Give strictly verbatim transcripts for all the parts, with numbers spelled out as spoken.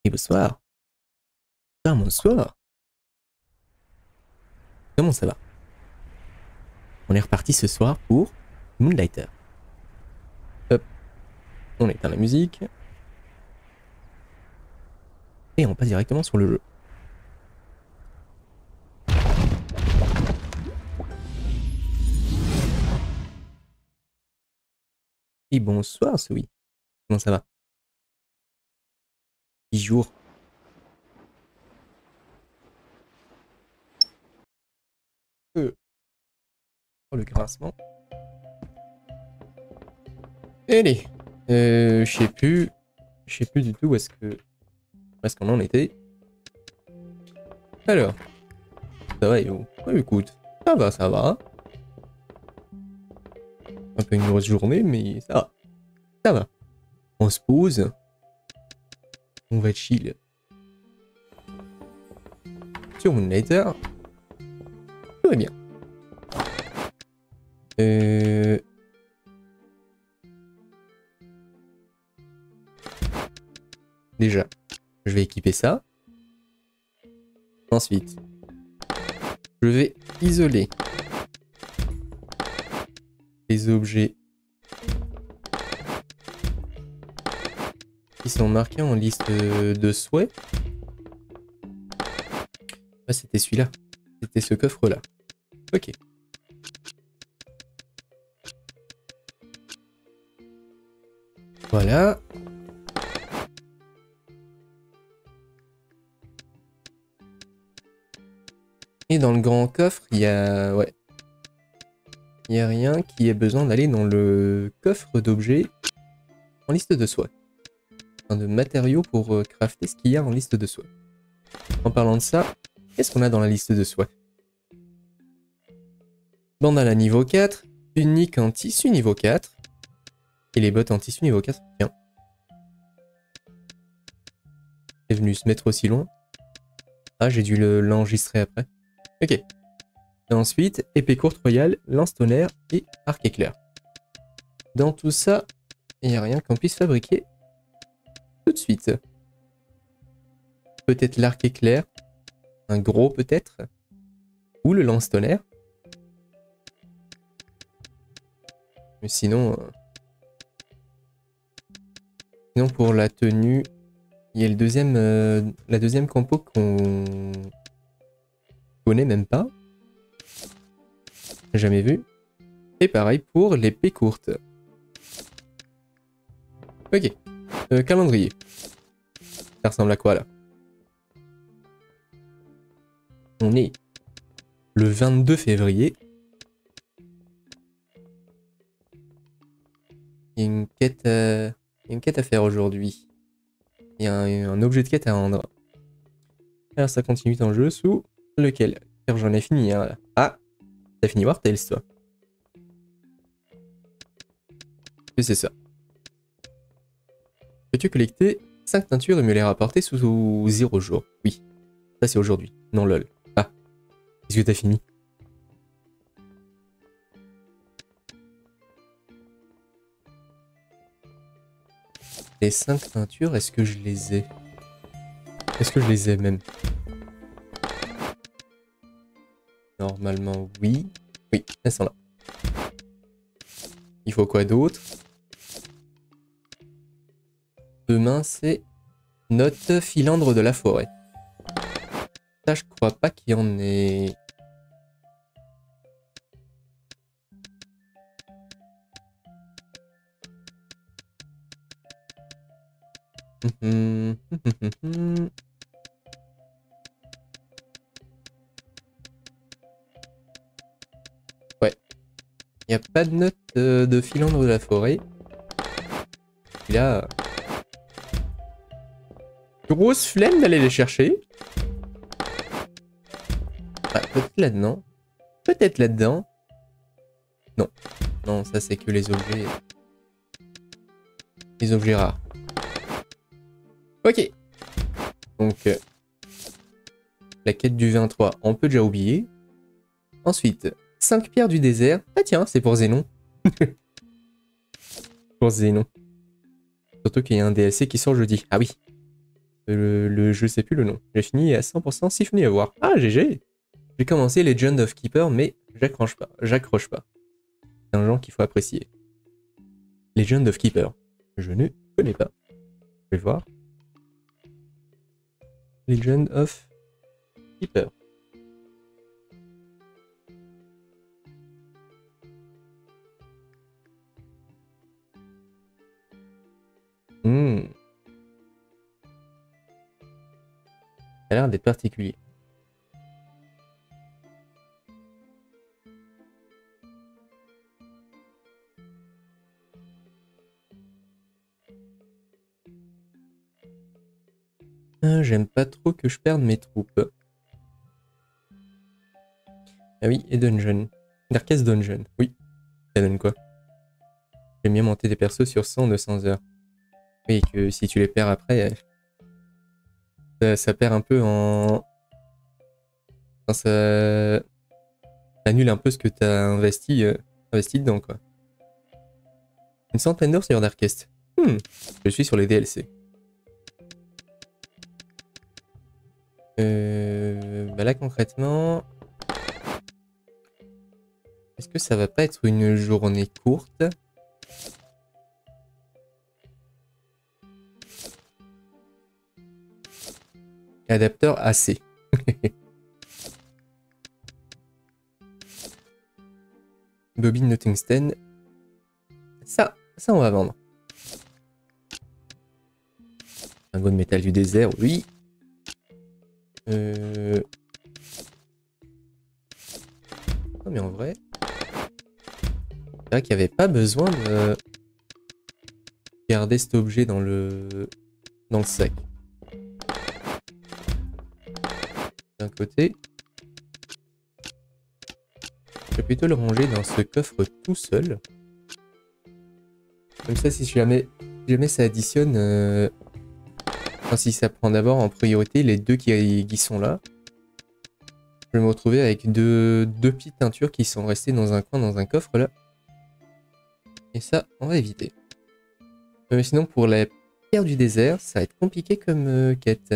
Et bonsoir. Ah, bonsoir. Comment ça va? On est reparti ce soir pour Moonlighter. Hop. On éteint la musique. Et on passe directement sur le jeu. Et bonsoir, Soui. Comment ça va? dix jours. Euh. Oh, le grincement. Allez. Euh, je sais plus. Je sais plus du tout où est-ce que... Où est-ce qu'on en était. Alors. Ça va, yo. Ouais, écoute. Ça va, ça va. Un peu une grosse journée, mais ça va. Ça va. On se pose. On va chill. Sur Moonlighter. Tout va bien. Euh... Déjà, je vais équiper ça. Ensuite, je vais isoler les objets qui sont marqués en liste de souhaits. Ah, c'était celui-là. C'était ce coffre-là. Ok. Voilà. Et dans le grand coffre, il y a... Ouais. Il n'y a rien qui ait besoin d'aller dans le coffre d'objets en liste de souhaits. Enfin, de matériaux pour euh, crafter ce qu'il y a en liste de souhaits. En parlant de ça, qu'est-ce qu'on a dans la liste de souhaits? Bandana niveau quatre, unique en tissu niveau quatre, et les bottes en tissu niveau quatre. Tiens. C'est venu se mettre aussi loin. Ah, j'ai dû l'enregistrer après. Ok. Et ensuite, épée courte royale, lance tonnerre et arc éclair. Dans tout ça, il n'y a rien qu'on puisse fabriquer tout de suite. Peut-être l'arc éclair, un gros peut-être, ou le lance tonnerre. Mais sinon, euh... sinon pour la tenue, il y a le deuxième, euh, la deuxième compo qu'on connaît même pas. Jamais vu. Et pareil pour l'épée courte. Ok. Euh, calendrier. Ça ressemble à quoi là? On est le vingt-deux février. Il y a une quête, euh... il y a une quête à faire aujourd'hui. Il y a un, un objet de quête à rendre. Alors ça continue en jeu sous lequel? Car j'en ai fini un là. Ah, t'as fini War Tales toi. Et c'est ça. Peux-tu collecter cinq teintures et me les rapporter sous zéro jour? Oui. Ça c'est aujourd'hui. Non lol. Ah. Est-ce que t'as fini? Les cinq teintures, est-ce que je les ai? Est-ce que je les ai même? Normalement, oui. Oui, elles sont là. Il faut quoi d'autre? Demain, c'est notre filandre de la forêt. Ça, je crois pas qu'il y en ait... Ouais. Il n'y a pas de note euh, de filandre de la forêt. Et là... Grosse flemme d'aller les chercher. Ah, peut-être là-dedans. Peut-être là-dedans. Non. Non, ça c'est que les objets... Les objets rares. Ok. Donc... Euh, la quête du vingt-trois, on peut déjà oublier. Ensuite, cinq pierres du désert. Ah tiens, c'est pour Zénon. Pour Zénon. Surtout qu'il y a un D L C qui sort jeudi. Ah oui. Le, le je sais plus le nom. J'ai fini à cent pour cent siphonné à voir. Ah, G G. J'ai commencé Legend of Keeper, mais j'accroche pas. J'accroche pas. C'est un genre qu'il faut apprécier. Legend of Keeper. Je ne connais pas. Je vais voir. Legend of Keeper. Hmm. Ça a l'air d'être particulier. Ah, j'aime pas trop que je perde mes troupes. Ah oui, et Dungeon. Darkest Dungeon. Oui. Ça donne quoi? J'aime bien monter des persos sur cent deux cents heures. Oui, que si tu les perds après, ça, ça perd un peu en... Enfin, ça... ça annule un peu ce que t'as investi, euh, investi dedans, quoi. Une centaine d'heures sur Darkest. Hmm. Je suis sur les D L C. Euh... Bah là, concrètement... Est-ce que ça va pas être une journée courte? Adapteur A C. Bobine de tungstène. Ça, ça on va vendre. Un de métal du désert, oui. Euh... Non mais en vrai... C'est vrai qu'il n'y avait pas besoin de garder cet objet dans le, dans le sac. D'un côté... Je vais plutôt le ranger dans ce coffre tout seul. Comme ça, si jamais, si jamais ça additionne... Euh... Enfin, si ça prend d'abord en priorité les deux qui, qui sont là, je vais me retrouver avec deux, deux petites teintures qui sont restées dans un coin, dans un coffre là. Et ça, on va éviter. Mais sinon, pour la pierre du désert, ça va être compliqué comme euh, quête.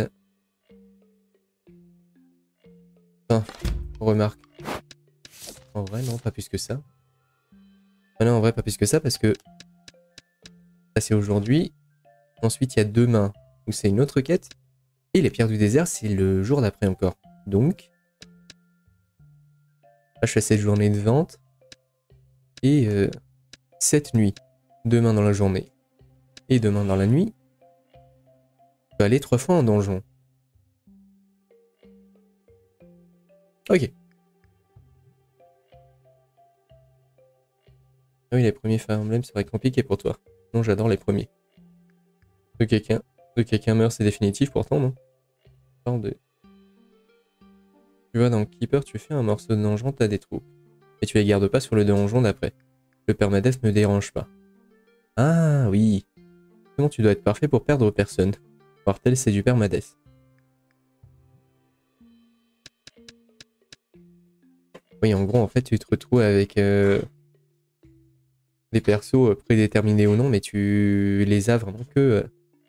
Enfin, remarque. En vrai, non, pas plus que ça. Ah non, en vrai, pas plus que ça, parce que ça, c'est aujourd'hui. Ensuite, il y a demain, où c'est une autre quête. Et les pierres du désert, c'est le jour d'après encore. Donc, là, je fais cette journée de vente. Et euh, cette nuit, demain dans la journée, et demain dans la nuit, je vais aller trois fois en donjon. Ok. Ah oui, les premiers Fire Emblem, ça va être compliqué pour toi. Non, j'adore les premiers. De quelqu'un de quelqu'un meurt, c'est définitif pourtant, non? Pardon de... Tu vois, dans Keeper, tu fais un morceau de donjon, t'as des troupes. Et tu les gardes pas sur le donjon d'après. Le permadeath ne dérange pas. Ah oui. Comment tu dois être parfait pour perdre personne. Mortel, c'est du permadeath. Oui, en gros, en fait, tu te retrouves avec euh, des persos prédéterminés ou non, mais tu les as vraiment que, euh,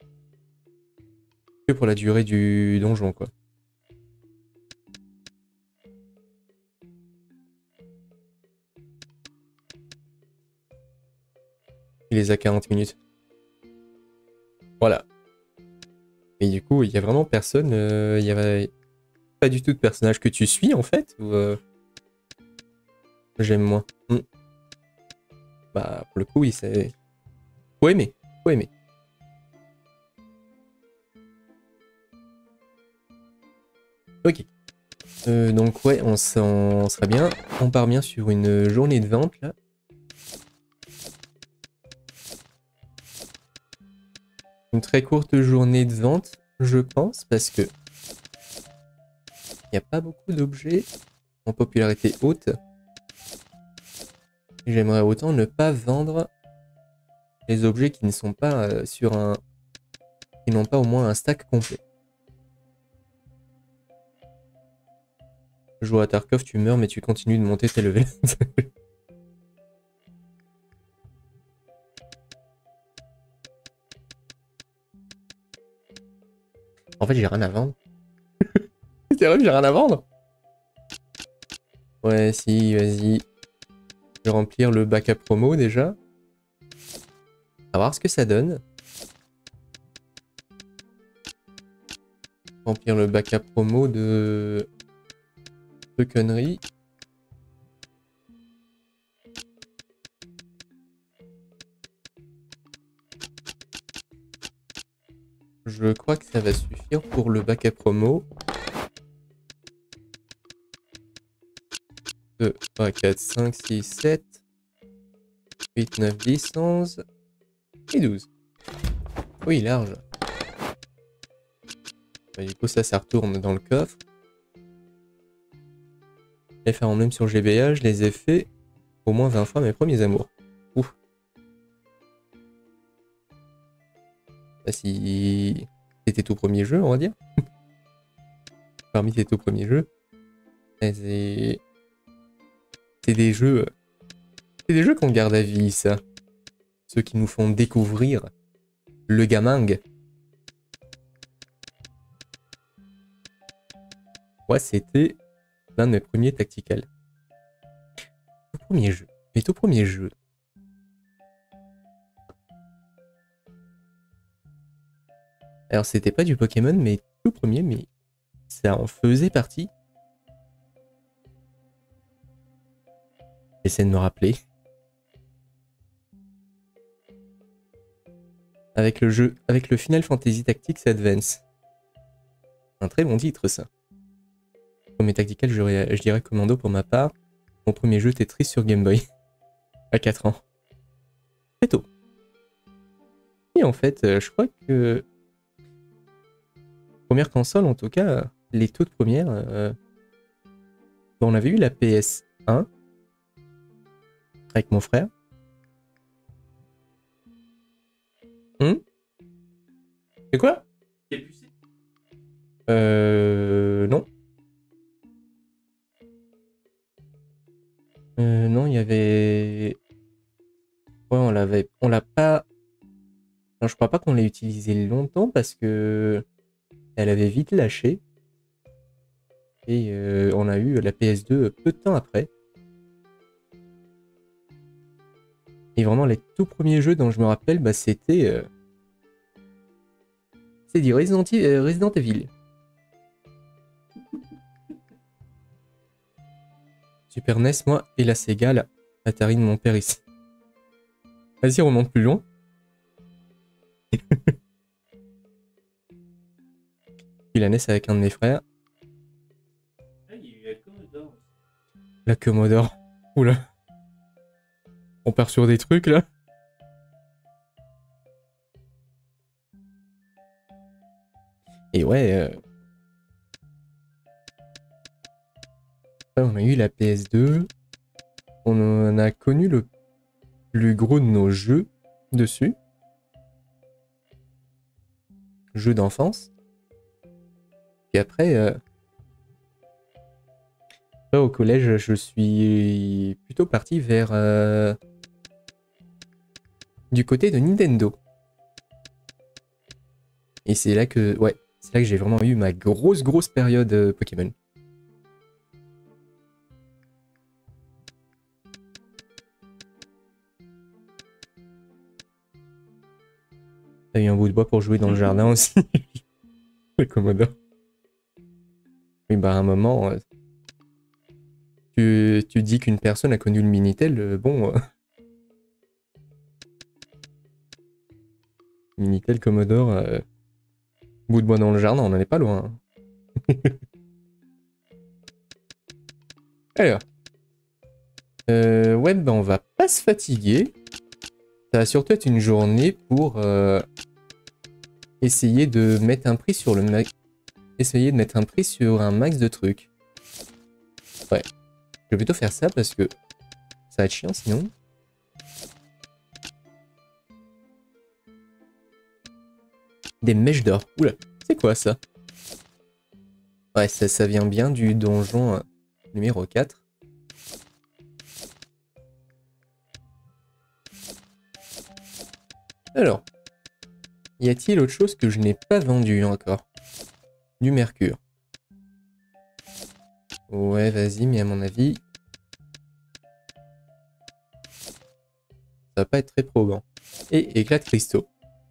que pour la durée du donjon, quoi. Il les a quarante minutes. Voilà. Et du coup, il y a vraiment personne. Euh, il y avait pas du tout de personnage que tu suis, en fait, ou euh, j'aime moins. Hmm. Bah, pour le coup, oui, c'est... Faut aimer. Faut aimer. Ok. Euh, donc ouais, on s'en sera bien. On part bien sur une journée de vente, là. Une très courte journée de vente, je pense, parce que il n'y a pas beaucoup d'objets en popularité haute. J'aimerais autant ne pas vendre les objets qui ne sont pas euh, sur un... qui n'ont pas au moins un stack complet. Jouer à Tarkov, tu meurs, mais tu continues de monter tes levels. En fait, j'ai rien à vendre. C'est vrai que j'ai rien à vendre. Ouais, si, vas-y. Je vais remplir le bac à promo déjà. On va voir ce que ça donne. Remplir le bac à promo de... de conneries. Je crois que ça va suffire pour le bac à promo. deux, trois, quatre, cinq, six, sept, huit, neuf, dix, onze et douze. Oui, large. Bah, du coup, ça, ça retourne dans le coffre. Les faire en même sur G B A, je les ai fait au moins vingt fois mes premiers amours. Ouf. Bah, si c'était tout premier jeu, on va dire. Parmi tes tout premiers jeux. C'est c'est des jeux... C'est des jeux qu'on garde à vie, ça. Ceux qui nous font découvrir le gaming. Moi, c'était l'un de mes premiers tacticals. Tout premier jeu. Mes tout premiers jeux. Alors, c'était pas du Pokémon, mais tout premier, mais ça en faisait partie. J'essaie de me rappeler. Avec le jeu, avec le Final Fantasy Tactics Advance. Un très bon titre, ça. Premier tactical, je, je dirais Commando pour ma part. Mon premier jeu Tetris sur Game Boy. À quatre ans. Très tôt. Et en fait, je crois que... Première console, en tout cas, les toutes premières... Euh... Bon, on avait eu la P S un. Avec mon frère. Hum C'est quoi? Euh... Non. Euh, non, il y avait... Ouais, on l'avait... On l'a pas... Non, je crois pas qu'on l'ait utilisé longtemps parce que... Elle avait vite lâché. Et euh, on a eu la P S deux peu de temps après. Et vraiment, les tout premiers jeux dont je me rappelle, bah, c'était... Euh... C'est du Resident, euh, Resident Evil. Super N E S, moi, et la Sega, la Atari de mon père ici. Vas-y, on remonte plus loin. Puis la N E S avec un de mes frères. Ah, il y a eu la Commodore. La Commodore. Oula. On part sur des trucs, là. Et ouais... Euh... On a eu la P S deux. On a connu le plus gros de nos jeux dessus. Jeux d'enfance. Et après, euh... après, au collège, je suis plutôt parti vers... Euh... du côté de Nintendo. Et c'est là que... Ouais, c'est là que j'ai vraiment eu ma grosse, grosse période euh, Pokémon. T'as eu un bout de bois pour jouer dans le jardin aussi. Le Commodore. Oui, bah à un moment, euh, tu, tu dis qu'une personne a connu le Minitel, euh, bon... Euh, Minitel, Commodore, euh, bout de bois dans le jardin, on n'en est pas loin. Hein. Alors. Euh, ouais, bah on va pas se fatiguer. Ça va surtout être une journée pour euh, essayer de mettre un prix sur le max. Essayer de mettre un prix sur un max de trucs. Ouais. Je vais plutôt faire ça parce que ça va être chiant sinon. Des mèches d'or. Oula, c'est quoi ça? Ouais, ça, ça vient bien du donjon euh, numéro quatre. Alors, y a-t-il autre chose que je n'ai pas vendu encore? du mercure. Ouais, vas-y, mais à mon avis... ça va pas être très probant. Et éclat de cristaux.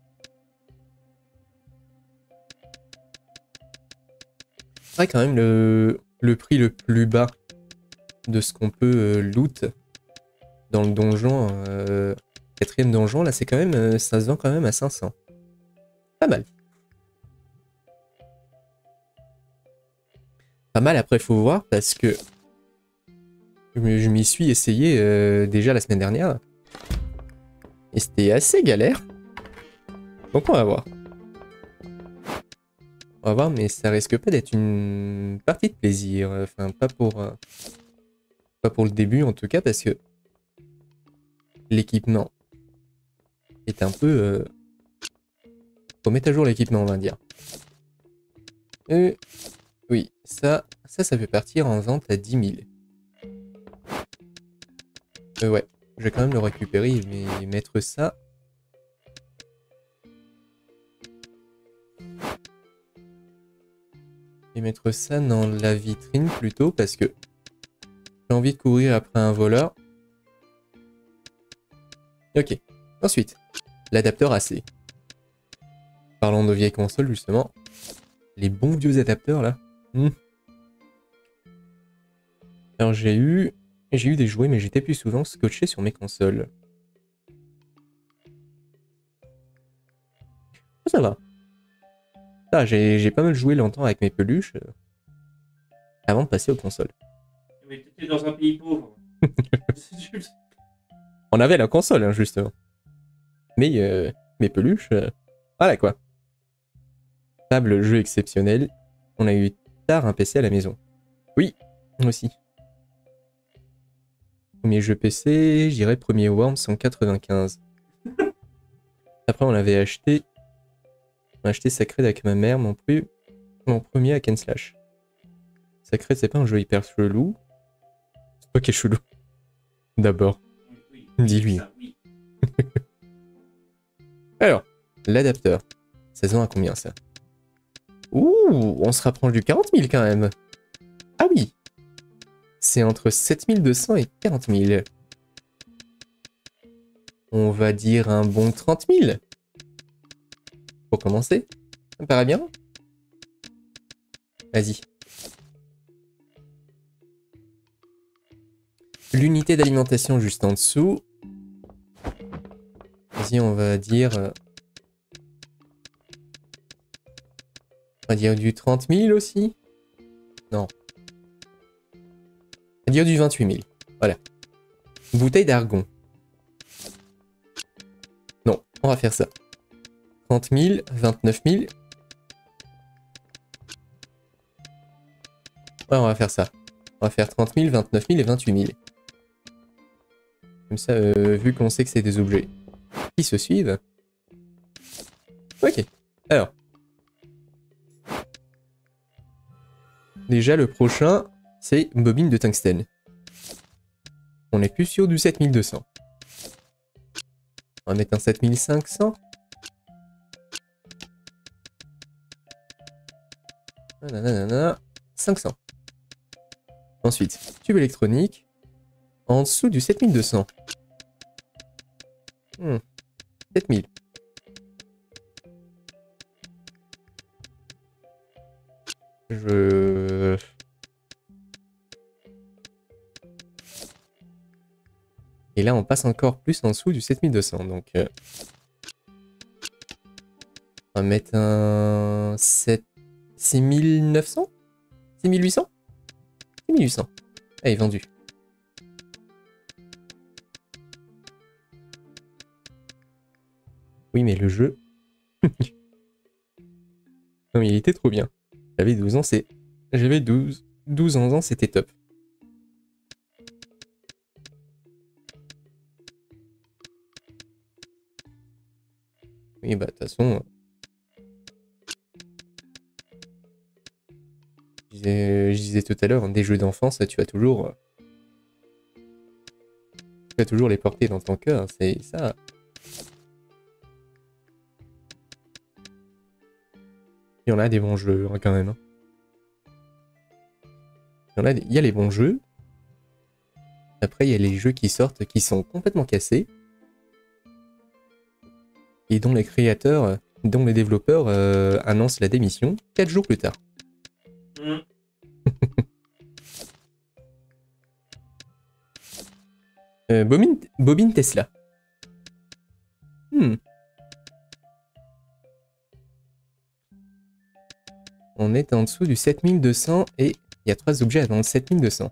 C'est vrai quand même le, le prix le plus bas de ce qu'on peut euh, loot dans le donjon, euh, quatrième donjon, là c'est quand même, euh, ça se vend quand même à cinq cents. Pas mal. Pas mal, après faut voir parce que je m'y suis essayé euh, déjà la semaine dernière. Et c'était assez galère. Donc on va voir. On va voir, mais ça risque pas d'être une partie de plaisir. Enfin, pas pour, euh, pas pour le début en tout cas, parce que l'équipement est un peu... Euh... faut mettre à jour l'équipement, on va dire. Euh, oui, ça, ça, ça peut partir en vente à dix mille. Euh, ouais, je vais quand même le récupérer, mais mettre ça... Et mettre ça dans la vitrine plutôt, parce que j'ai envie de courir après un voleur. Ok, ensuite, l'adapteur A C. Parlons de vieilles consoles, justement. Les bons vieux adapteurs, là. Hmm. Alors, j'ai eu... J'ai eu des jouets, mais j'étais plus souvent scotché sur mes consoles. Ça va. Ah, j'ai pas mal joué longtemps avec mes peluches. Euh, avant de passer aux consoles. Mais t'étais dans un pays pauvre. On avait la console, hein, justement. Mais euh, mes peluches... Euh, voilà, quoi. Table, jeu exceptionnel. On a eu tard un P C à la maison. Oui, aussi. Premier jeu P C, je dirais premier Worms en quatre-vingt-quinze. Après, on avait acheté... On a acheté Sacred avec ma mère, mon, pre... mon premier hack and slash. Sacred, c'est pas un jeu hyper chelou. C'est toi qui es chelou. D'abord. Oui, Dis-lui. oui. Alors, l'adapteur. Ça se vend à combien, ça? Ouh, on se rapproche du quarante mille quand même. Ah oui. C'est entre sept mille deux cents et quarante mille. On va dire un bon trente mille. Pour commencer. Ça me paraît bien. Vas-y. L'unité d'alimentation juste en dessous. Vas-y, on va dire... euh, On va dire du trente mille aussi. Non. On va dire du vingt-huit mille. Voilà. Bouteille d'argon. Non, on va faire ça. trente mille, vingt-neuf mille. Ouais, on va faire ça. On va faire trente mille, vingt-neuf mille et vingt-huit mille. Comme ça, euh, vu qu'on sait que c'est des objets qui se suivent. Ok. Alors. Déjà, le prochain, c'est bobine de tungstène. On est plus sûr du sept mille deux cents. On va mettre un sept mille cinq cents. Nanana, cinq cents. Ensuite, tube électronique. En dessous du sept mille deux cents. Hmm. sept mille. Je... Et là, on passe encore plus en dessous du sept mille deux cents. Donc, euh... on va mettre un sept... six mille neuf cents? six mille huit cents? six mille huit cents. Allez, vendu. Oui, mais le jeu... non, mais il était trop bien. J'avais douze ans, c'est... J'avais douze... douze ans, c'était top. Oui, bah, de toute façon... Je disais, je disais tout à l'heure, des jeux d'enfance, tu vas toujours... Tu vas toujours les porter dans ton cœur, c'est ça... Et y en a des bons jeux hein, quand même. Hein. Il y en a des... il y a les bons jeux. Après, il y a les jeux qui sortent qui sont complètement cassés. Et dont les créateurs, dont les développeurs euh, annoncent la démission quatre jours plus tard. Mmh. euh, bobine, bobine Tesla. Hmm. On est en dessous du sept mille deux cents et il y a trois objets avant le sept mille deux cents.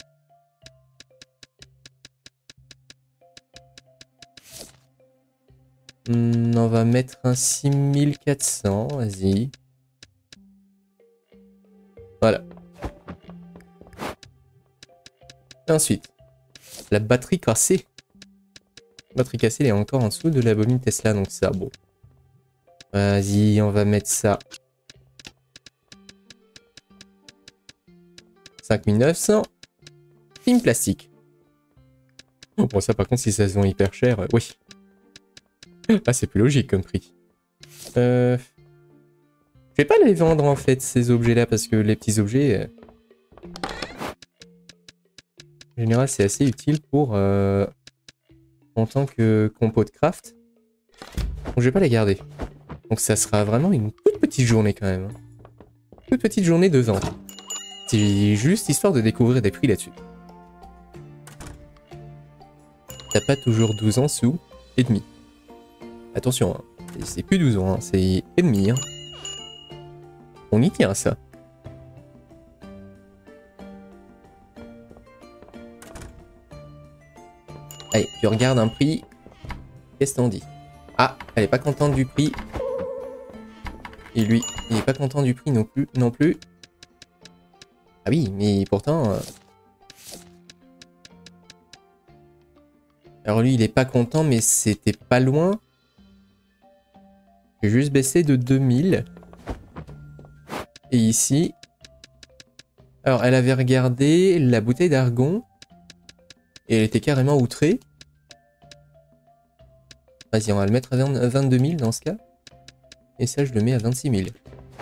Hmm, on va mettre un six mille quatre cents, vas-y. Voilà. Et ensuite, la batterie cassée. La batterie cassée, elle est encore en dessous de la bobine Tesla, donc ça, bon. Vas-y, on va mettre ça. cinq mille neuf cents. Film plastique. Oh, bon, ça, par contre, si ça se vend hyper cher, euh, oui. Ah, c'est plus logique comme prix. Euh... Je vais pas les vendre, en fait, ces objets-là, parce que les petits objets... Euh... En général, c'est assez utile pour... Euh... En tant que compo de craft. Donc, je vais pas les garder. Donc, ça sera vraiment une toute petite journée, quand même. Toute petite journée de vente. C'est juste histoire de découvrir des prix là-dessus. T'as pas toujours douze ans sous et demi. Attention, hein. C'est plus douze ans, hein. C'est et demi. Hein. On y tient à ça. Allez, tu regardes un prix. Qu'est-ce qu'on dit? Ah, elle est pas contente du prix. Et lui, il est pas content du prix non plus. Non plus. Ah oui, mais pourtant... Euh... Alors lui, il est pas content, mais c'était pas loin. J'ai juste baissé de deux mille. Et ici... Alors, elle avait regardé la bouteille d'argon. Et elle était carrément outrée. Vas-y, on va le mettre à vingt-deux mille dans ce cas. Et ça, je le mets à vingt-six mille.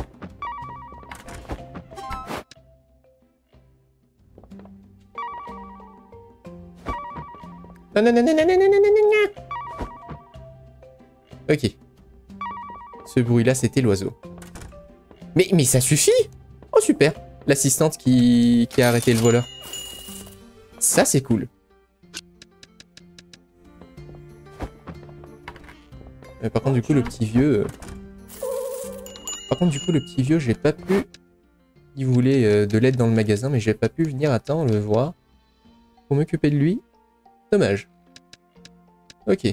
Ok. Ce bruit-là, c'était l'oiseau. Mais, mais ça suffit! Oh, super! L'assistante qui, qui a arrêté le voleur. Ça, c'est cool. Euh, par contre, du coup, le petit vieux... Euh... Par contre, du coup, le petit vieux, j'ai pas pu... Il voulait euh, de l'aide dans le magasin, mais j'ai pas pu venir à temps le voir. Pour m'occuper de lui. Dommage. Ok.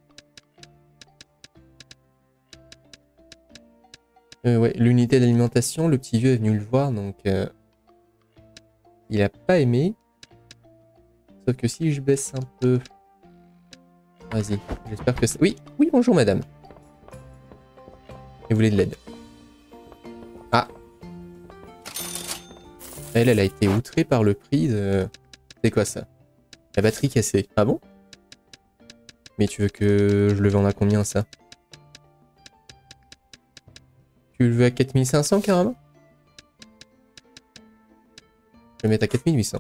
Euh, ouais, l'unité d'alimentation, le petit vieux est venu le voir, donc... Euh... Il a pas aimé. Sauf que si je baisse un peu... Vas-y, j'espère que c'est... Oui, oui, bonjour madame. Et vous voulez de l'aide? Ah. Elle, elle a été outrée par le prix de... C'est quoi ça? La batterie cassée. Ah bon? Mais tu veux que je le vende à combien ça? Tu le veux à quatre mille cinq cents carrément? Je vais le mettre à quatre mille huit cents.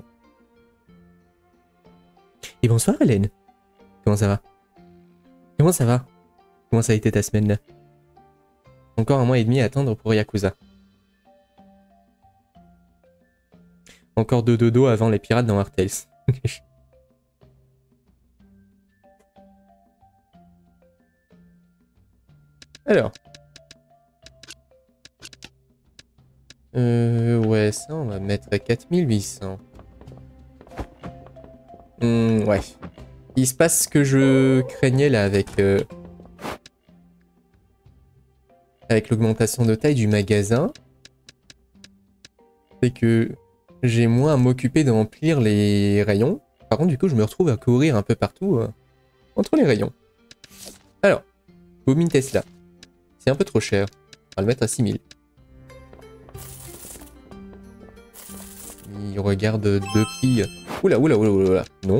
Et bonsoir Hélène. Comment ça va? Comment ça va? Comment ça a été ta semaine là? Encore un mois et demi à attendre pour Yakuza. Encore deux dodo avant les pirates dans Artels. Alors. Euh, ouais, ça on va mettre à quatre mille huit cents. Mmh, ouais. Il se passe ce que je craignais là avec... Euh, avec l'augmentation de taille du magasin. C'est que j'ai moins à m'occuper de remplir les rayons. Par contre, du coup, je me retrouve à courir un peu partout euh, entre les rayons. Alors, bobine Tesla. C'est un peu trop cher. On va le mettre à six mille. Il regarde deux prix. Oula, oula, oula, oula. Non.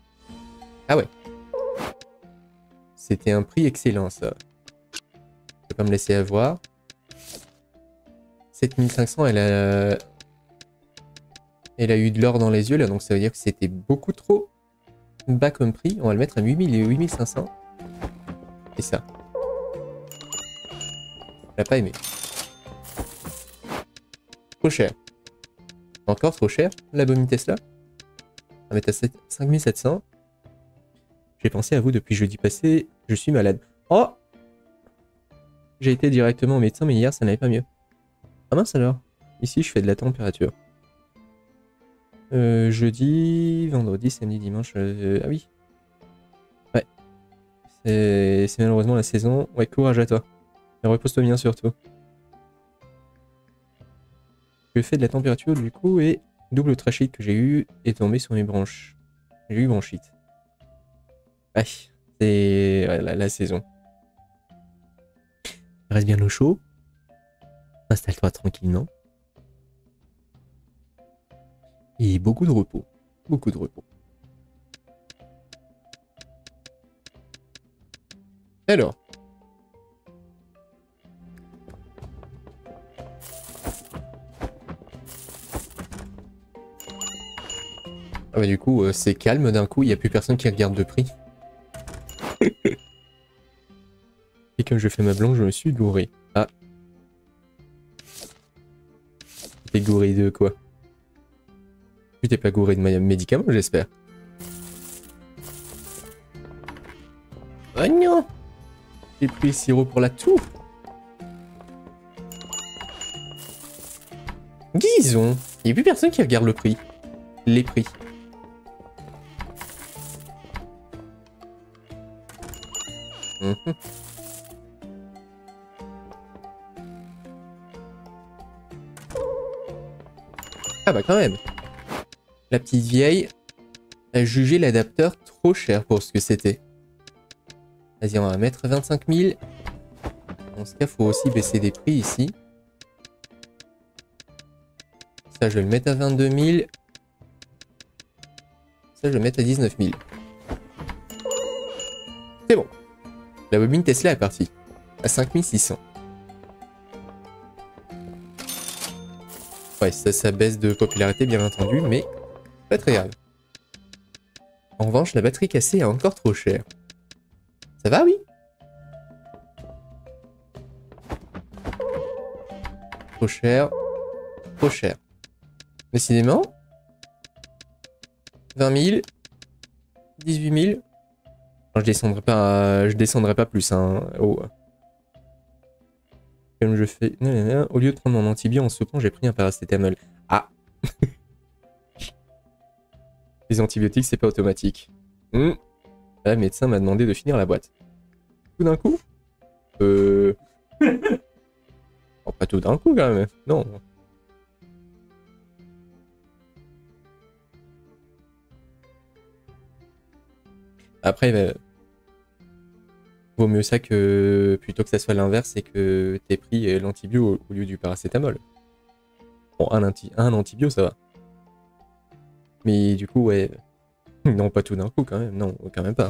Ah ouais. C'était un prix excellent, ça. vais pas me laisser avoir. sept mille cinq cents, elle a... Elle a eu de l'or dans les yeux, là, donc ça veut dire que c'était beaucoup trop bas comme prix. On va le mettre à huit mille et huit mille cinq cents. Et ça. Elle a pas aimé. Trop cher. Encore trop cher, la Bomi Tesla. On va mettre à cinq mille sept cents. J'ai pensé à vous depuis jeudi passé, je suis malade. Oh! J'ai été directement au médecin, mais hier ça n'allait pas mieux. Ah mince alors. Ici je fais de la température. Euh, jeudi, vendredi, samedi, dimanche. Euh, ah oui. Ouais. C'est malheureusement la saison. Ouais, courage à toi. Et repose-toi bien surtout. Je fais de la température du coup et double trachite que j'ai eu est tombé sur mes branches. J'ai eu bronchite. Ouais, c'est ouais, la, la saison. Reste bien au chaud. Installe-toi tranquillement. Et beaucoup de repos. Beaucoup de repos. Alors. Ah bah du coup, euh, c'est calme d'un coup, il n'y a plus personne qui regarde de prix. Et comme je fais ma blonde, je me suis gouré. Ah. T'es gouré de quoi? Tu t'es pas gouré de médicaments, j'espère. Oh non! J'ai pris le sirop pour la toux. Disons, il n'y a plus personne qui regarde le prix. Les prix. Mmh. Ah bah quand même. La petite vieille a jugé l'adapteur trop cher pour ce que c'était. Vas-y, on va mettre vingt-cinq mille. Dans ce cas, faut aussi baisser les prix ici. Ça, je vais le mettre à vingt-deux mille. Ça, je vais le mettre à dix-neuf mille. C'est bon. La bobine Tesla est partie. À cinq mille six cents. Ouais, ça, ça baisse de popularité, bien entendu, mais pas très grave. En revanche, la batterie cassée est encore trop chère. Ça va, oui? Trop cher. Trop cher. Décidément. vingt mille. dix-huit mille. Non, je descendrai pas, je descendrai pas plus, hein. Oh. Comme je fais... Non, non, non. Au lieu de prendre mon antibio en soupant, j'ai pris un paracétamol. Ah. Les antibiotiques, c'est pas automatique. Mmh. Le médecin m'a demandé de finir la boîte. Tout d'un coup? Euh... oh, pas tout d'un coup, quand même. Non. Après, bah... vaut mieux ça que... plutôt que ça soit l'inverse et que t'aies pris l'antibio au lieu du paracétamol. Bon, un, anti... un antibio, ça va. Mais du coup, ouais... non, pas tout d'un coup, quand même. Non, quand même pas.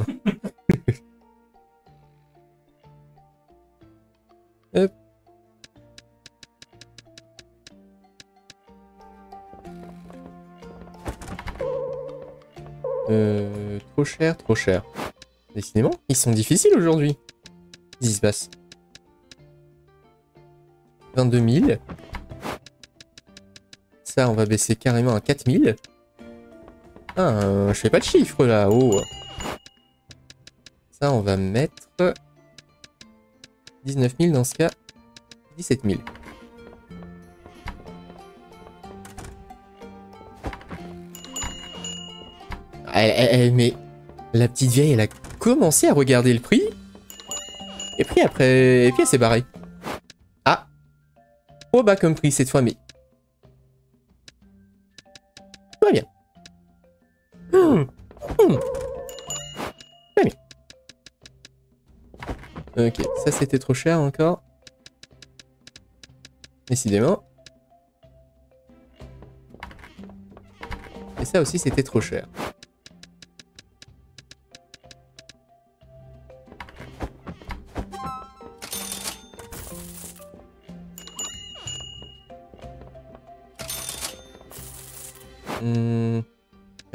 Hop. Euh, trop cher, trop cher. Décidément, ils sont difficiles aujourd'hui. Qu'est-ce qui se passe? vingt-deux mille. Ça, on va baisser carrément à quatre mille. Ah, euh, je fais pas de chiffres là. Oh. Ça, on va mettre dix-neuf mille dans ce cas. dix-sept mille. Elle, elle, elle, mais la petite vieille, elle a commencé à regarder le prix. Et puis après, et puis elle s'est barrée. Ah, trop bas comme prix cette fois, mais tout va bien. Mmh. Mmh. Très bien. Ok, ça c'était trop cher encore. Décidément. Et ça aussi c'était trop cher.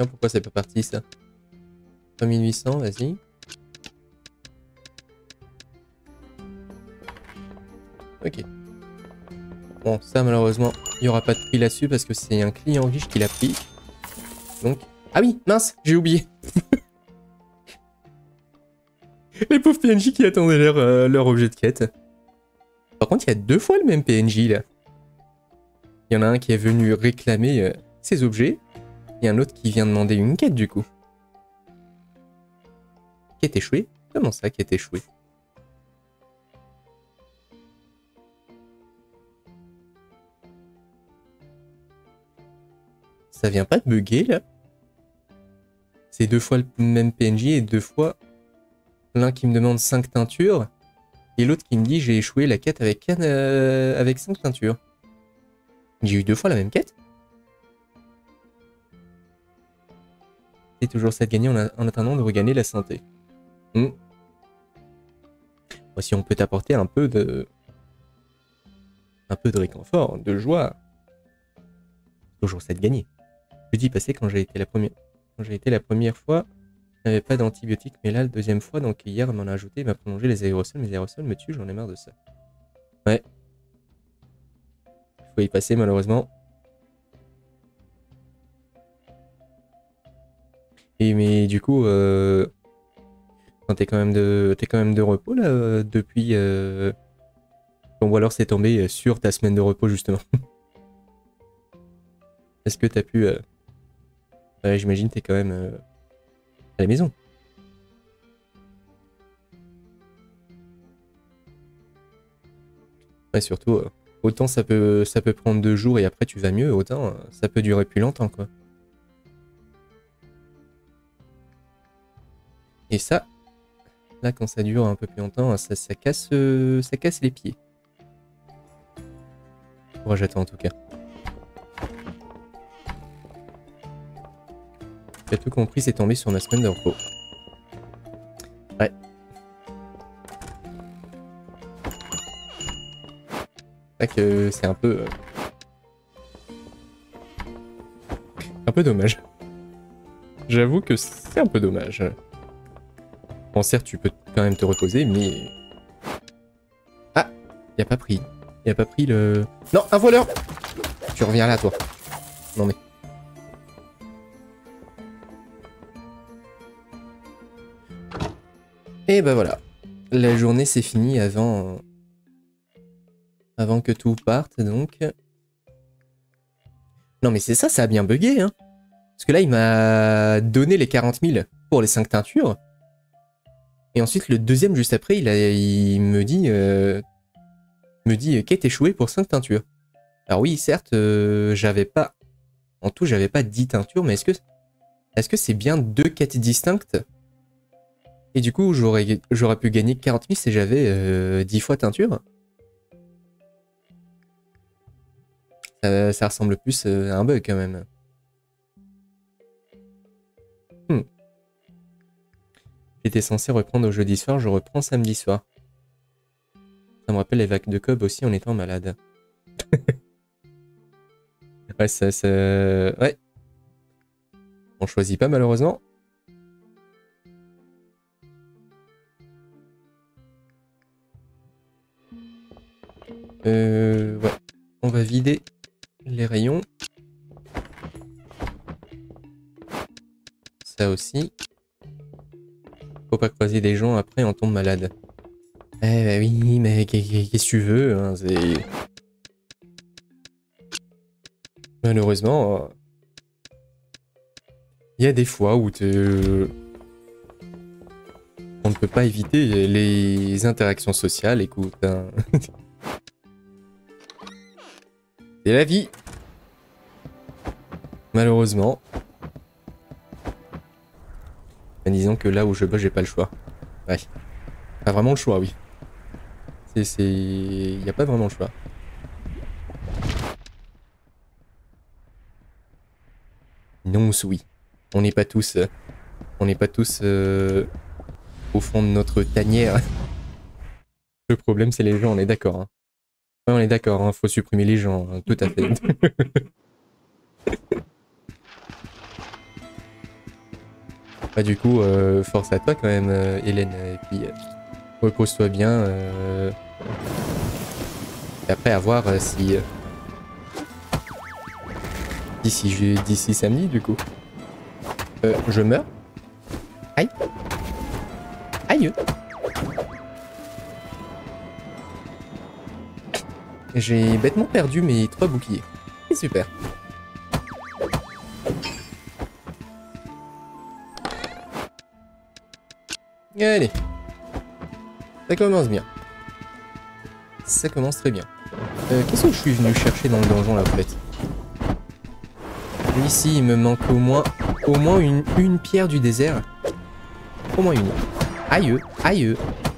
Tiens, pourquoi c'est pas parti ça? trois mille huit cents, vas-y. Ok. Bon, ça malheureusement, il n'y aura pas de prix là-dessus parce que c'est un client riche qui l'a pris. Donc... Ah oui, mince, j'ai oublié. Les pauvres P N J qui attendaient leur, euh, leur objet de quête. Par contre, il y a deux fois le même P N J là. Il y en a un qui est venu réclamer euh, ses objets. Et un autre qui vient demander une quête du coup. Quête échouée? Comment ça, quête échouée? Ça vient pas de bugger là? C'est deux fois le même P N J et deux fois l'un qui me demande cinq teintures et l'autre qui me dit j'ai échoué la quête avec, euh, avec cinq teintures. J'ai eu deux fois la même quête? C'est toujours ça de gagner en, a, en attendant de regagner la santé. Hmm. Bon, si on peut t'apporter un peu de... un peu de réconfort, de joie. Toujours ça de gagner. Je dis passé quand j'ai été la première... Quand j'ai été la première fois, je n'avais pas d'antibiotiques, mais là, la deuxième fois, donc hier, il m'en a ajouté, il m'a prolongé les aérosols. Mes aérosols me tuent, j'en ai marre de ça. Ouais. Il faut y passer, malheureusement. Et mais du coup, euh... t'es quand même de, t'es quand même de repos, là, euh, depuis... Euh... Ou alors c'est tombé sur ta semaine de repos, justement. Est-ce que t'as pu... Euh... Ouais, j'imagine que t'es quand même euh, à la maison. Ouais, surtout, euh, autant ça peut, ça peut prendre deux jours et après tu vas mieux, autant euh, ça peut durer plus longtemps, quoi. Et ça, là, quand ça dure un peu plus longtemps, ça, ça, casse, euh, ça casse les pieds. Courage à toi, en tout cas. J'ai tout compris, c'est tombé sur ma semaine de repos. Ouais. C'est vrai que c'est un peu... Euh, un peu dommage. J'avoue que c'est un peu dommage. Bon, certes, tu peux quand même te reposer, mais... Ah, il a pas pris. Il a pas pris le... Non, un voleur! Tu reviens là, toi. Non, mais... Et bah voilà. La journée s'est finie avant... Avant que tout parte, donc... Non, mais c'est ça, ça a bien bugué, hein. Parce que là, il m'a donné les quarante mille pour les cinq teintures. Et ensuite, le deuxième, juste après, il, a, il me dit... Euh, me dit quête échouée pour cinq teintures. Alors oui, certes, euh, j'avais pas... En tout, j'avais pas dix teintures, mais est-ce que... Est-ce que c'est bien deux quêtes distinctes? Et du coup, j'aurais j'aurais pu gagner quarante mille si j'avais euh, dix fois teinture. Ça, ça ressemble plus à un bug, quand même. Hmm. J'étais censé reprendre au jeudi soir, je reprends samedi soir. Ça me rappelle les vagues de Cobb aussi en étant malade. Ouais, ça, ça... Ouais. On choisit pas, malheureusement. Euh... Ouais. On va vider les rayons. Ça aussi. Faut pas croiser des gens, après on tombe malade. Eh bah oui, mais qu'est-ce que tu veux, hein, c'est... Malheureusement, il y a des fois où te... on ne peut pas éviter les interactions sociales, écoute. Hein. C'est la vie. Malheureusement. Ben, disons que là où je bosse, j'ai pas le choix. Ouais. Pas vraiment le choix, oui. C'est... c'est... Il n'y a pas vraiment le choix. Non, oui. On n'est pas tous... Euh, on n'est pas tous... Euh, au fond de notre tanière. Le problème, c'est les gens, on est d'accord. Hein. Ouais, on est d'accord, hein, faut supprimer les gens, hein, tout à fait. Bah du coup, euh, force à toi quand même, euh, Hélène. Et puis, euh, repose-toi bien. Euh... Et après, à voir euh, si... Euh... D'ici je... d'ici samedi, du coup. Euh, je meurs. Aïe. Aïe. J'ai bêtement perdu mes trois boucliers. C'est super. Allez. Ça commence bien. Ça commence très bien. Euh, Qu'est-ce que je suis venu chercher dans le donjon là en fait? Ici il me manque au moins au moins une, une pierre du désert. Au moins une. Aïe, aïe.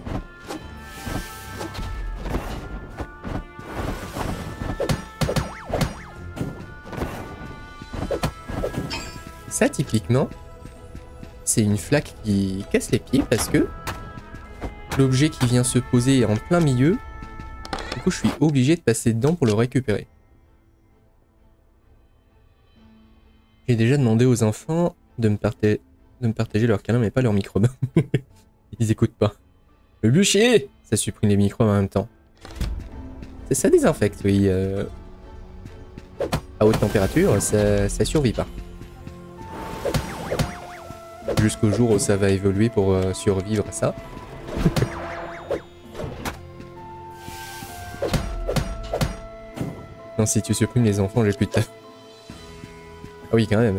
Ça typiquement, c'est une flaque qui casse les pieds parce que l'objet qui vient se poser est en plein milieu. Du coup je suis obligé de passer dedans pour le récupérer. J'ai déjà demandé aux enfants de me, parta de me partager leur câlin mais pas leur microbe. Ils écoutent pas. Le bûcher, ça supprime les microbes en même temps. Ça désinfecte, oui. Euh... À haute température, ça, ça survit pas. Jusqu'au jour où ça va évoluer pour euh, survivre à ça. Non, si tu supprimes les enfants, j'ai plus de taf. Ah oui, quand même.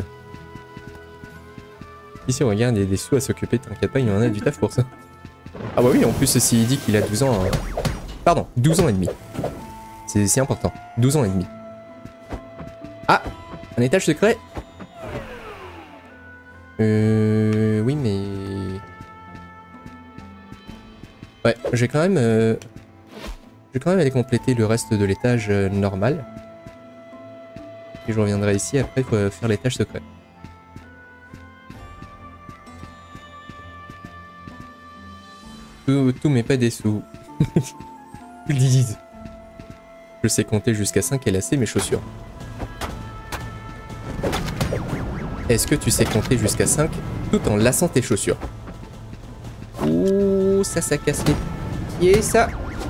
Ici, on regarde, il y a des sous à s'occuper, t'inquiète pas, il y en a du taf pour ça. Ah bah oui, en plus, s'il dit qu'il a douze ans... Euh... Pardon, douze ans et demi. C'est important. douze ans et demi. Ah, un étage secret. Euh... Oui, mais... Ouais, je vais quand même... Euh... Je vais quand même aller compléter le reste de l'étage euh, normal. Et je reviendrai ici après pour faire l'étage secret. Tout, tout mais pas des sous. Ils disent. Je sais compter jusqu'à cinq et lasser mes chaussures. Est-ce que tu sais compter jusqu'à cinq tout en lassant tes chaussures? Ouh, ça, ça casse les pieds, ça.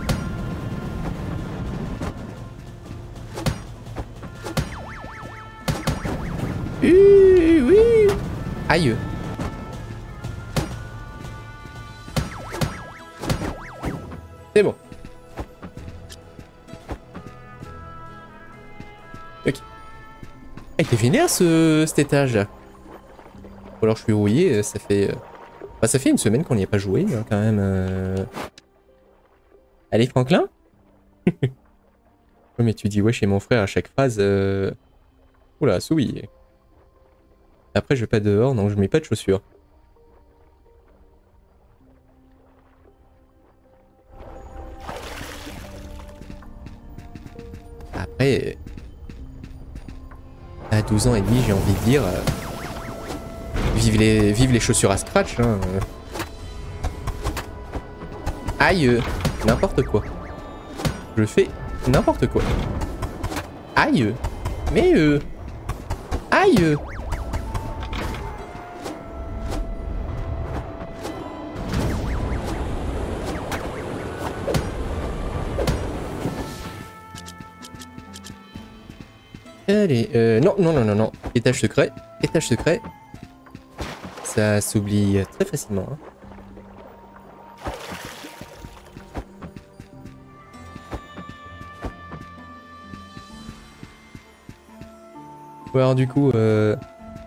Uh, oui. Aïe. C'est bon. Ok. Ah, il était vénère ce, cet étage là. Ou alors je suis rouillé, ça fait... Euh... Bah, ça fait une semaine qu'on n'y a pas joué hein, quand même. Euh... Allez Franklin. Ouais, mais tu dis ouais chez mon frère à chaque phrase. Euh... Oula, souille. Après je vais pas dehors donc je mets pas de chaussures. Après... À douze ans et demi j'ai envie de dire... Euh... Vive les, vive les chaussures à scratch, hein. Aïe, n'importe quoi. Je fais n'importe quoi. Aïe, mais euh... Aïe. Allez, euh, non, non, non, non, non. Étage secret, étage secret. Ça s'oublie très facilement. Hein. Ouais, alors du coup, euh...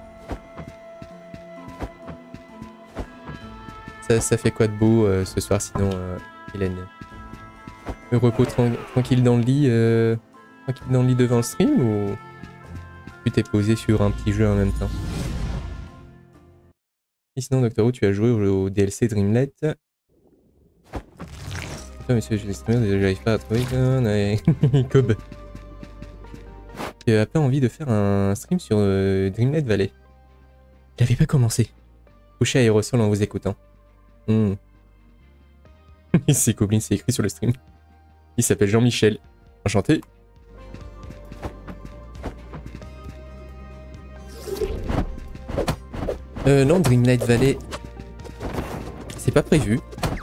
ça, ça fait quoi de beau euh, ce soir sinon, euh, Hélène? Le repos tran tranquille dans le lit, euh... tranquille dans le lit devant le stream ou tu t'es posé sur un petit jeu en même temps? Et sinon, Doctor Who, tu as joué au, au D L C Dreamlet. Putain, monsieur, j'ai streamé, j'arrive pas à trouver. Cobb. J'ai pas envie de faire un stream sur euh, Dreamlet Valley. J'avais pas commencé. Couché aérosol en vous écoutant. Hmm. C'est Coblin, c'est écrit sur le stream. Il s'appelle Jean-Michel. Enchanté. Euh, non, Dreamlight Valley, c'est pas prévu.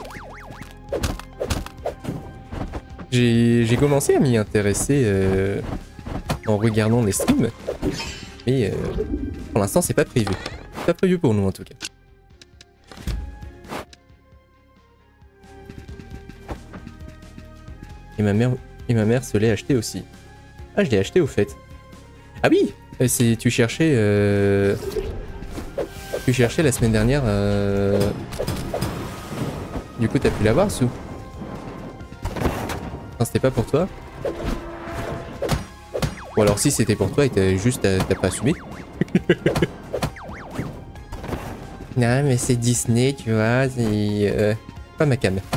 J'ai commencé à m'y intéresser euh, en regardant les streams, mais euh, pour l'instant c'est pas prévu. C'est pas prévu pour nous en tout cas. Et ma mère, et ma mère se l'est acheté aussi. Ah, je l'ai acheté au fait. Ah oui, c'est tu cherchais, euh, tu cherchais la semaine dernière. Euh, du coup, t'as pu l'avoir, Sou? Non, c'était pas pour toi? Ou alors si c'était pour toi et t'as juste t'as pas assumé? Non, mais c'est Disney, tu vois, c'est euh, pas ma cam.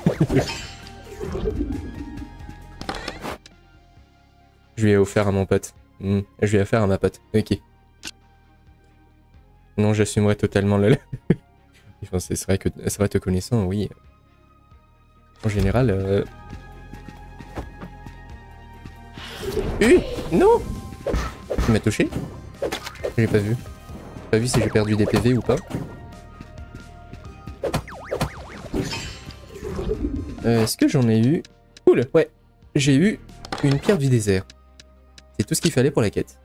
Je lui ai offert à mon pote. Mmh. Je lui ai offert à ma pote. Ok. Non, j'assumerai totalement le... Enfin, c'est vrai que c'est vrai te connaissant, oui. En général... Euh... Euh, non! Tu m'as touché? J'ai pas vu. J'ai pas vu si j'ai perdu des P V ou pas. Euh, Est-ce que j'en ai eu? Cool, ouais. J'ai eu une pierre du désert. C'est tout ce qu'il fallait pour la quête.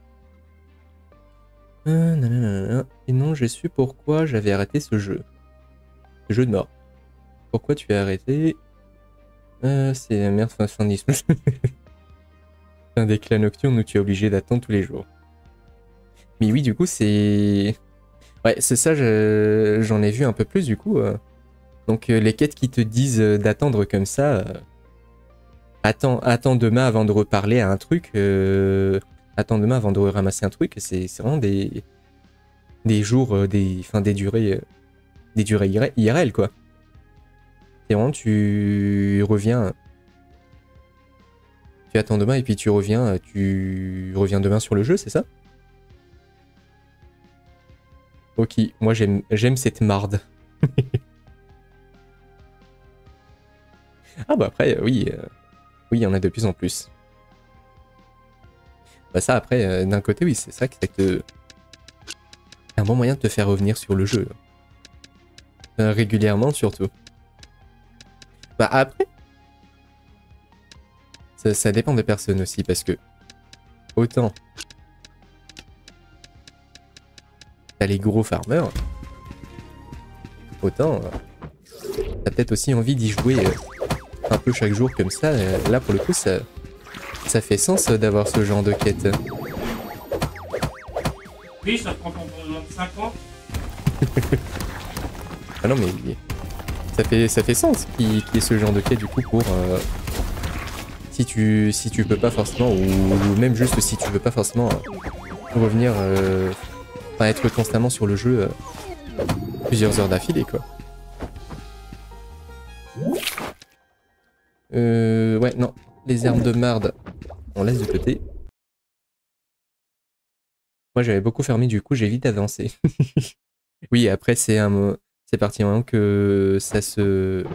Euh, nanana. Et non, j'ai su pourquoi j'avais arrêté ce jeu. Ce jeu de mort. Pourquoi tu as arrêté? euh, C'est la merde fin fin un des clans nocturnes où tu es obligé d'attendre tous les jours. Mais oui, du coup, c'est... Ouais, c'est ça, j'en ai vu un peu plus, du coup. Euh... Donc, euh, les quêtes qui te disent euh, d'attendre comme ça... Euh... Attends, attends demain avant de reparler à un truc. Euh... Attends demain avant de ramasser un truc. C'est vraiment des... Des jours, euh, des... Enfin, des durées... Euh... Des durées I R L, quoi. C'est vraiment, tu reviens... Tu attends demain et puis tu reviens, tu reviens demain sur le jeu, c'est ça? Ok, moi j'aime j'aime cette marde. Ah bah après, oui, euh, oui, il y en a de plus en plus. Bah ça après, euh, d'un côté, oui, c'est ça qui te... un bon moyen de te faire revenir sur le jeu. Euh, régulièrement surtout. Bah après, ça, ça dépend des personnes aussi, parce que autant t'as les gros farmers, autant euh, t'as peut-être aussi envie d'y jouer euh, un peu chaque jour comme ça. Euh, là pour le coup, ça, ça fait sens d'avoir ce genre de quête. Oui, ça prend pour vingt-cinq ans. Ah non mais ça fait, ça fait sens qu'il y ait ce genre de quête du coup pour... Euh, si tu si tu peux pas forcément, ou, ou même juste si tu veux pas forcément euh, revenir... Euh, enfin être constamment sur le jeu euh, plusieurs heures d'affilée quoi. Euh, ouais non, les armes de marde on laisse de côté. Moi j'avais beaucoup fermé du coup j'ai vite avancé. Oui après c'est un... C'est parti un moment que ça se...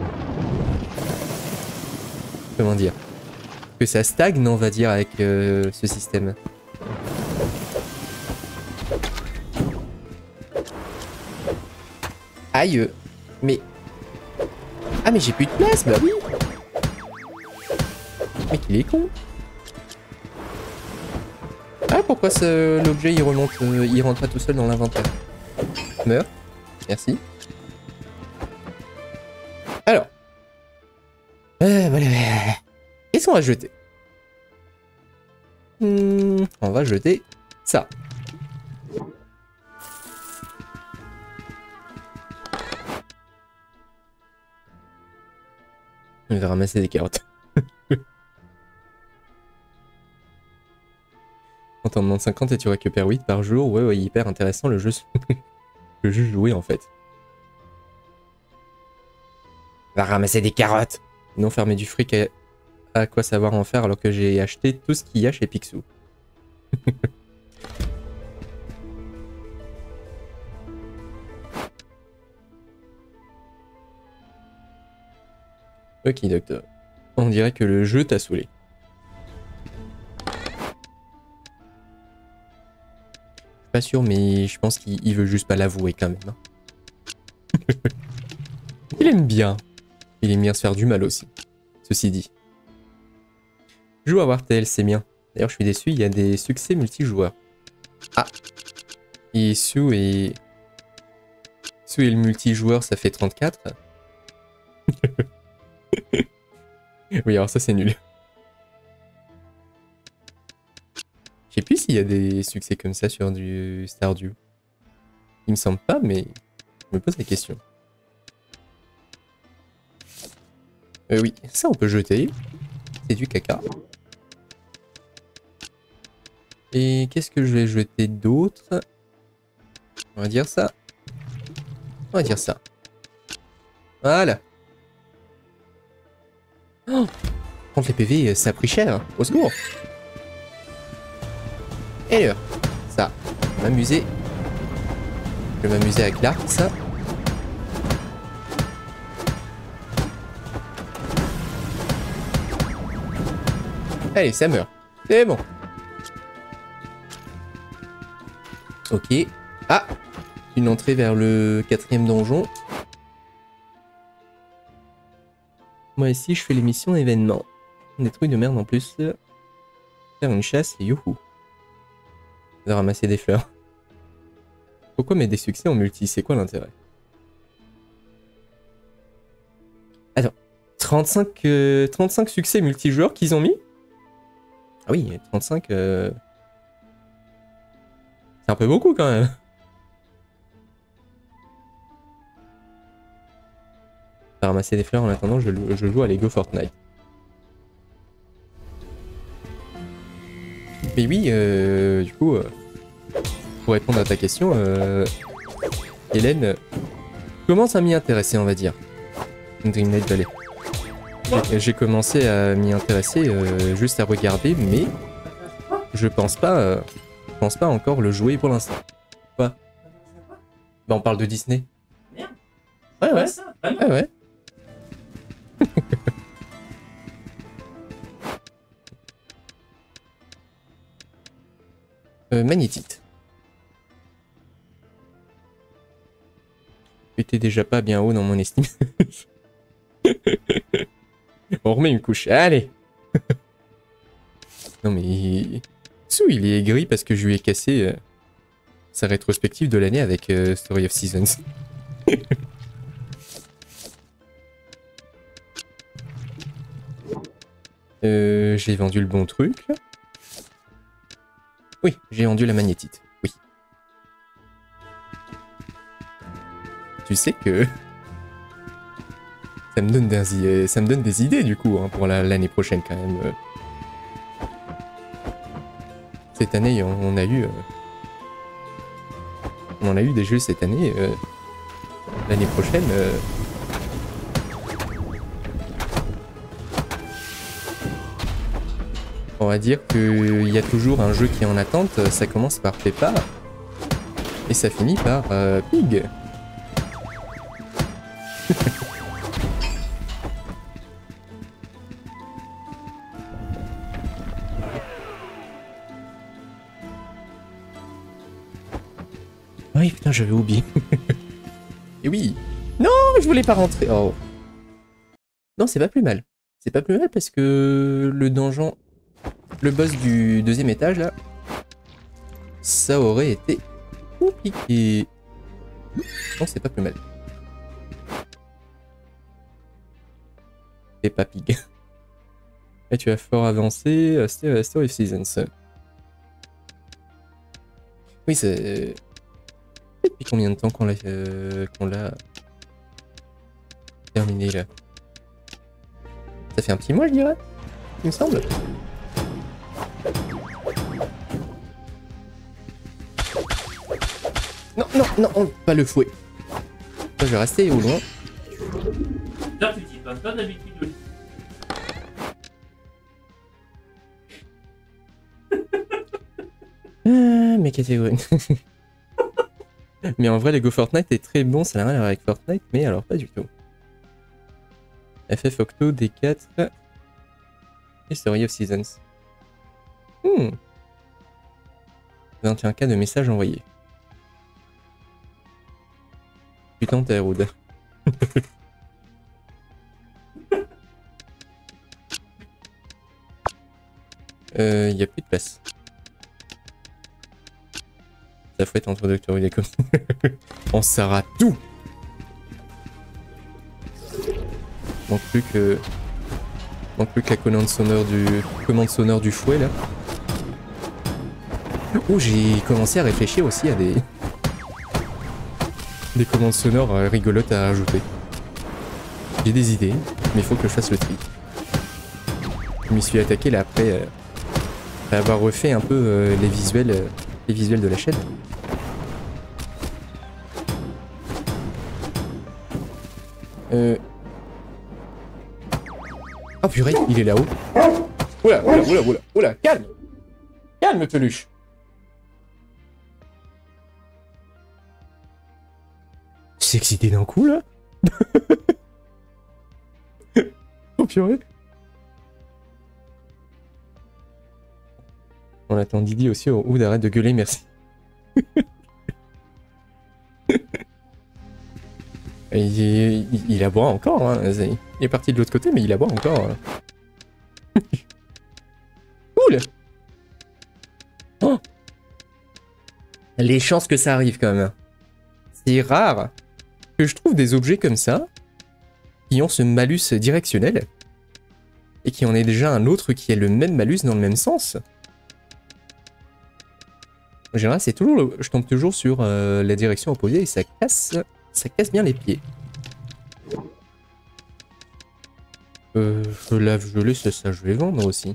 Comment dire? Que ça stagne, on va dire, avec euh, ce système. Aïe! Mais... Ah mais j'ai plus de place, bah oui! Mec il est con! Ah pourquoi l'objet il remonte, euh, il rentre pas tout seul dans l'inventaire? Meurs. Merci. Alors. Euh, voilà. Qu'est-ce qu'on va jeter? hmm, On va jeter ça. On va ramasser des carottes. On t'en demande cinquante et tu récupères huit par jour. Ouais, ouais, hyper intéressant le jeu. Le jeu joué en fait. Va ramasser des carottes. Non, fermer du fric à... à quoi savoir en faire alors que j'ai acheté tout ce qu'il y a chez Picsou. Ok, docteur. On dirait que le jeu t'a saoulé. Pas sûr, mais je pense qu'il il veut juste pas l'avouer quand même. hein. Il aime bien. Il aime bien se faire du mal aussi. Ceci dit. Joue à Wartel, c'est bien. D'ailleurs, je suis déçu, il y a des succès multijoueurs. Ah. Et Sue et... Sue et le multijoueur, ça fait trente-quatre. Oui, alors ça, c'est nul. Je sais plus s'il y a des succès comme ça sur du Stardew. Il me semble pas, mais je me pose la question. Euh, oui, ça on peut jeter. C'est du caca. Et qu'est-ce que je vais jeter d'autre? On va dire ça. On va dire ça. Voilà. Oh, contre les P V, ça a pris cher. hein. Au secours. Et là, ça, je vais m'amuser. Je vais m'amuser avec l'arc, ça. Allez, ça meurt. C'est bon. Ok. Ah, une entrée vers le quatrième donjon. Moi ici, je fais les missions événements. Des trucs de merde en plus. Faire une chasse et youhou. De ramasser des fleurs. Pourquoi mettre des succès en multi? C'est quoi l'intérêt? Attends. trente-cinq, euh, trente-cinq succès multijoueurs qu'ils ont mis? Ah oui, trente-cinq... Euh... C'est un peu beaucoup quand même. Je vais ramasser des fleurs en attendant, je, je joue à Lego Fortnite. Mais oui, euh, du coup, euh, pour répondre à ta question, euh, Hélène euh, commence à m'y intéresser, on va dire. Dreamlight Valley. J'ai commencé à m'y intéresser euh, juste à regarder, mais je pense pas, euh, je pense pas encore le jouer pour l'instant. Quoi? Bah on parle de Disney. Merde. Ouais ouais. Ouais ouais. euh, magnétite. J'étais déjà pas bien haut dans mon estime. On remet une couche. Allez. Non mais... Sou, il est aigri parce que je lui ai cassé euh, sa rétrospective de l'année avec euh, Story of Seasons. euh, j'ai vendu le bon truc. Oui, j'ai vendu la magnétite. Oui. Tu sais que... Ça me donne des, ça me donne des idées du coup hein, pour l'année prochaine quand même. Cette année, on, on a eu... Euh, on en a eu des jeux cette année. Euh, l'année prochaine... Euh, on va dire qu'il y a toujours un jeu qui est en attente. Ça commence par Peppa. Et ça finit par euh, Pig. Oui, putain, j'avais oublié. Et oui. Non, je voulais pas rentrer. Oh. Non, c'est pas plus mal. C'est pas plus mal parce que le donjon, le boss du deuxième étage, là, ça aurait été compliqué. Non, c'est pas plus mal. C'est pas Pig. Et tu as fort avancé. C'était Story of Seasons. Oui, c'est... Depuis combien de temps qu'on l'a euh, qu'on l'a terminé là? Ça fait un petit mois, je dirais, il me semble. Non, non, non, oh, pas le fouet. Moi, je vais rester au loin. Là, tu dis pas ça d'habitude. Ah, mes catégories. Mais en vrai, Lego Fortnite est très bon, ça n'a rien à voir avec Fortnite, mais alors pas du tout. F F Octo, D quatre et Story of Seasons. Hmm. vingt et un K de messages envoyés. Putain, t'es rude. Euh, y a plus de place. Ça faut être entre Docteur Rude et comme on sert à tout. Manque plus que... Manque plus que la commande sonore du... commande sonore du fouet, là. Oh, j'ai commencé à réfléchir aussi à des... des commandes sonores rigolotes à rajouter. J'ai des idées, mais il faut que je fasse le tri. Je m'y suis attaqué là après, euh, après avoir refait un peu euh, les visuels, euh, les visuels de la chaîne. Euh... Oh purée, il est là-haut. Oula, oula, oula, oula, oula, calme. Calme, peluche. Tu t'es excité d'un coup, là? Oh purée. On attend Didi aussi au Oud, arrête de gueuler, merci. il, il, il aboie encore, hein. Il est parti de l'autre côté, mais il aboie encore. Hein. Cool. Oh. Les chances que ça arrive quand même. C'est rare que je trouve des objets comme ça qui ont ce malus directionnel et qui en ait déjà un autre qui ait le même malus dans le même sens. En général, c'est toujours, je tombe toujours sur euh, la direction opposée et ça casse, ça casse bien les pieds. Euh, je lave, je laisse ça, je vais vendre aussi.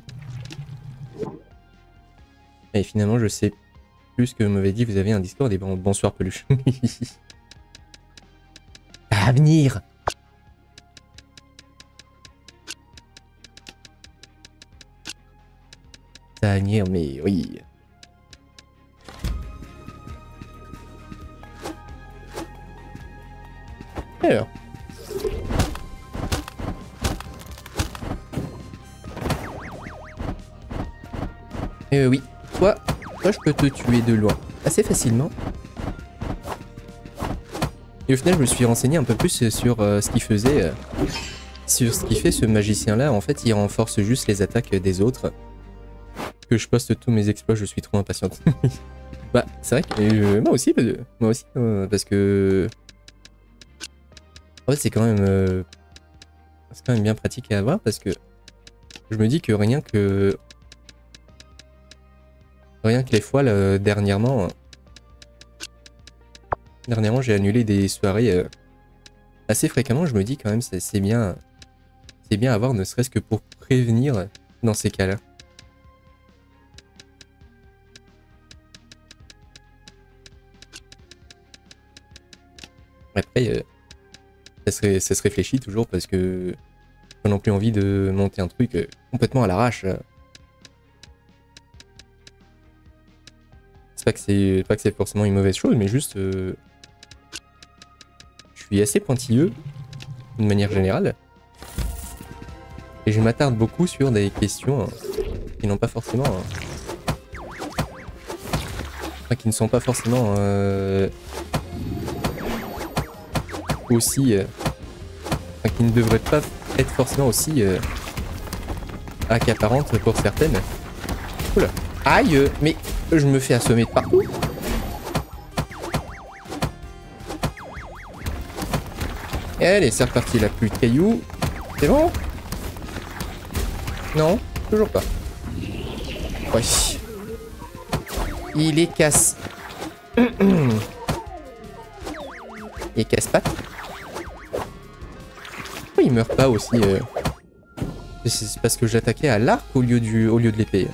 Et finalement, je sais plus ce que vous m'avez dit, vous avez un Discord et bon, bonsoir peluche. À venir. À venir, mais oui. Alors. Euh, oui. Toi, toi, je peux te tuer de loin. Assez facilement. Et au final, je me suis renseigné un peu plus sur euh, ce qu'il faisait. Euh, sur ce qu'il fait ce magicien-là. En fait, il renforce juste les attaques des autres. Que je poste tous mes exploits, je suis trop impatiente. Bah, c'est vrai que euh, moi aussi, euh, moi aussi, euh, parce que... En fait, c'est quand même... Euh, c'est quand même bien pratique à avoir, parce que... Je me dis que rien que... Rien que les fois, là, dernièrement... Dernièrement, j'ai annulé des soirées euh, assez fréquemment. Je me dis quand même, c'est bien... C'est bien à avoir, ne serait-ce que pour prévenir dans ces cas-là. Après, euh, ça, se, ça se réfléchit toujours parce que j'ai non plus envie de monter un truc euh, complètement à l'arrache. C'est pas que c'est pas que c'est forcément une mauvaise chose, mais juste, euh, je suis assez pointilleux de manière générale et je m'attarde beaucoup sur des questions hein, qui n'ont pas forcément, hein, enfin, qui ne sont pas forcément euh, aussi euh, enfin, qui ne devraient pas être forcément aussi euh, accaparantes pour certaines. Oula. Aïe, mais je me fais assommer de partout. Et allez, c'est reparti, la pluie de cailloux. C'est bon? Non, toujours pas. Ouais. Il est casse. Il est casse-pattes. Pourquoi il meurt pas aussi euh... C'est parce que j'attaquais à l'arc au lieu du, au lieu de l'épée.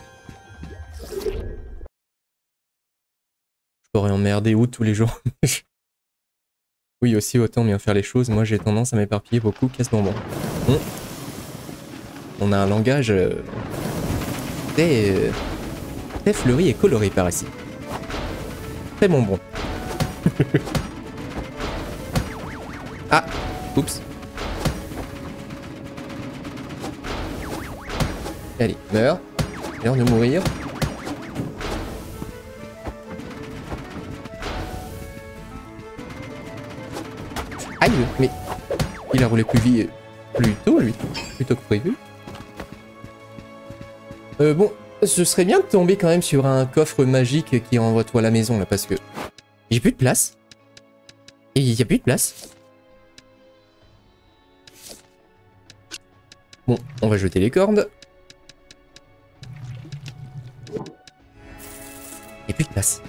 Je pourrais emmerder où tous les jours. Oui, aussi autant bien faire les choses. Moi, j'ai tendance à m'éparpiller beaucoup. Casse-bonbon. Bon. On a un langage euh, très, euh, très fleuri et coloré par ici. Très bonbon. Ah, oups. Allez, meurs. L'heure de mourir. Aïe, mais il a roulé plus vite, plus tôt, lui, plutôt que prévu. Euh, bon, ce serait bien de tomber quand même sur un coffre magique qui envoie toi à la maison, là, parce que j'ai plus de place. Et il n'y a plus de place. Bon, on va jeter les cordes. Il n'y a plus de place.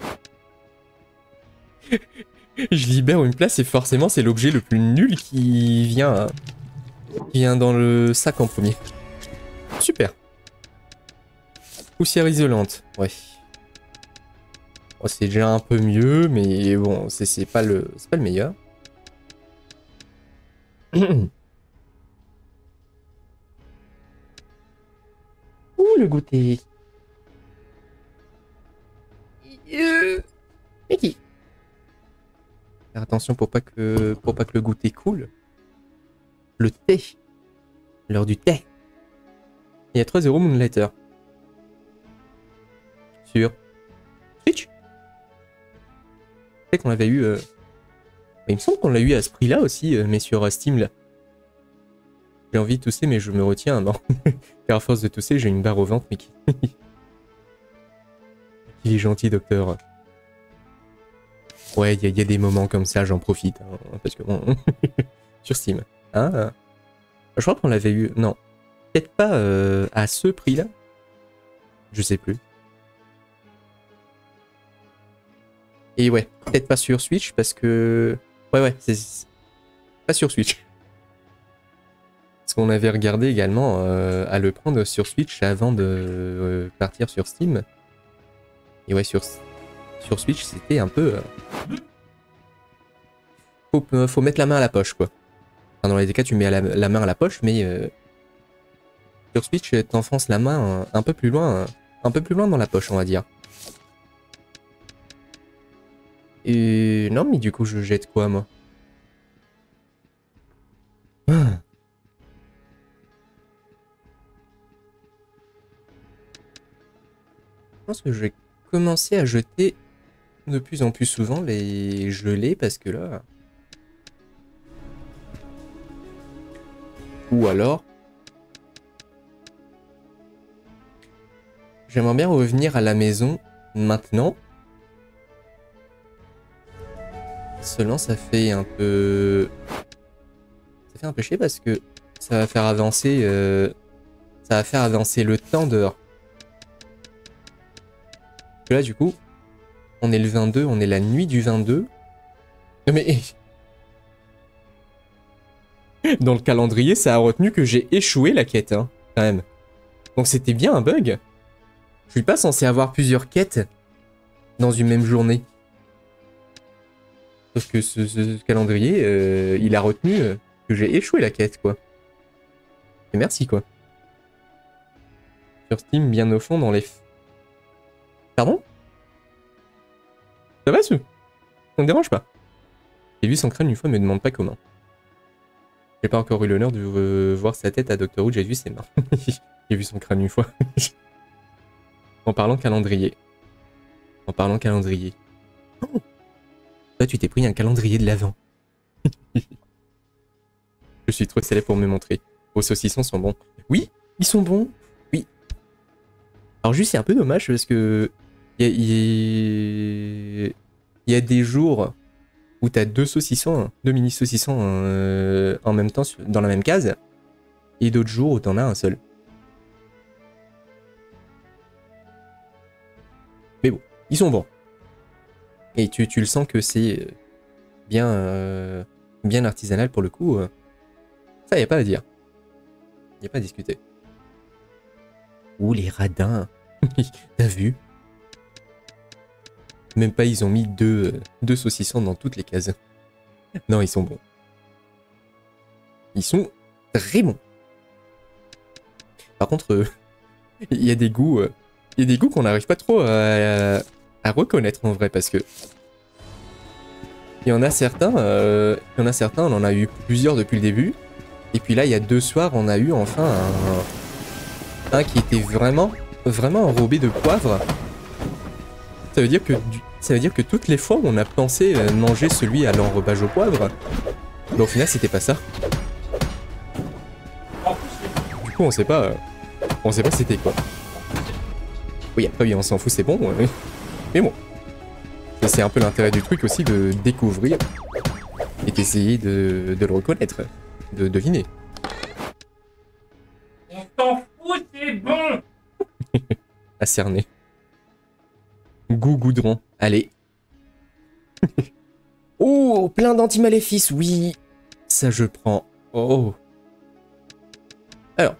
Je libère une place et forcément c'est l'objet le plus nul qui vient, qui vient dans le sac en premier. Super. Poussière isolante, ouais. Oh, c'est déjà un peu mieux, mais bon, c'est pas le, c'est pas le meilleur. Ouh, le goûter. Et qui? Faire attention pour pas que pour pas que le goûter coule. Le thé. L'heure du thé. Il y a trois euros Moonlighter. Sur Switch. C'est qu'on l'avait eu. Euh... Il me semble qu'on l'a eu à ce prix-là aussi, euh, mais sur euh, Steam là. J'ai envie de tousser, mais je me retiens, non. Car à force de tousser, j'ai une barre au ventre, mais qui. Il est gentil, docteur. Ouais, il y, y a des moments comme ça, j'en profite. Hein, parce que bon. Sur Steam. Hein, je crois qu'on l'avait eu. Non. Peut-être pas euh, à ce prix-là. Je sais plus. Et ouais, peut-être pas sur Switch parce que. Ouais, ouais, c'est. Pas sur Switch. Parce qu'on avait regardé également euh, à le prendre sur Switch avant de euh, partir sur Steam. Et ouais, sur, sur Switch, c'était un peu... Euh... Faut, euh, faut mettre la main à la poche, quoi. Enfin, dans les deux cas, tu mets la, la main à la poche, mais... Euh... Sur Switch, t'enfonces la main un, un peu plus loin, un peu plus loin dans la poche, on va dire. Et... Non, mais du coup, je jette quoi, moi? Ah. Je pense que je vais commencer à jeter de plus en plus souvent les gelées parce que là... Ou alors... J'aimerais bien revenir à la maison maintenant. Seulement ça fait un peu... Ça fait un peu chier parce que ça va faire avancer... Euh... Ça va faire avancer le temps dehors. Là, du coup, on est le vingt-deux, on est la nuit du vingt-deux. Mais... Dans le calendrier, ça a retenu que j'ai échoué la quête, hein, quand même. Donc c'était bien un bug. Je suis pas censé avoir plusieurs quêtes dans une même journée. Sauf que ce, ce calendrier, euh, il a retenu euh, que j'ai échoué la quête, quoi. Et merci, quoi. Sur Steam, bien au fond, dans les... Pardon? Ça va, ce? Ça me dérange pas. J'ai vu son crâne une fois, me demande pas comment. J'ai pas encore eu l'honneur de euh, voir sa tête à Doctor Who, j'ai vu ses mains. J'ai vu son crâne une fois. En parlant calendrier. En parlant calendrier. Oh, toi, tu t'es pris un calendrier de l'Avent. Je suis trop célèbre pour me montrer. Vos saucissons sont bons. Oui, ils sont bons. Oui. Alors juste, c'est un peu dommage parce que... Il y, y, y a des jours où t'as deux saucissons, deux mini saucissons euh, en même temps dans la même case, et d'autres jours où t'en as un seul. Mais bon, ils sont bons. Et tu, tu le sens que c'est bien, euh, bien artisanal pour le coup. Euh. Ça, y a pas à dire. Y a pas à discuter. Ouh, les radins. T'as vu? Même pas, ils ont mis deux, deux saucissons dans toutes les cases. Non, ils sont bons. Ils sont très bons. Par contre, il euh, y a des goûts, il euh, y a des goûts qu'on n'arrive pas trop à, à, à reconnaître en vrai, parce que il y en a certains, euh, il y en a certains, on en a eu plusieurs depuis le début. Et puis là, il y a deux soirs, on a eu enfin un, un qui était vraiment, vraiment enrobé de poivre. Ça veut dire que, ça veut dire que toutes les fois où on a pensé manger celui à l'enrobage au poivre, Mais au final, c'était pas ça. En plus, c'est Du coup, on sait pas... euh, on sait pas c'était quoi. Oui, après, oui, on s'en fout, c'est bon. euh, Mais bon. Et c'est un peu l'intérêt du truc aussi de découvrir et d'essayer de, de le reconnaître, de deviner. on s'en fout, c'est bon. À cerner. Goût goudron. Allez. Oh, plein d'anti-maléfices, oui. Ça, je prends. Oh. Alors.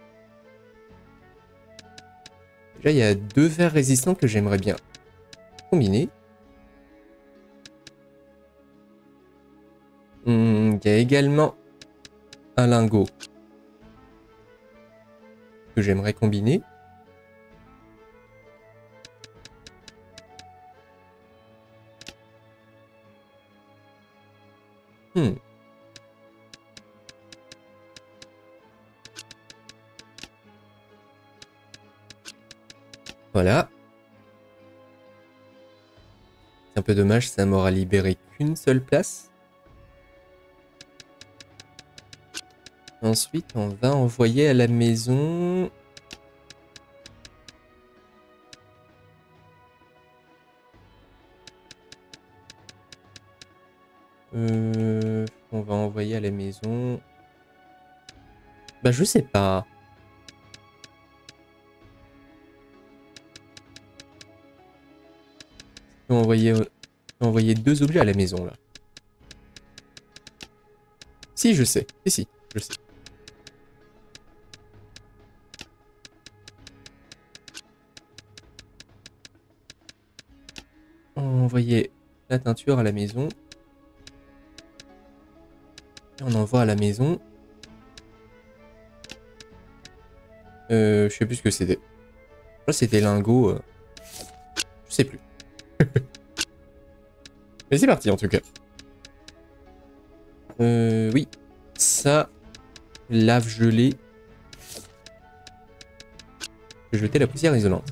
Déjà, il y a deux verres résistants que j'aimerais bien combiner. Hmm, il y a également un lingot que j'aimerais combiner. Hmm. Voilà. C'est un peu dommage, ça m'aura libéré qu'une seule place. Ensuite, on va envoyer à la maison... Euh, on va envoyer à la maison... Bah, je sais pas. On va envoyer, on va envoyer deux objets à la maison, là. Si, je sais. Si, si, je sais. On va envoyer la teinture à la maison. Et on envoie à la maison. Euh, je sais plus ce que c'était. Je crois que c'était lingot. Euh... Je sais plus. Mais c'est parti en tout cas. Euh, oui. Ça. Lave gelée. Je vais jeter la poussière isolante.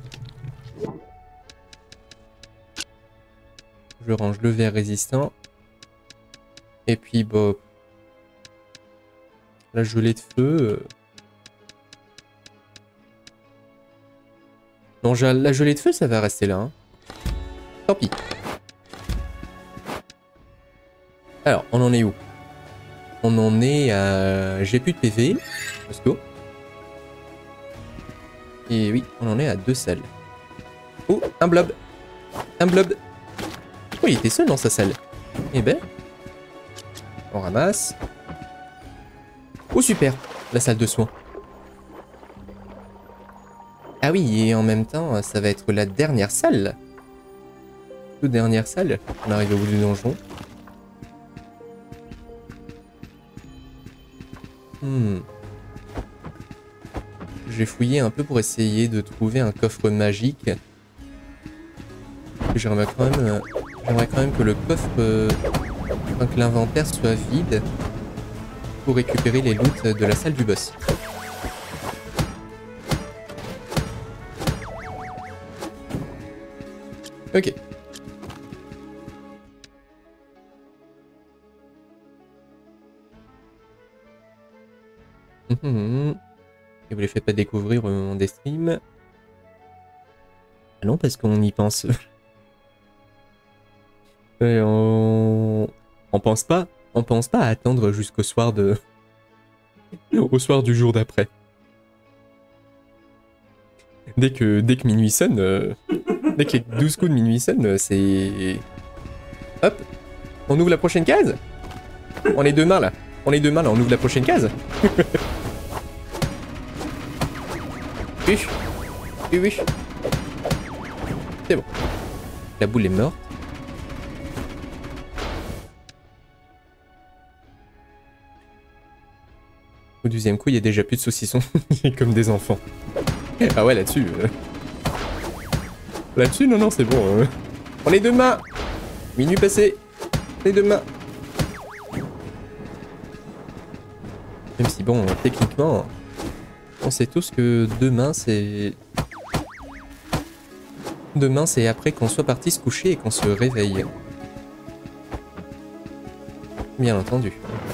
Je range le verre résistant. Et puis, bah. La gelée de feu. Euh... Non, la gelée de feu, ça va rester là. Hein. Tant pis. Alors, on en est où? On en est à... J'ai plus de P V. Let's go. Et oui, on en est à deux salles. Oh, un blob. Un blob. Oh, il était seul dans sa salle. Eh ben. On ramasse. Oh, super. La salle de soins. Ah oui, et en même temps, ça va être la dernière salle. Toute dernière salle. On arrive au bout du donjon. Hmm. J'ai fouillé un peu pour essayer de trouver un coffre magique. J'aimerais quand même, euh, j'aimerais quand même que le coffre, euh, enfin, que l'inventaire soit vide pour récupérer les loots de la salle du boss. Ok. Mmh. Et vous les faites pas découvrir au moment des streams? Ah non, parce qu'on y pense. Et on... on pense pas, on pense pas à attendre jusqu'au soir de, au soir du jour d'après. Dès que, dès que minuit sonne, euh... dès que les douze coups de minuit sonnent, c'est... Hop, on ouvre la prochaine case. On est deux mains là, on est deux mains là, on ouvre la prochaine case. Oui, oui, oui. C'est bon. La boule est morte. Au deuxième coup, il y a déjà plus de saucissons. Comme des enfants. Ah ouais, là-dessus. Euh... Là-dessus, non, non, c'est bon. Euh... On est deux mains. Minuit passé. On est deux mains. Même si, bon, techniquement, on sait tous que demain, c'est... Demain, c'est après qu'on soit parti se coucher et qu'on se réveille. Bien entendu.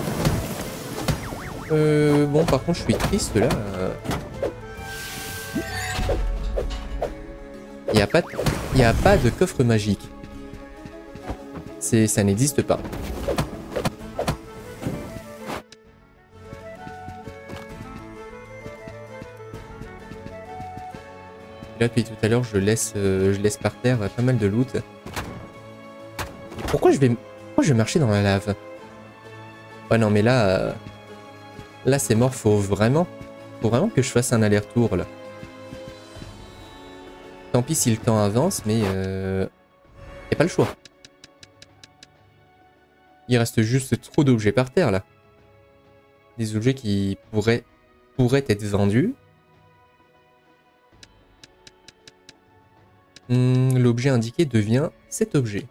Euh, bon, par contre, je suis triste là. Il n'y a pas de... Il n'y a pas de coffre magique. C'est... Ça n'existe pas. Là, depuis tout à l'heure, je laisse, euh, je laisse par terre pas mal de loot. Et pourquoi je vais... Pourquoi je vais marcher dans la lave? Ouais, non, mais là... Euh... Là, c'est mort. Faut vraiment... Faut vraiment que je fasse un aller-retour, là. Tant pis si le temps avance, mais... Euh... Y a pas le choix. Il reste juste trop d'objets par terre, là. Des objets qui pourraient... pourraient être vendus. Hum, l'objet indiqué devient cet objet.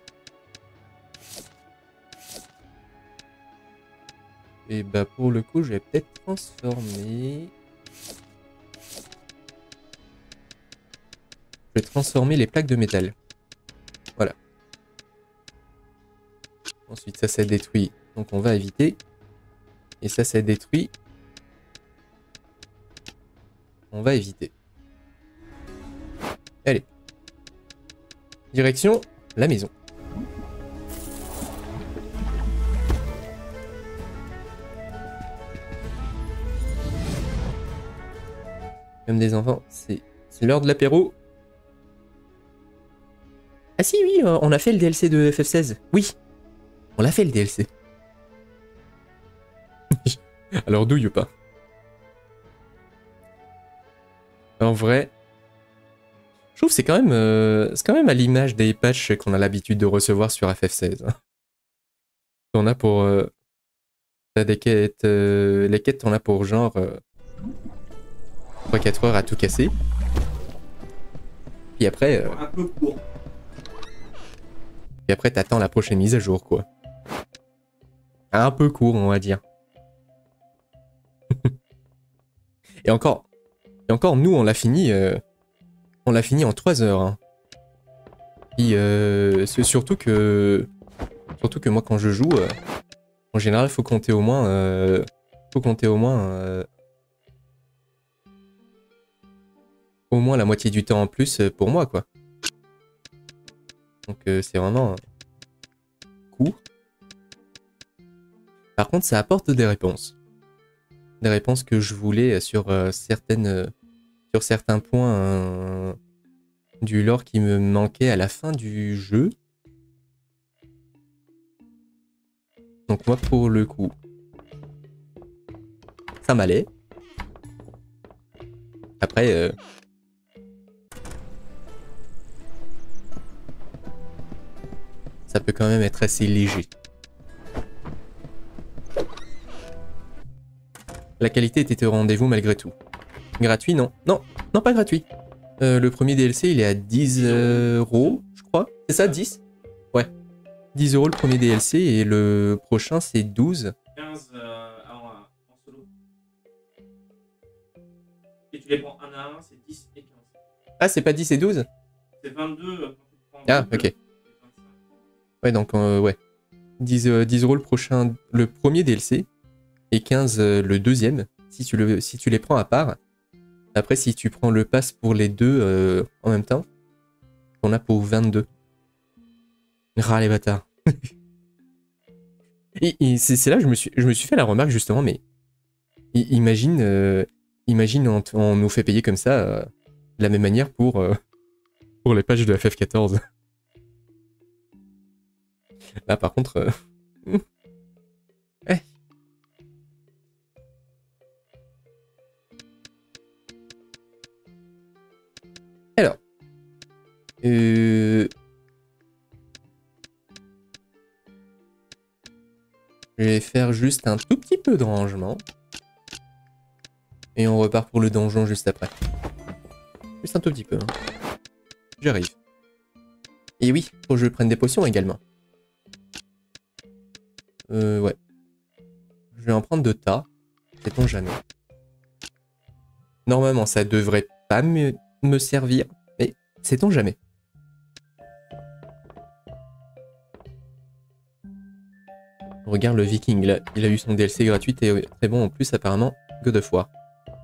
Et bah pour le coup, je vais peut-être transformer... Je vais transformer les plaques de métal. Voilà. Ensuite, ça, ça détruit. Donc on va éviter. Et ça, ça détruit. On va éviter. Allez. Direction la maison. Comme des enfants, c'est l'heure de l'apéro. Ah si, oui, euh, on a fait le D L C de F F seize. Oui, on l'a fait le D L C. Alors douille pas. En vrai, je trouve que c'est quand même, euh, c'est quand même à l'image des patchs qu'on a l'habitude de recevoir sur F F seize. On a pour euh, des quêtes, euh, les quêtes, on a pour genre euh, trois quatre heures à tout casser. Puis après, euh, Un peu court. puis après t'attends la prochaine mise à jour, quoi. Un peu court, on va dire. Et encore, et encore, nous, on l'a fini, euh, on l'a fini en trois heures. Hein. Et euh, c'est surtout que, surtout que moi, quand je joue, euh, en général, faut compter au moins, euh, faut compter au moins, euh, au moins la moitié du temps en plus pour moi, quoi. Donc euh, c'est vraiment euh, court. Par contre, ça apporte des réponses. Des réponses que je voulais sur euh, certaines, euh, sur certains points euh, du lore qui me manquait à la fin du jeu. Donc moi, pour le coup, ça m'allait. Après, euh, ça peut quand même être assez léger. La qualité était au rendez-vous malgré tout. Gratuit, non. Non, non, pas gratuit. Euh, le premier D L C, il est à dix euros, je crois. C'est ça, dix? Ouais. dix euros le premier D L C et le prochain, c'est douze. quinze euh, en, en solo. Si tu les prends un à un, c'est dix et quinze. Ah, c'est pas dix et douze? C'est vingt-deux quand tu prends. Ah, ok. Ouais, donc, euh, ouais. dix, euh, dix euros le prochain, le premier D L C et quinze euh, le deuxième, si tu, le, si tu les prends à part. Après, si tu prends le pass pour les deux euh, en même temps, on a pour vingt-deux. Rah, les bâtards. et, et c'est là que je me, suis, je me suis fait la remarque, justement, mais imagine, euh, imagine on, on nous fait payer comme ça, euh, de la même manière pour, euh, pour les pages de F F quatorze. Là, par contre... Euh... eh. Alors... Euh... Je vais faire juste un tout petit peu de rangement. Et on repart pour le donjon juste après. Juste un tout petit peu. Hein. J'arrive. Et oui, faut que je prenne des potions également. Euh, ouais. Je vais en prendre deux tas. Sait-on jamais. Normalement, ça devrait pas me, me servir. Mais sait-on jamais. Regarde le Viking, là. Il a eu son D L C gratuit et très bon en plus, apparemment, God of War.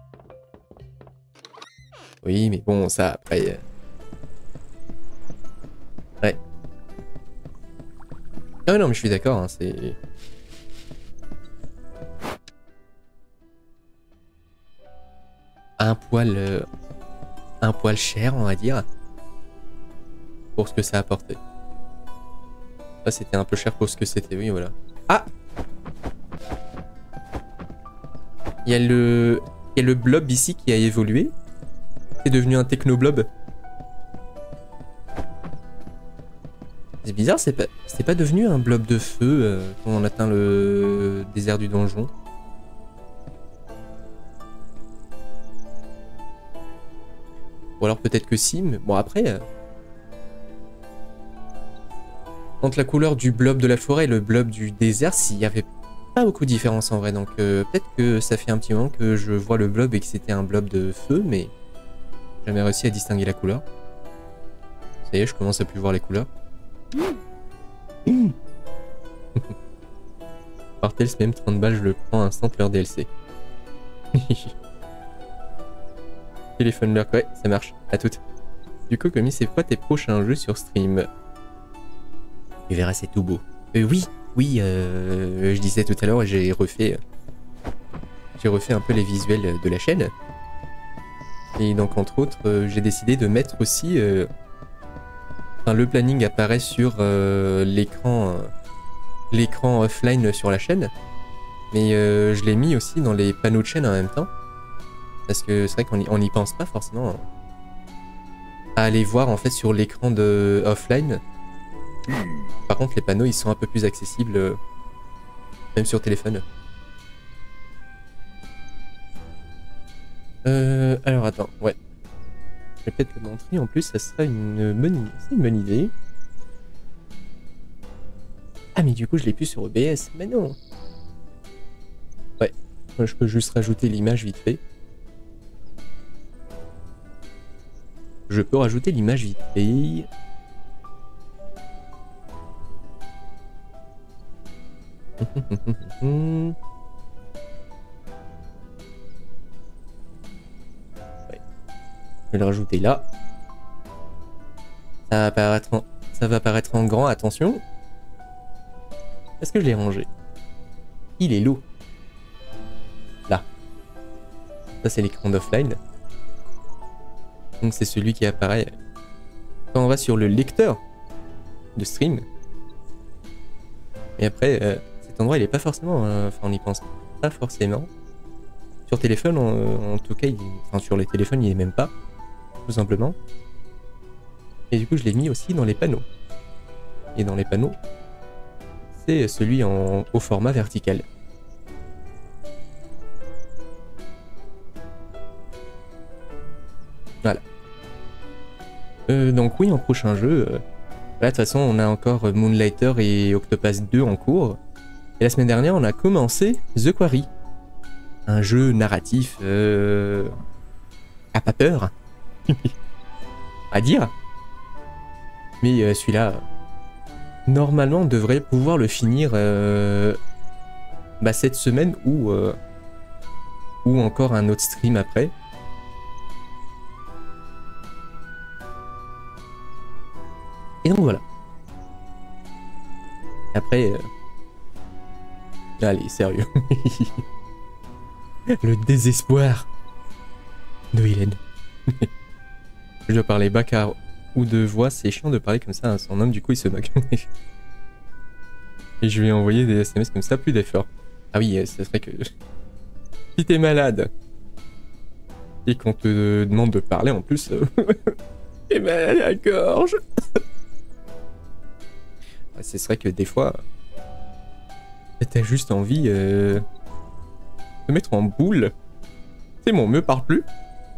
Oui, mais bon, ça, après... Euh... Ouais. Ah non, mais je suis d'accord, hein, c'est... Un poil... Euh... Un poil cher, on va dire. Pour ce que ça apportait. Ça, c'était un peu cher pour ce que c'était, oui, voilà. Ah! Il y a le... Il y a le blob ici qui a évolué. C'est devenu un techno-blob. C'est bizarre, c'est pas... c'est pas devenu un blob de feu euh, quand on atteint le désert du donjon. Ou alors peut-être que si, mais bon après... Euh... Entre la couleur du blob de la forêt et le blob du désert, s'il y avait pas beaucoup de différence en vrai, donc euh, peut-être que ça fait un petit moment que je vois le blob et que c'était un blob de feu, mais j'ai jamais réussi à distinguer la couleur. Ça y est, je commence à plus voir les couleurs. Mmh. Partels, même trente balles, je le prends instant leur D L C. Téléphone leur, ouais, ça marche, à toutes. Du coup, Comi, c'est quoi tes prochains jeux sur stream? Tu verras, c'est tout beau. Euh, oui, oui, euh, je disais tout à l'heure, j'ai refait, euh, j'ai refait un peu les visuels de la chaîne. Et donc, entre autres, euh, j'ai décidé de mettre aussi... Euh, enfin, le planning apparaît sur euh, l'écran euh, l'écran offline sur la chaîne. Mais euh, je l'ai mis aussi dans les panneaux de chaîne en même temps. Parce que c'est vrai qu'on n'y pense pas forcément à aller voir en fait sur l'écran de offline. Par contre, les panneaux, ils sont un peu plus accessibles, euh, même sur téléphone. Euh, alors, attends, ouais. Je vais peut-être le montrer, en plus, ça sera une bonne, c'est une bonne idée. Ah, mais du coup, je l'ai plus sur O B S, mais non. Ouais, moi, je peux juste rajouter l'image vite fait. Je peux rajouter l'image vite fait. Ouais. Je vais le rajouter là. Ça va apparaître en, ça va apparaître en grand, attention. Est-ce que je l'ai rangé? Il est lourd. Là. Ça c'est l'écran d'offline. Donc c'est celui qui apparaît quand on va sur le lecteur de stream. Et après, euh, cet endroit il est pas forcément... Euh, enfin on n'y pense pas forcément. Sur téléphone, en, en tout cas, il, enfin sur les téléphones il est même pas. Tout simplement. Et du coup je l'ai mis aussi dans les panneaux. Et dans les panneaux, c'est celui en, au format vertical. Voilà. Euh, donc oui, en prochain jeu, euh, là de toute façon on a encore Moonlighter et Octopath deux en cours. Et la semaine dernière on a commencé The Quarry. Un jeu narratif euh, à pas peur. À dire. Mais euh, celui-là, normalement on devrait pouvoir le finir euh, bah, cette semaine ou, euh, ou encore un autre stream après. Et donc voilà. Après... Euh... Allez, sérieux. Le désespoir de Hélène. Je dois parler bas car ou de voix, c'est chiant de parler comme ça à son homme, du coup il se moque. Et je lui ai envoyé des S M S comme ça, plus d'efforts. Ah oui, c'est vrai que... Si t'es malade et qu'on te demande de parler en plus... T'es mal à la gorge. C'est vrai que des fois... T'as juste envie euh, de te mettre en boule. C'est bon, me parle plus.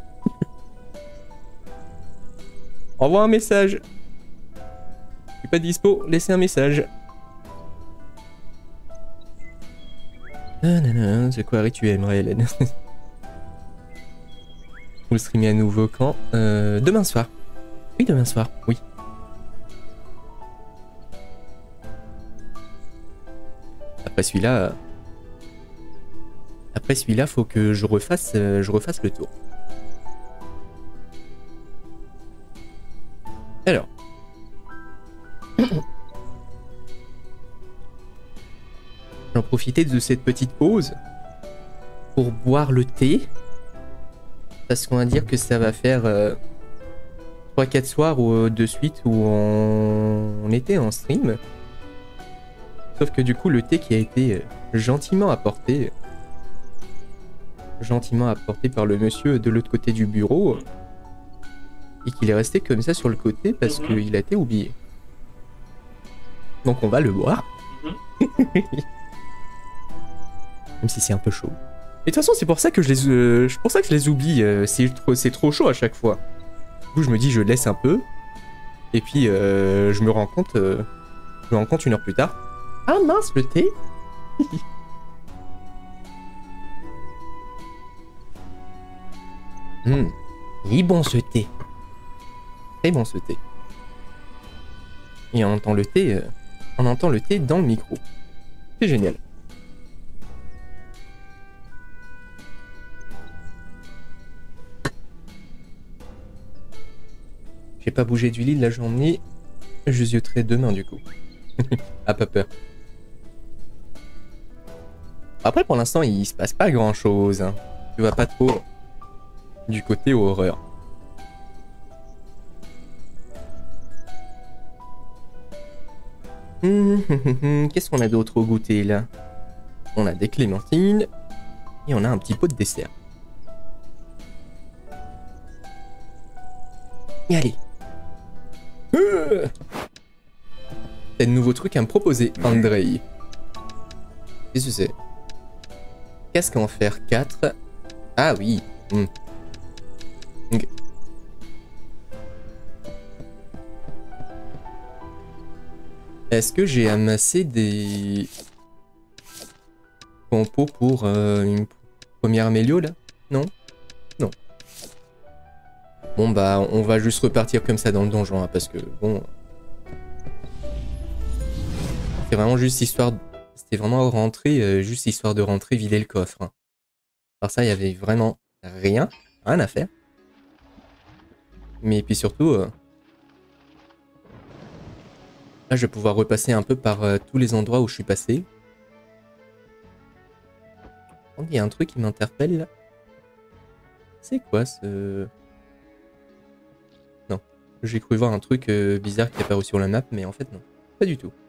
Envoie un message. Je suis pas dispo, laissez un message. Ah nanana, c'est quoi tu aimerais Hélène? Vous le streamez à nouveau quand? euh, Demain soir. Oui, demain soir, oui. Après après celui-là... Euh... Après celui-là, faut que je refasse, euh, je refasse le tour. Alors. J'en profitais de cette petite pause pour boire le thé. Parce qu'on va dire que ça va faire euh, trois quatre soirs ou, de suite où on... on était en stream. Sauf que du coup, le thé qui a été gentiment apporté, gentiment apporté par le monsieur de l'autre côté du bureau, et qu'il est resté comme ça sur le côté parce mmh. qu'il a été oublié. Donc on va le boire. Mmh. Même si c'est un peu chaud. Et de toute façon, c'est pour ça que je les, euh, c'est pour ça que je les oublie. Euh, c'est trop, c'est trop chaud à chaque fois. Du coup, je me dis, je laisse un peu. Et puis, euh, je me rends compte, euh, je me rends compte une heure plus tard. Ah mince, le thé. Hum, il est bon ce thé. Très bon ce thé. Et on entend le thé, euh, on entend le thé dans le micro. C'est génial. J'ai pas bougé du lit de la journée. Je zioterai demain du coup. Ah, pas peur. Après, pour l'instant, il se passe pas grand chose. Hein. Tu vas pas trop du côté horreur. Qu'est-ce qu'on a d'autre au goûter là? On a des clémentines et on a un petit pot de dessert. Et allez. Euh T'as de nouveaux trucs à me proposer, Andrei. Qu'est-ce que c'est? Casque en fer quatre. Ah oui. Mm. Okay. Est-ce que j'ai amassé des compos pour euh, une première amélio là? Non? Non. Bon bah on va juste repartir comme ça dans le donjon hein, parce que bon... C'est vraiment juste histoire... C'était vraiment rentrer, euh, juste histoire de rentrer vider le coffre. Hein. Alors ça, il y avait vraiment rien, rien à faire. Mais puis surtout... Euh... Là, je vais pouvoir repasser un peu par euh, tous les endroits où je suis passé. Il y a un truc qui m'interpelle là. C'est quoi ce... Non. J'ai cru voir un truc euh, bizarre qui est apparu sur la map, mais en fait non. Pas du tout.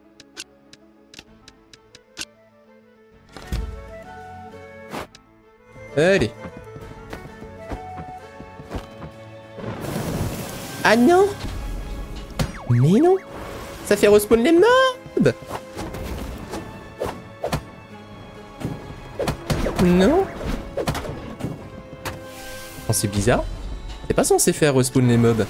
Allez. Ah non! Mais non! Ça fait respawn les mobs! Non? Oh, c'est bizarre. C'est pas censé faire respawn les mobs.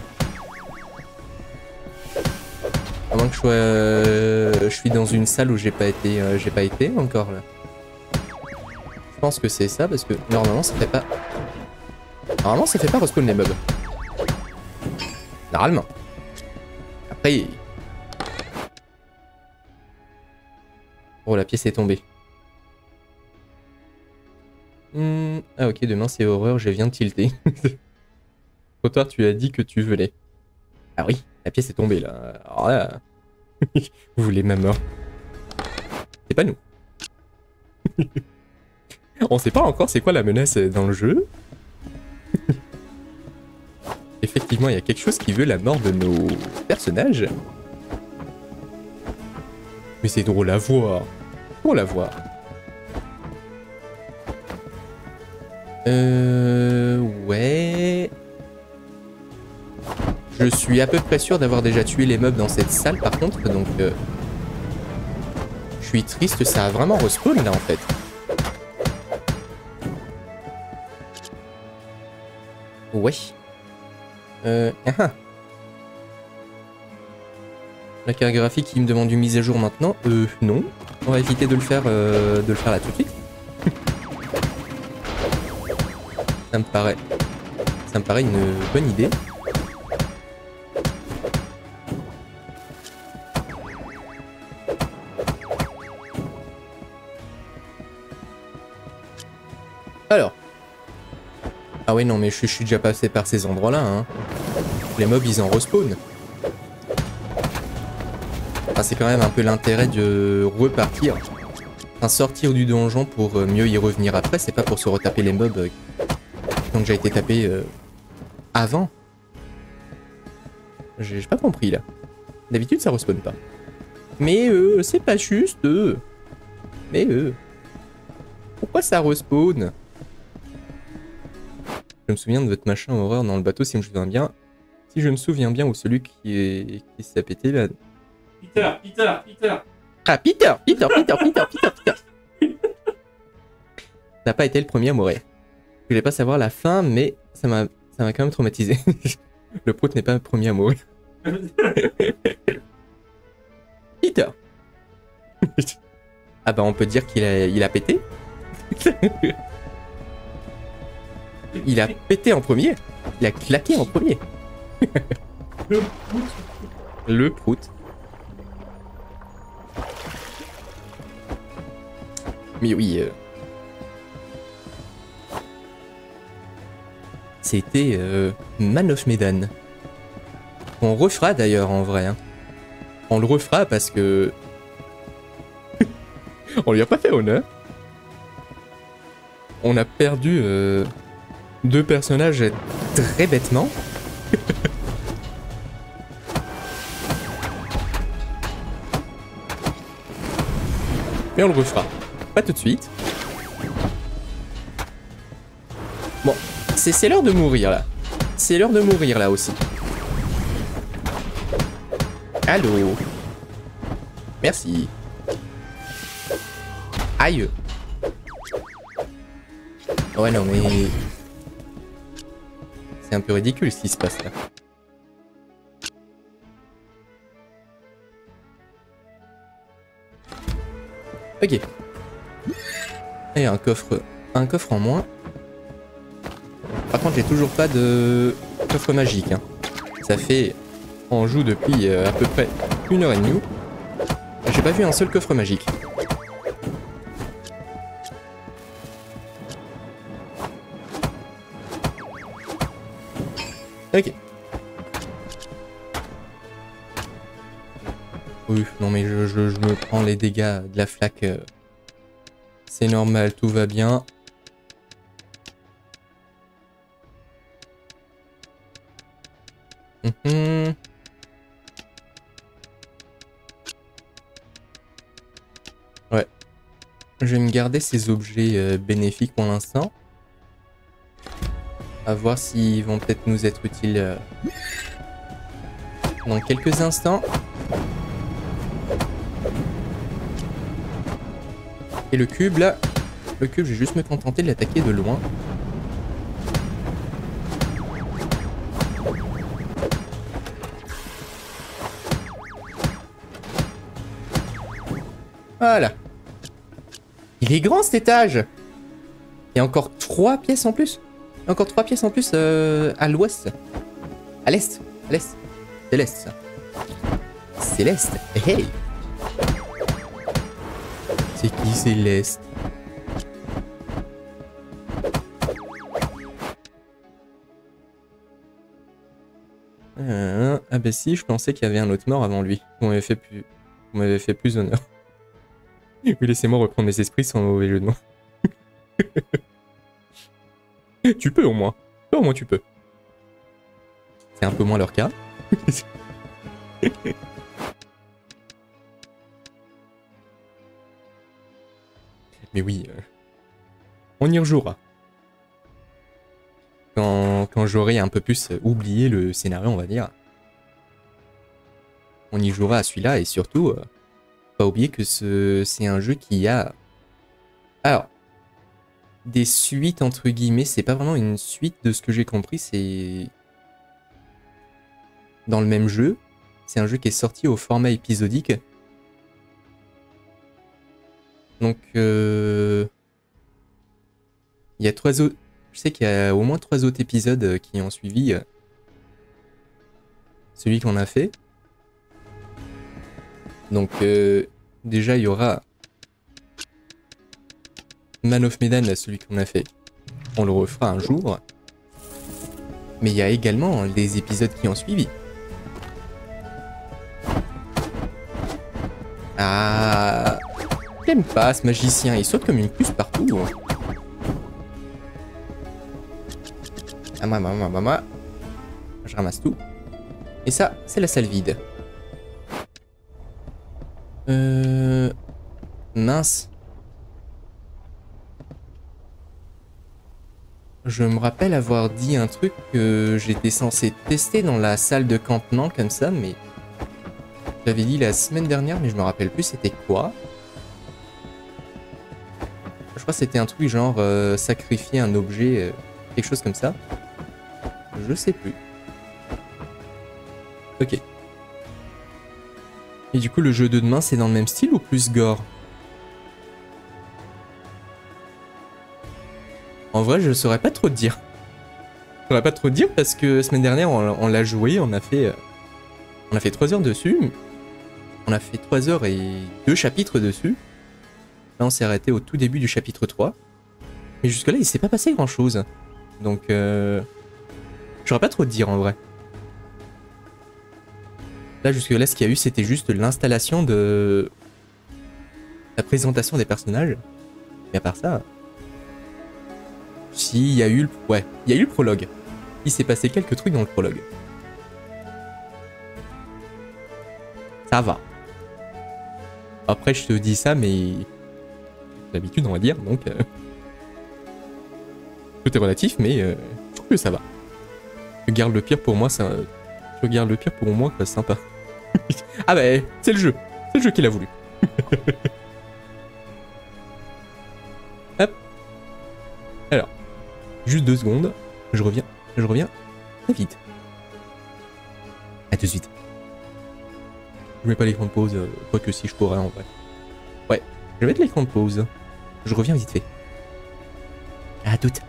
À moins que je sois... Euh, je suis dans une salle où j'ai pas été... Euh, j'ai pas été encore là. Je pense que c'est ça parce que normalement ça fait pas... Normalement ça fait pas respawn les mobs. Normalement. Après... Oh la pièce est tombée. Mmh. Ah ok, demain c'est horreur, je viens de tilter. Trop tard, tu as dit que tu venais. Ah oui, la pièce est tombée là. Alors là... Vous voulez ma mort. C'est pas nous. On sait pas encore c'est quoi la menace dans le jeu. Effectivement, il y a quelque chose qui veut la mort de nos personnages. Mais c'est drôle à voir. Drôle à voir. Euh... Ouais... Je suis à peu près sûr d'avoir déjà tué les mobs dans cette salle par contre, donc... Euh... Je suis triste, ça a vraiment respawn là en fait. Ouais. Euh... Ah ah. La carte graphique qui me demande une mise à jour maintenant. Euh, non. On va éviter de le faire, euh, de le faire là tout de suite. Ça me paraît... Ça me paraît une bonne idée. Alors. Ah ouais, non, mais je, je suis déjà passé par ces endroits-là. Hein. Les mobs, ils en respawn. Enfin, c'est quand même un peu l'intérêt de repartir. Enfin, sortir du donjon pour mieux y revenir après. C'est pas pour se retaper les mobs qui ont déjà été tapés euh, avant. J'ai pas compris, là. D'habitude, ça respawn pas. Mais euh, c'est pas juste. Euh. Mais euh. Pourquoi ça respawn? Je me souviens de votre machin horreur dans le bateau, si je me souviens bien. Si je me souviens bien, ou celui qui est qui s'est pété là. Peter, Peter, Peter. Ah, Peter, Peter, Peter, Peter, Peter, Peter. N'a pas été le premier à mourir. Je voulais pas savoir la fin, mais ça m'a ça m'a quand même traumatisé. Le prout n'est pas le premier à mourir. Peter. Ah bah on peut dire qu'il a il a pété. Il a pété en premier. Il a claqué en premier. Le prout. Le prout. Mais oui. Euh... C'était euh, Man of Medan. On refera d'ailleurs en vrai. Hein. On le refera parce que... On lui a pas fait honneur. On a perdu euh, deux personnages très bêtement. Mais on le refera. Pas tout de suite. Bon, c'est l'heure de mourir là. C'est l'heure de mourir là aussi. Allô. Merci. Aïe. Ouais non mais... C'est un peu ridicule ce qui se passe là. Ok. Et un coffre... Un coffre en moins. Par contre j'ai toujours pas de coffre magique. Hein. Ça fait... On joue depuis euh, à peu près une heure et demie. J'ai pas vu un seul coffre magique. Ok. Oui, non mais je, je, je me prends les dégâts de la flaque. Euh, C'est normal, tout va bien. Mmh. Ouais. Je vais me garder ces objets euh, bénéfiques pour l'instant. À voir s'ils vont peut-être nous être utiles euh, dans quelques instants. Et le cube là, le cube je vais juste me contenter de l'attaquer de loin. Voilà. Il est grand cet étage. Il y a encore trois pièces en plus. Encore trois pièces en plus euh, à l'ouest. À l'est. À l'est. C'est l'est ça. C'est l'est. Hey. C'est qui Céleste? euh, Ah bah si, je pensais qu'il y avait un autre mort avant lui. Vous m'avez fait plus... Vous m'avez fait plus honneur. Oui, laissez-moi reprendre mes esprits sans mauvais jeu de mots. Tu peux au moins. Au moins tu peux. C'est un peu moins leur cas. Mais oui, euh, on y rejouera. Quand, quand j'aurai un peu plus oublié le scénario, on va dire. On y jouera à celui-là et surtout, euh, pas oublier que ce, c'est un jeu qui a... Alors, des suites entre guillemets, c'est pas vraiment une suite de ce que j'ai compris, c'est... Dans le même jeu, c'est un jeu qui est sorti au format épisodique. Donc, euh... il y a trois autres... Je sais qu'il y a au moins trois autres épisodes qui ont suivi euh, celui qu'on a fait. Donc, euh, déjà, il y aura Man of Medan, celui qu'on a fait on le refera un jour. Mais il y a également des épisodes qui ont suivi. Ah, j'aime pas ce magicien, il saute comme une puce partout. Ah, moi, moi, moi, moi, moi. Je ramasse tout. Et ça, c'est la salle vide. Euh... Mince. Je me rappelle avoir dit un truc que j'étais censé tester dans la salle de campement comme ça, mais... J'avais dit la semaine dernière, mais je me rappelle plus c'était quoi. Je crois que c'était un truc genre euh, sacrifier un objet, euh, quelque chose comme ça. Je sais plus. Ok. Et du coup, le jeu de demain, c'est dans le même style ou plus gore? En vrai, je saurais pas trop te dire. Je saurais pas trop te dire parce que semaine dernière, on, on l'a joué, on a fait... Euh, on a fait trois heures dessus. On a fait trois heures et deux chapitres dessus. Là, on s'est arrêté au tout début du chapitre trois. Mais jusque-là, il s'est pas passé grand-chose. Donc, euh... je saurais pas trop te dire en vrai. Là, jusque-là, ce qu'il y a eu, c'était juste l'installation de... la présentation des personnages. Mais à part ça... Si, il y a eu le... Ouais, il y a eu le prologue. Il s'est passé quelques trucs dans le prologue. Ça va. Après, je te dis ça, mais... d'habitude, on va dire, donc... Euh... Tout est relatif, mais euh... je trouve que ça va. Je garde le pire pour moi, ça... Je garde le pire pour moi, c'est sympa. Ah bah, c'est le jeu. C'est le jeu qu'il a voulu. Hop. Alors, juste deux secondes. Je reviens. Je reviens très vite. À tout de suite. Je mets pas l'écran de pause, euh, quoique si je pourrais en vrai. Ouais, je vais mettre l'écran de pause. Je reviens vite fait. À toutes.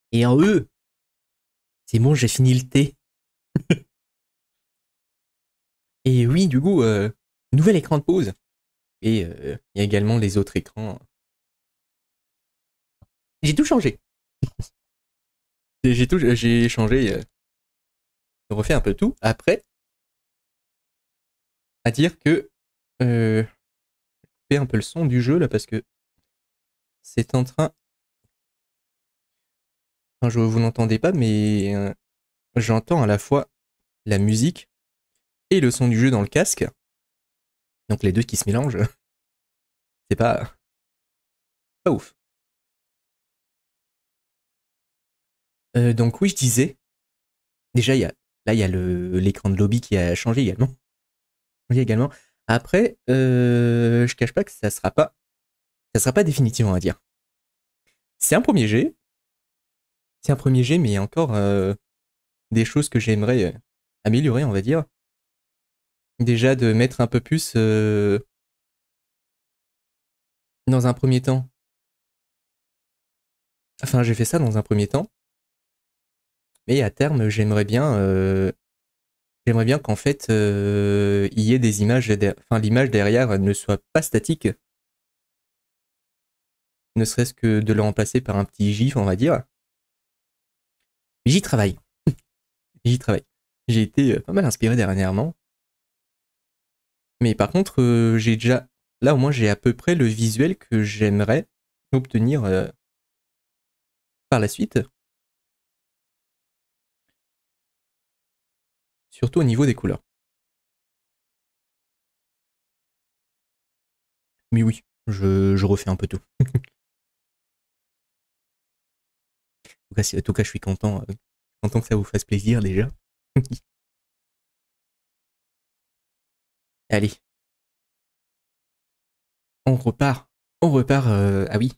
Et en eux, c'est bon, j'ai fini le thé. Et oui, du coup, euh, nouvel écran de pause. Et euh, il y a également les autres écrans. J'ai tout changé. J'ai tout, j'ai changé, euh, refait un peu tout. Après, à dire que euh, je fais un peu le son du jeu là parce que c'est en train. Enfin, je vous n'entendez pas, mais euh, j'entends à la fois la musique et le son du jeu dans le casque. Donc les deux qui se mélangent. C'est pas pas ouf. Euh, donc oui, je disais. Déjà, il y a là il y a le l'écran de lobby qui a changé également. Changé également. Après, euh, je cache pas que ça sera pas ça sera pas définitif, on va dire. C'est un premier jet. C'est un premier jet, mais il y a encore euh, des choses que j'aimerais euh, améliorer, on va dire. Déjà de mettre un peu plus euh, dans un premier temps. Enfin, j'ai fait ça dans un premier temps. Mais à terme, j'aimerais bien, euh, j'aimerais bien qu'en fait, euh, il y ait des images, enfin l'image derrière ne soit pas statique, ne serait-ce que de le remplacer par un petit gif, on va dire. J'y travaille, j'y travaille. J'ai été pas mal inspiré dernièrement. Mais par contre, euh, j'ai déjà, là au moins j'ai à peu près le visuel que j'aimerais obtenir euh, par la suite. Surtout au niveau des couleurs. Mais oui, je, je refais un peu tout. En tout cas, si- en tout cas, je suis content, euh, content que ça vous fasse plaisir déjà. Allez, on repart. On repart. euh, ah oui.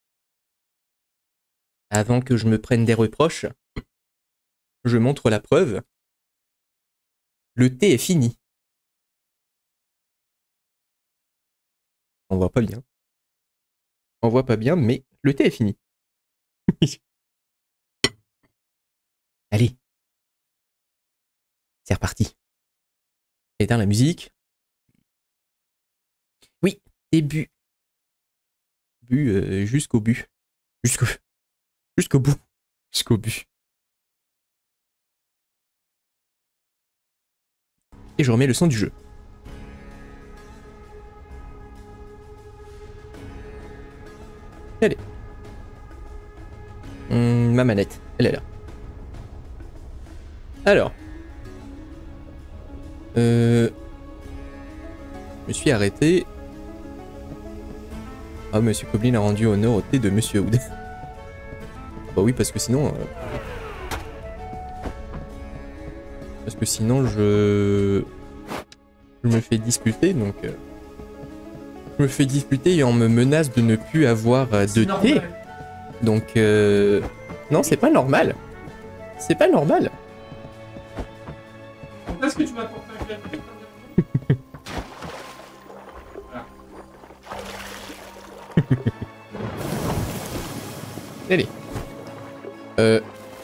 Avant que je me prenne des reproches, je montre la preuve. Le thé est fini. On voit pas bien. On voit pas bien, mais le thé est fini. Allez, c'est reparti. Éteins la musique. Oui, début. Bu euh, jusqu'au but. Jusqu'au jusqu'au bout. Jusqu'au but. Et je remets le son du jeu. Allez. Hum, ma manette, elle est là. Alors. Euh, je me suis arrêté. Ah, Monsieur Coblin a rendu honneur au thé de Monsieur Hood. Bah oui, parce que sinon... Euh... Parce que sinon, je... Je me fais disputer, donc... Euh... Je me fais disputer et on me menace de ne plus avoir euh, de thé. Donc... Euh... Non, c'est pas normal. C'est pas normal. Pourquoi est-ce que tu m'as apporté un café? Allez. Euh...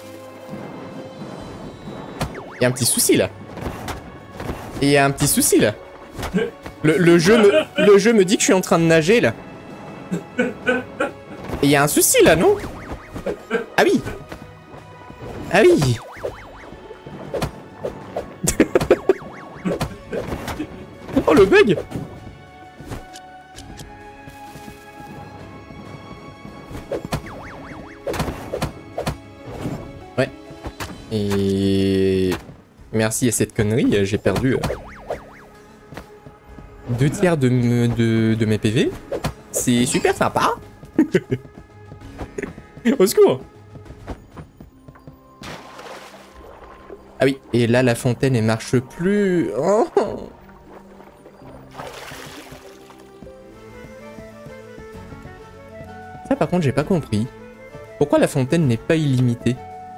Il y a un petit souci là. Il y a un petit souci là. Le, le, jeu me, le jeu me dit que je suis en train de nager là. Et il y a un souci là, non? Ah oui. Ah oui. Oh le bug. Ouais. Et... Merci à cette connerie, j'ai perdu... Euh... Deux tiers de, de, de mes P V. C'est super sympa. Au secours. Ah oui, et là la fontaine elle marche plus. Oh. Ça par contre j'ai pas compris. Pourquoi la fontaine n'est pas illimitée?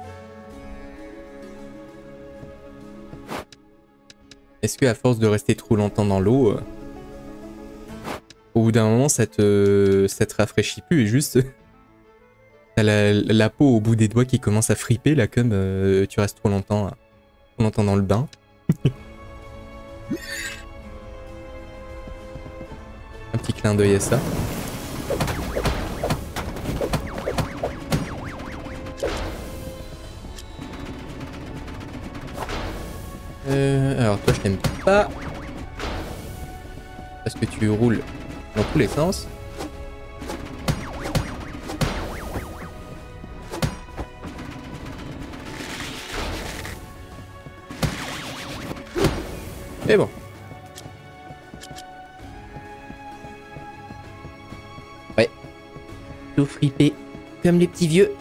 Est-ce que à force de rester trop longtemps dans l'eau, euh, au bout d'un moment ça te, ça te rafraîchit plus et juste T'as la, la peau au bout des doigts qui commence à friper, là, comme euh, tu restes trop longtemps, trop longtemps dans le bain. Un petit clin d'œil à ça. Euh, alors toi je t'aime pas. Parce que tu roules dans tous les sens. Et bon. Ouais. Tout fripé. Comme les petits vieux.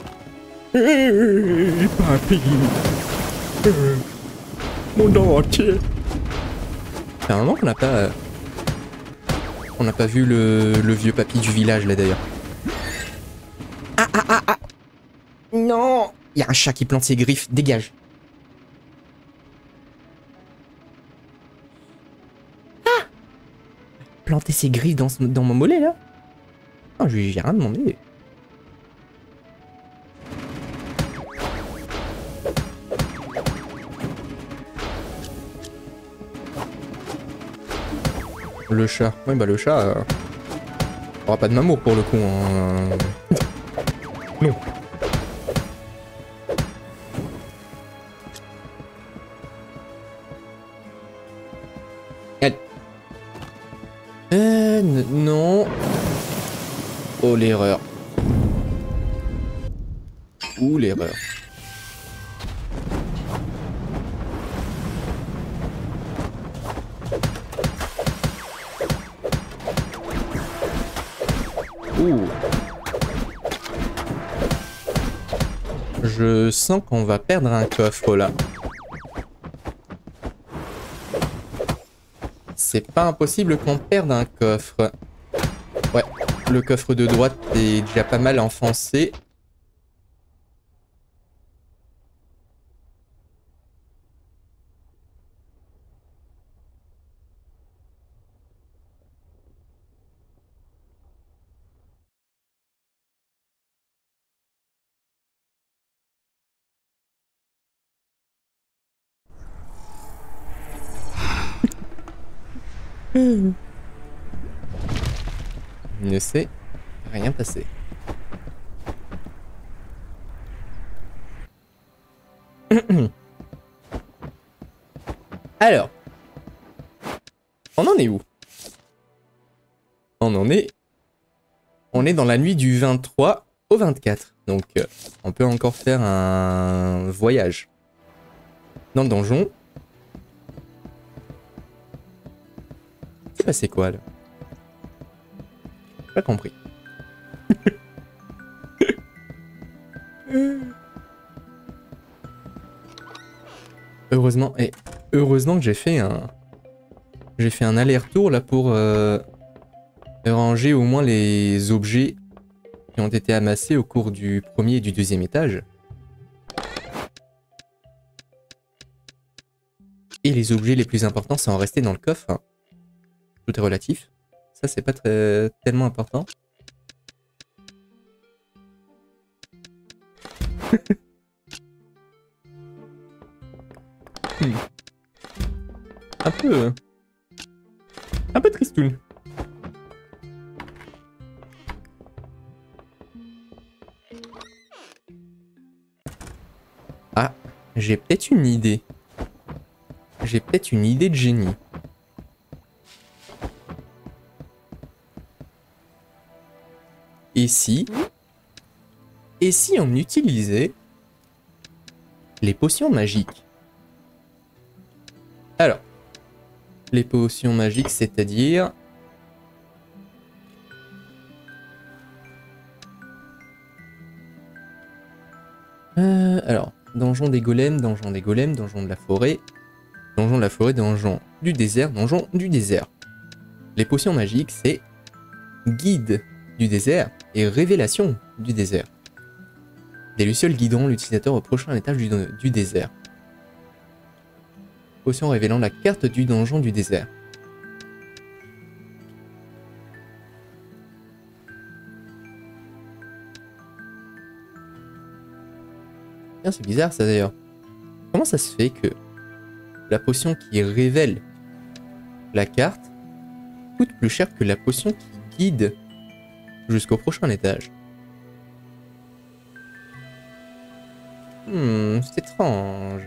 Hey, papy. Euh, Mon dentier. C'est un moment qu'on n'a pas... euh, On n'a pas vu le, le vieux papy du village là d'ailleurs. Ah ah ah ah. Non. Il y a un chat qui plante ses griffes. Dégage. Ah. Planter ses griffes dans, dans mon mollet là. Non, je lui ai rien demandé. Le chat. Oui, bah le chat... Euh... aura pas de mamour pour le coup. Hein. Non. Allez. Euh... Non. Oh, l'erreur. Ouh, l'erreur. Ouh. Je sens qu'on va perdre un coffre là. C'est pas impossible qu'on perde un coffre. Ouais, le coffre de droite est déjà pas mal enfoncé. Il ne s'est rien passé. Alors, on en est où? On en est... On est dans la nuit du vingt-trois au vingt-quatre. Donc, euh, on peut encore faire un voyage dans le donjon. C'est passé quoi, là? Pas compris. Heureusement, et heureusement que j'ai fait un... J'ai fait un aller-retour, là, pour... Euh, ranger au moins les objets qui ont été amassés au cours du premier et du deuxième étage. Et les objets les plus importants sont restés dans le coffre. Hein. Tout est relatif. Ça, c'est pas très, tellement important. hmm. Un peu... Un peu tristoun. Ah, j'ai peut-être une idée. J'ai peut-être une idée de génie. Et si... Et si on utilisait les potions magiques? Alors, les potions magiques, c'est-à-dire... Euh, alors, donjon des golems, donjon des golems, donjon de la forêt, donjon de la forêt, donjon du désert, donjon du désert. Les potions magiques, c'est guide du désert et révélation du désert. Des lucioles guideront l'utilisateur au prochain étage du, du désert. Potion révélant la carte du donjon du désert. Tiens, c'est bizarre ça d'ailleurs. Comment ça se fait que la potion qui révèle la carte coûte plus cher que la potion qui guide jusqu'au prochain étage? Hmm, c'est étrange.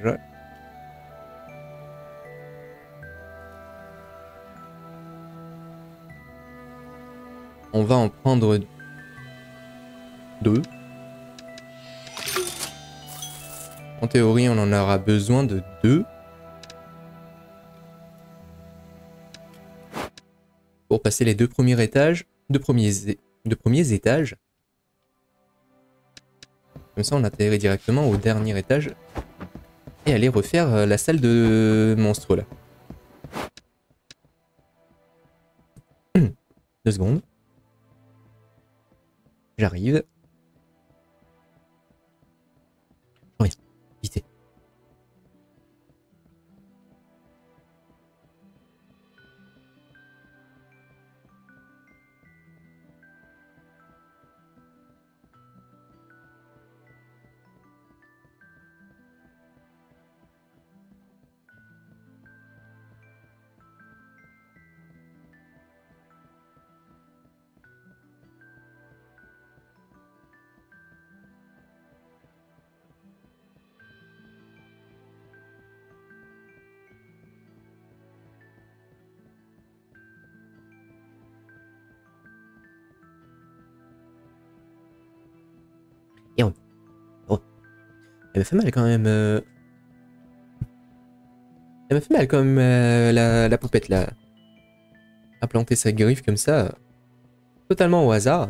On va en prendre deux. En théorie, on en aura besoin de deux. Pour passer les deux premiers étages. Deux premiers, deux premiers étages. Comme ça, on atterrit directement au dernier étage. Et aller refaire la salle de monstres, là. Deux secondes. J'arrive. Oui, vite. Et on... Oh. Elle m'a fait mal quand même. Euh... Elle m'a fait mal quand même euh, la, la poupette là. À planter sa griffe comme ça. Euh, totalement au hasard.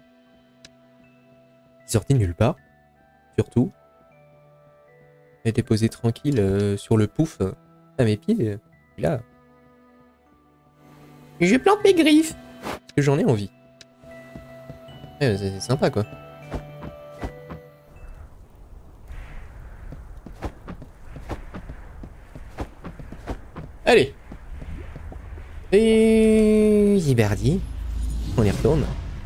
Sortie nulle part. Surtout. Elle était posée tranquille euh, sur le pouf euh, à mes pieds. Euh, et là. Je plante mes griffes. Parce que j'en ai envie. Ouais, c'est sympa quoi. Allez. Et Ziberdi. On y retourne.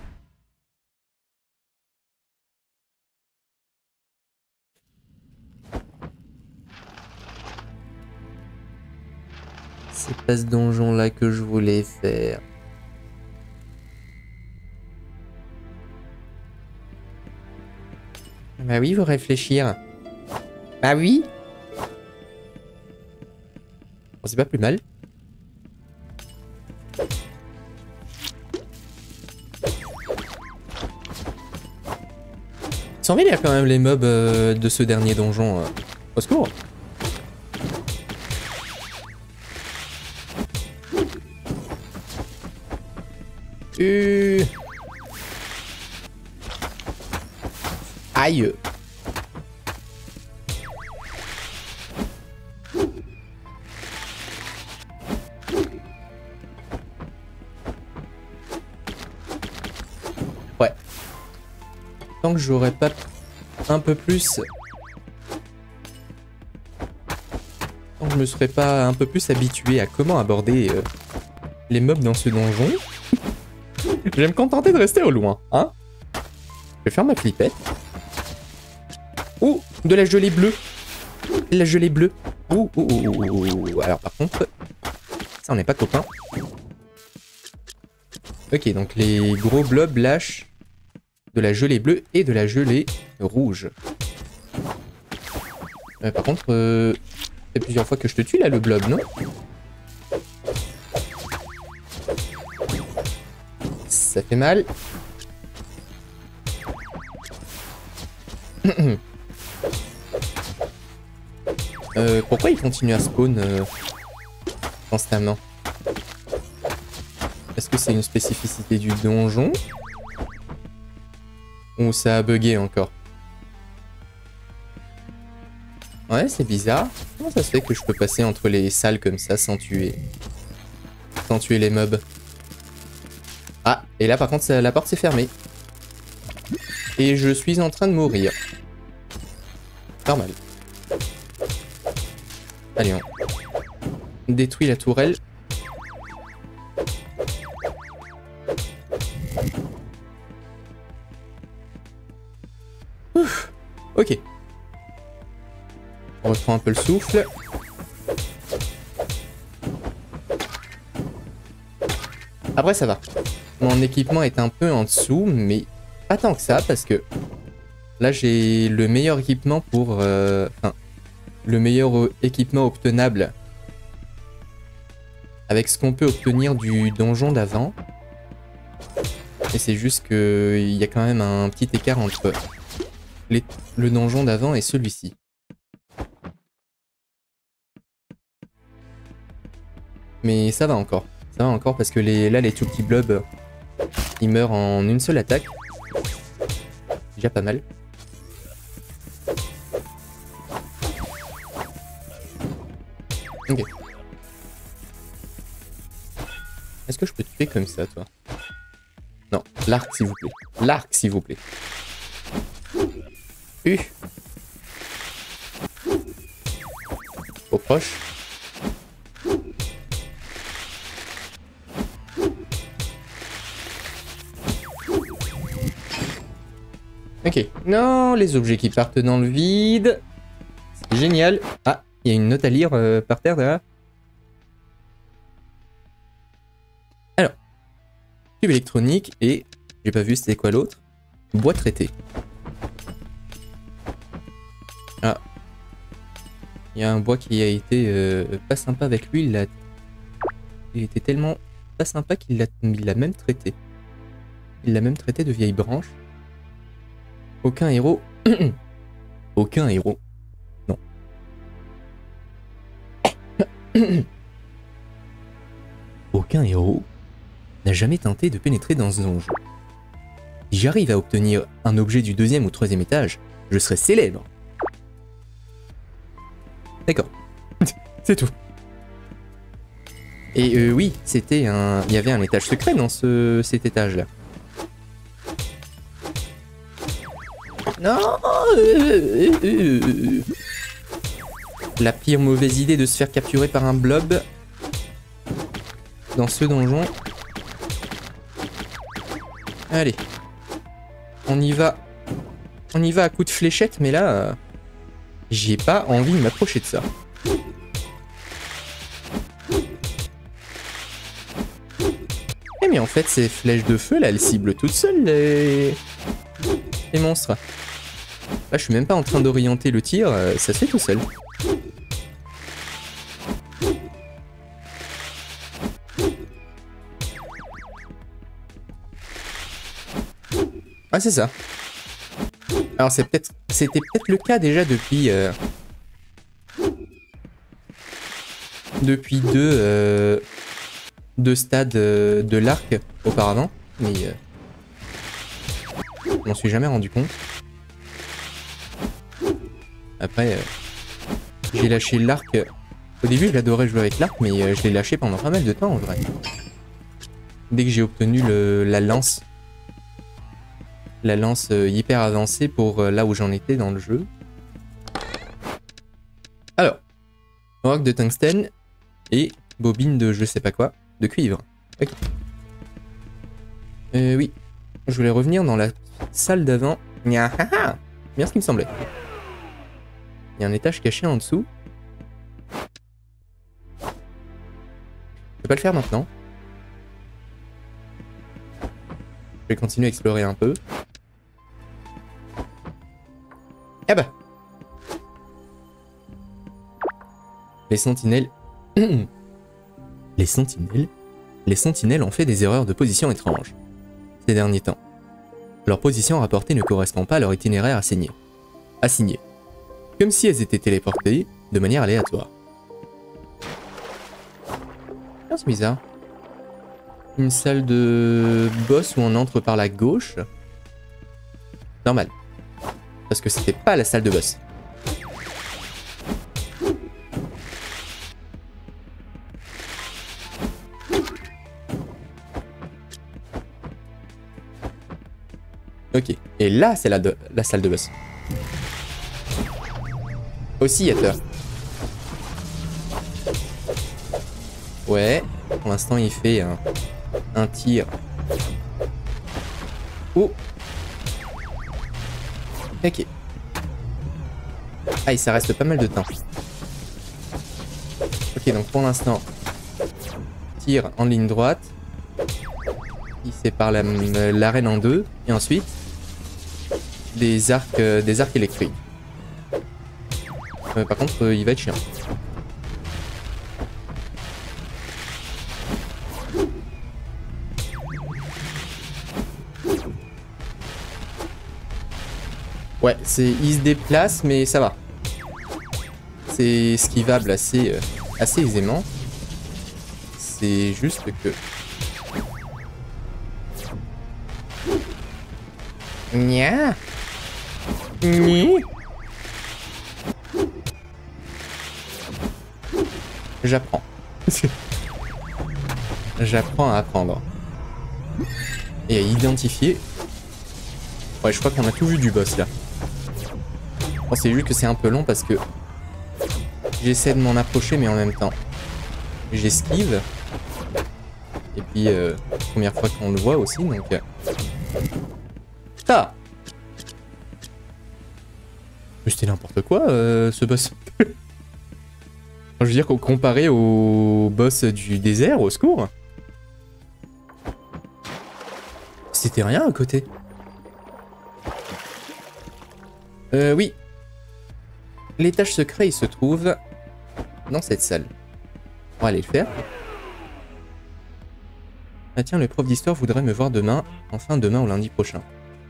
C'est pas ce donjon là que je voulais faire. Bah oui, faut réfléchir. Bah oui. Bon, c'est pas plus mal. Ils sont vénères quand même les mobs euh, de ce dernier donjon. Euh. Au secours. Euh... Aïe. Ouais. Tant que j'aurais pas un peu plus... Tant que je me serais pas un peu plus habitué à comment aborder euh, les mobs dans ce donjon, je vais me contenter de rester au loin, hein. Je vais faire ma flippette. Oh, de la gelée bleue. De la gelée bleue. Ouh, ouh, ouh, ouh, ouh. Alors par contre, ça on n'est pas copains. Ok, donc les gros blobs lâchent de la gelée bleue et de la gelée rouge. Euh, par contre, euh, c'est plusieurs fois que je te tue là le blob, non? Ça fait mal. euh, pourquoi il continue à spawn euh, constamment? Est-ce que c'est une spécificité du donjon? Ou ça a bugué encore? Ouais, c'est bizarre. Comment ça se fait que je peux passer entre les salles comme ça sans tuer... Sans tuer les mobs? Ah, et là par contre la porte s'est fermée. Et je suis en train de mourir. Normal. Allez, on détruit la tourelle. Ouf. Ok. On reprend un peu le souffle. Après ça va. Mon équipement est un peu en dessous, mais pas tant que ça, parce que là j'ai le meilleur équipement pour... Euh, enfin, le meilleur équipement obtenable avec ce qu'on peut obtenir du donjon d'avant. Et c'est juste qu'il y a quand même un petit écart entre les, le donjon d'avant et celui-ci. Mais ça va encore. Ça va encore parce que les, là, les tout petits blobs, ils meurent en une seule attaque. Déjà pas mal. Ok. Est-ce que je peux te tuer comme ça, toi? Non, l'arc, s'il vous plaît. L'arc, s'il vous plaît. Uh. Trop proche. Ok. Non, les objets qui partent dans le vide. C'est génial. Ah, il y a une note à lire euh, par terre derrière. Alors. Tube électronique et... J'ai pas vu c'était quoi l'autre. Bois traité. Ah. Il y a un bois qui a été euh, pas sympa avec lui. Il, a... il était tellement pas sympa qu'il l'a même traité. Il l'a même traité de vieille branche. Aucun héros. Aucun héros. Non. Aucun héros n'a jamais tenté de pénétrer dans ce donjon. Si j'arrive à obtenir un objet du deuxième ou troisième étage, je serai célèbre. D'accord. C'est tout. Et euh, oui, c'était un... Il y avait un étage secret dans ce... cet étage-là. Non. La pire mauvaise idée de se faire capturer par un blob dans ce donjon. Allez. On y va. On y va à coups de fléchette, mais là... Euh, j'ai pas envie de m'approcher de ça. Eh mais en fait, ces flèches de feu, là, elles ciblent toutes seules les... les monstres. Là, je suis même pas en train d'orienter le tir, ça se fait tout seul. Ah, c'est ça. Alors, c'est peut-être, c'était peut-être le cas déjà depuis... Euh, depuis deux, euh, deux stades euh, de l'arc auparavant. Mais... Euh, je m'en suis jamais rendu compte. Après, euh, j'ai lâché l'arc. Au début, j'adorais jouer avec l'arc, mais euh, je l'ai lâché pendant pas mal de temps en vrai. Dès que j'ai obtenu le, la lance. La lance euh, hyper avancée pour euh, là où j'en étais dans le jeu. Alors, roc de tungstène et bobine de je sais pas quoi, de cuivre. Ok. Euh, oui, je voulais revenir dans la salle d'avant. Bien ce qui me semblait. Il y a un étage caché en dessous. Je vais pas le faire maintenant. Je vais continuer à explorer un peu. Ah bah. Les sentinelles... Les sentinelles... Les sentinelles ont fait des erreurs de position étranges ces derniers temps. Leur position rapportée ne correspond pas à leur itinéraire assigné. Assigné. Comme si elles étaient téléportées de manière aléatoire. Ah, c'est bizarre. Une salle de boss où on entre par la gauche. Normal. Parce que c'était pas la salle de boss. Ok. Et là, c'est la, la salle de boss. Oscillateur. Ouais. Pour l'instant, il fait un, un tir. Oh. Ok. Aïe, ça reste pas mal de temps. Ok, donc pour l'instant, tir en ligne droite. Il sépare l'arène en deux. Et ensuite, des arcs, euh, des arcs électriques. Euh, par contre, euh, il va être chiant. Ouais, c'est, il se déplace, mais ça va. C'est esquivable assez, euh, assez aisément. C'est juste que... Nya. Ni. J'apprends. J'apprends à apprendre. Et à identifier. Ouais, je crois qu'on a tout vu du boss là. Bon, c'est juste que c'est un peu long parce que j'essaie de m'en approcher, mais en même temps, j'esquive. Et puis, euh, première fois qu'on le voit aussi, donc... Euh... Ah, mais c'était n'importe quoi, euh, ce boss. Je veux dire, comparé au boss du désert, au secours, c'était rien à côté. Euh, oui. L'étage secret, il se trouve dans cette salle. On va aller le faire. Ah tiens, le prof d'histoire voudrait me voir demain, enfin demain ou lundi prochain.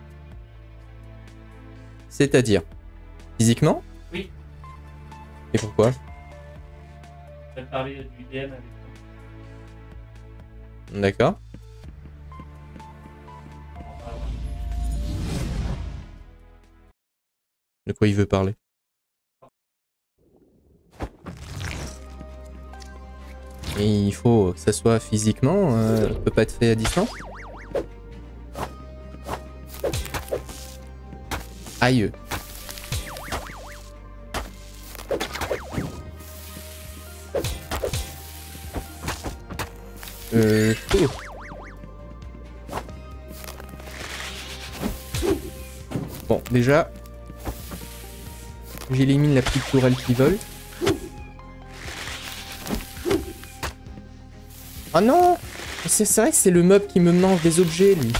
C'est-à-dire physiquement? Oui. Et pourquoi? Je vais parler du D M avec toi. D'accord. De quoi il veut parler? Et il faut que ça soit physiquement, euh, ça peut pas être fait à distance? Aïe. Euh... Oh. Bon, déjà, j'élimine la petite tourelle qui vole. Oh non! C'est vrai que c'est le mob qui me mange des objets, lui.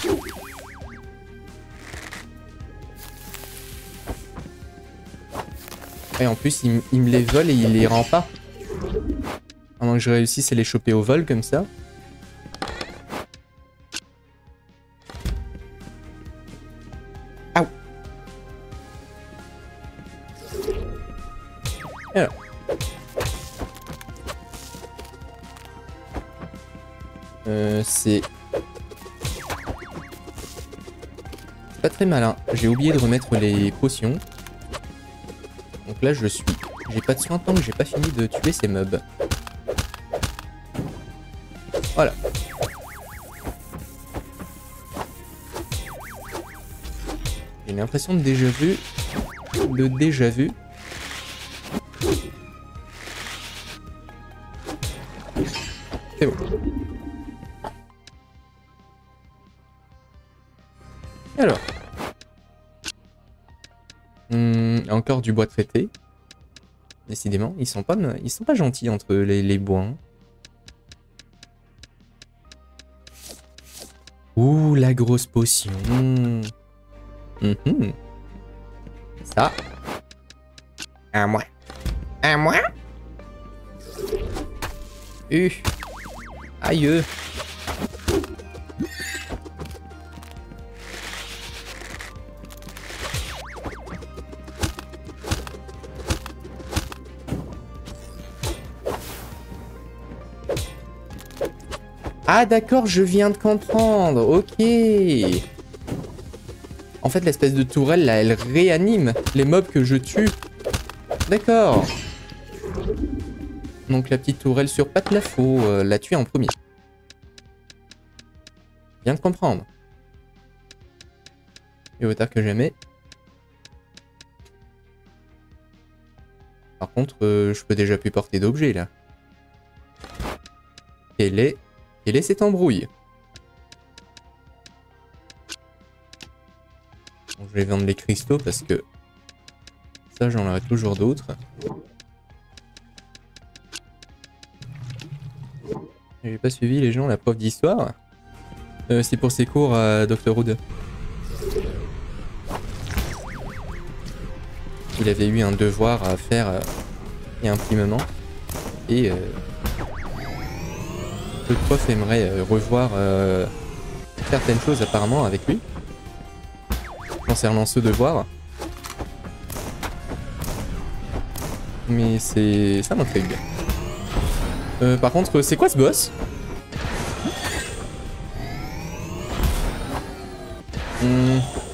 Et en plus, il, il me les vole et il les rend pas. À moins que je réussisse à les choper au vol, comme ça. Aouh! Alors. Euh, c'est... pas très malin. J'ai oublié de remettre les potions. Donc là, je suis... J'ai pas de soin tant que j'ai pas fini de tuer ces mobs. Voilà. J'ai l'impression de déjà vu. De déjà vu. C'est bon. Alors. Hum, encore du bois traité. Décidément, ils sont pas, ils sont pas gentils entre les, les bois. Hein. Ouh, la grosse potion. Mmh. Ça. À moi. À moi. Uh. Aïe. Ah d'accord, je viens de comprendre, ok. En fait, l'espèce de tourelle, là, elle réanime les mobs que je tue. D'accord. Donc la petite tourelle sur patte, là, faut euh, la tuer en premier. Viens de comprendre. Et au tard que jamais. Par contre, euh, je peux déjà plus porter d'objets, là. Quelle est... Quelle est cette embrouille? Bon, je vais vendre les cristaux parce que Ça, j'en aurai toujours d'autres. J'ai pas suivi les gens, la prof d'histoire. Euh, c'est pour ses cours à docteur Wood. Il avait eu un devoir à faire euh, il y a un petit moment. Et euh, le prof aimerait euh, revoir euh, certaines choses apparemment avec lui. Concernant ce devoir. Mais c'est... ça m'intrigue. Euh, par contre, c'est quoi ce boss? hmm.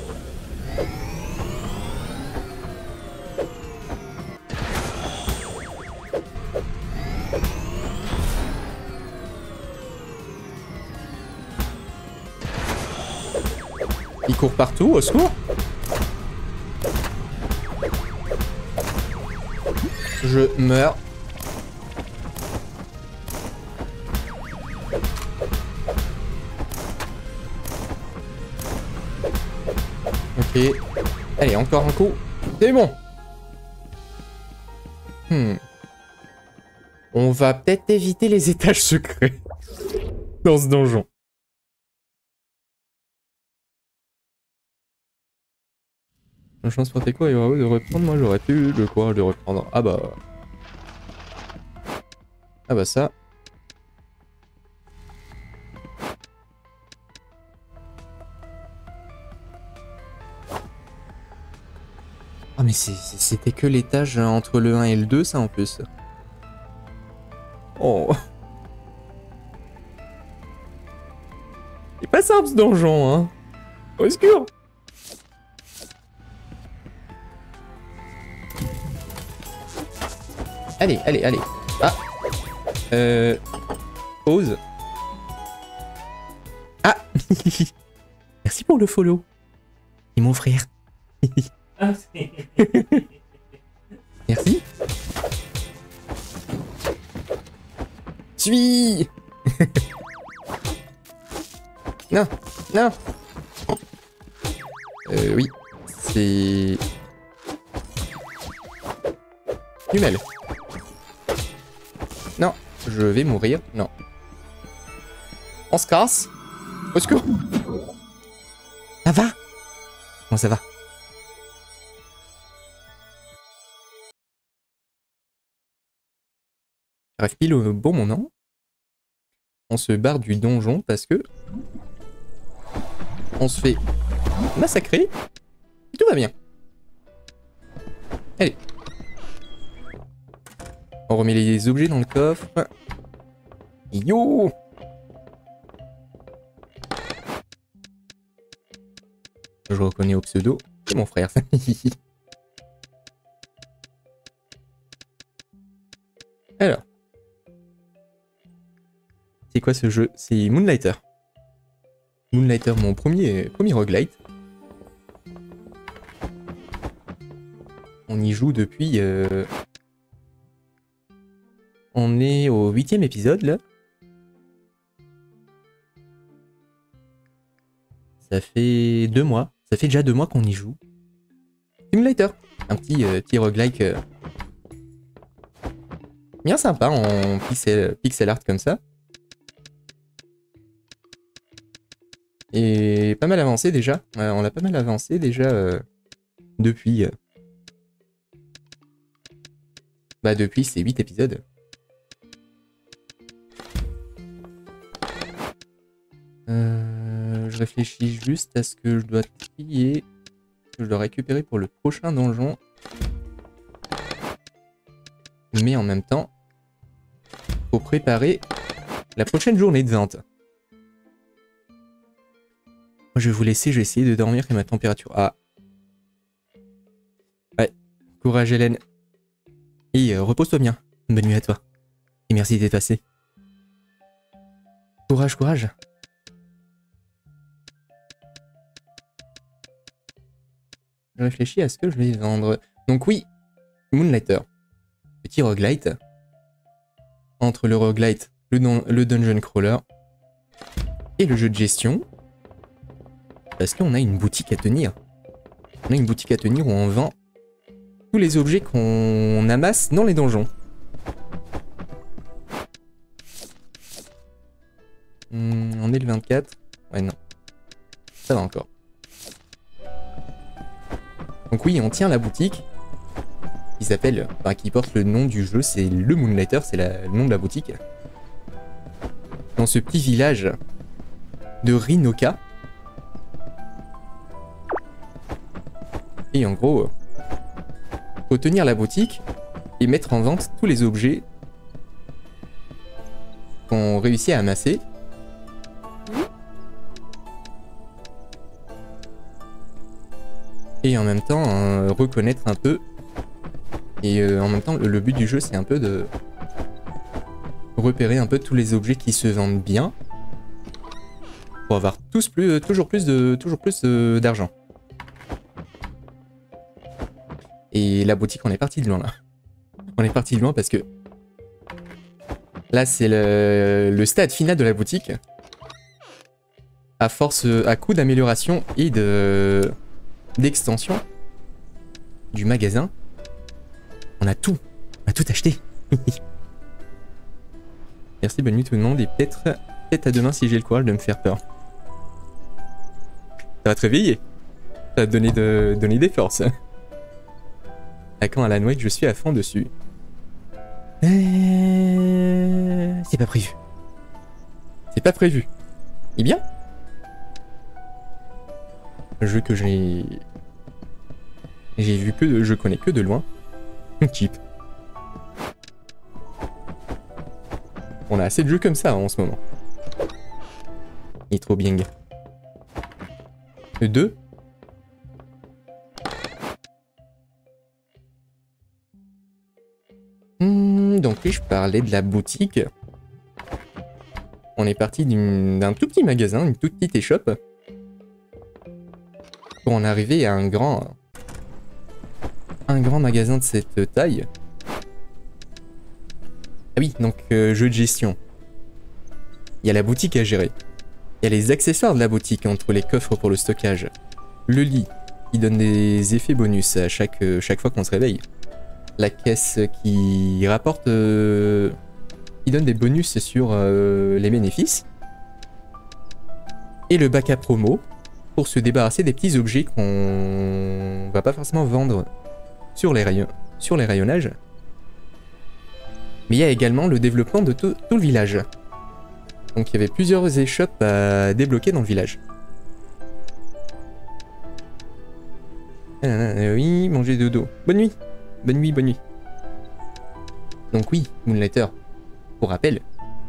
Il court partout, au secours. Je meurs. Ok. Allez, encore un coup. C'est bon. Hmm. On va peut-être éviter les étages secrets dans ce donjon. La chance pour tes quoi, il y aura de reprendre. Moi, j'aurais pu le courage de reprendre. Ah bah. Ah bah ça. Ah mais c'était que l'étage entre le un et le deux, ça en plus. Oh. C'est pas simple ce donjon, hein. Au secours. Allez, allez, allez. Ah. Euh... Pause. Ah. Merci pour le follow. Et mon frère. Ah, c'est... Merci. Suis. Non, non. Euh, oui. C'est... Jumelle. Non, je vais mourir. Non. On se casse. Au secours. Ça va? Bon, ça va. J'arrive pile au bon moment. On se barre du donjon parce que... on se fait massacrer. Et tout va bien. Allez. On remet les objets dans le coffre. Yo! Je reconnais au pseudo. C'est mon frère. Alors. C'est quoi ce jeu? C'est Moonlighter. Moonlighter, mon premier, premier roguelite. On y joue depuis... Euh... On est au huitième épisode, là. Ça fait deux mois. Ça fait déjà deux mois qu'on y joue. Simulator. Un petit, euh, petit roguelike. Euh... Bien sympa en pixel, pixel art comme ça. Et pas mal avancé déjà. Euh, on a pas mal avancé déjà euh, depuis... Euh... Bah depuis ces huit épisodes. Euh, je réfléchis juste à ce que je dois trier, que je dois récupérer pour le prochain donjon. Mais en même temps, faut préparer la prochaine journée de vente. Moi, je vais vous laisser, je vais essayer de dormir et ma température. Ah. Ouais. Courage Hélène. Et euh, repose-toi bien. Bonne nuit à toi. Et merci d'être passé. Courage, courage. Je réfléchis à ce que je vais vendre. Donc oui, Moonlighter. Petit roguelite. Entre le roguelite, le, don le dungeon crawler et le jeu de gestion. Parce qu'on a une boutique à tenir. On a une boutique à tenir où on vend tous les objets qu'on amasse dans les donjons. Hmm, on est le vingt-quatre. Ouais, non. Ça va encore. Donc oui, on tient la boutique. Qui s'appelle, enfin, qui porte le nom du jeu, c'est le Moonlighter, c'est le nom de la boutique. Dans ce petit village de Rinoka. Et en gros, faut tenir la boutique et mettre en vente tous les objets qu'on réussit à amasser. Et en même temps, euh, reconnaître un peu. Et euh, en même temps, le, le but du jeu, c'est un peu de repérer un peu tous les objets qui se vendent bien. Pour avoir tous plus, toujours plus de, toujours plus d'argent. Et la boutique, on est parti de loin là. On est parti de loin parce que là, c'est le, le stade final de la boutique. À force, à coup d'amélioration et de d'extension du magasin, on a tout, on a tout acheté. Merci, bonne nuit tout le monde et peut-être peut-être à demain si j'ai le courage de me faire peur. Ça va te réveiller. Ça va te donner, de, donner des forces. À quand Alan Wake, je suis à fond dessus. Euh... C'est pas prévu. C'est pas prévu. Eh bien, un jeu que j'ai... J'ai vu que de... Je connais que de loin. Cheap. On a assez de jeux comme ça hein, en ce moment. Il est trop bien. Le deux. Hmm, donc oui, je parlais de la boutique. On est parti d'un tout petit magasin, une toute petite échoppe. Pour en arriver à un grand... Un grand magasin de cette taille. Ah oui, donc euh, jeu de gestion. Il y a la boutique à gérer. Il y a les accessoires de la boutique entre les coffres pour le stockage. Le lit qui donne des effets bonus à chaque, euh, chaque fois qu'on se réveille. La caisse qui rapporte... Euh, qui donne des bonus sur euh, les bénéfices. Et le bac à promo pour se débarrasser des petits objets qu'on va pas forcément vendre sur les, rayons, sur les rayonnages. Mais il y a également le développement de tout, tout le village. Donc il y avait plusieurs échoppes à débloquer dans le village. Ah, oui, manger dodo. Bonne nuit. Bonne nuit, bonne nuit. Donc oui, Moonlighter. Pour rappel,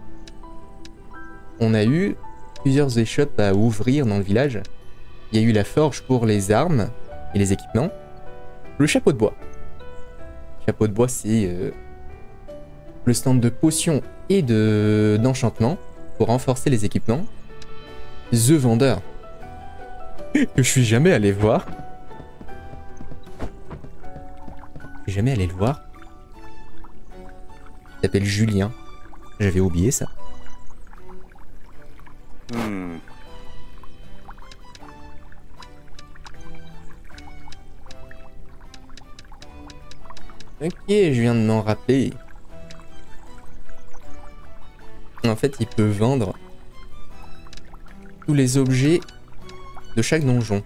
on a eu plusieurs échoppes à ouvrir dans le village. Il y a eu la forge pour les armes et les équipements. Le chapeau de bois. Le chapeau de bois, c'est euh, le stand de potions et de d'enchantement pour renforcer les équipements. The vendeur. Que je suis jamais allé voir. Je suis jamais allé le voir. Il s'appelle Julien. J'avais oublié ça. Hmm. Ok, je viens de m'en rappeler. En fait, il peut vendre tous les objets de chaque donjon.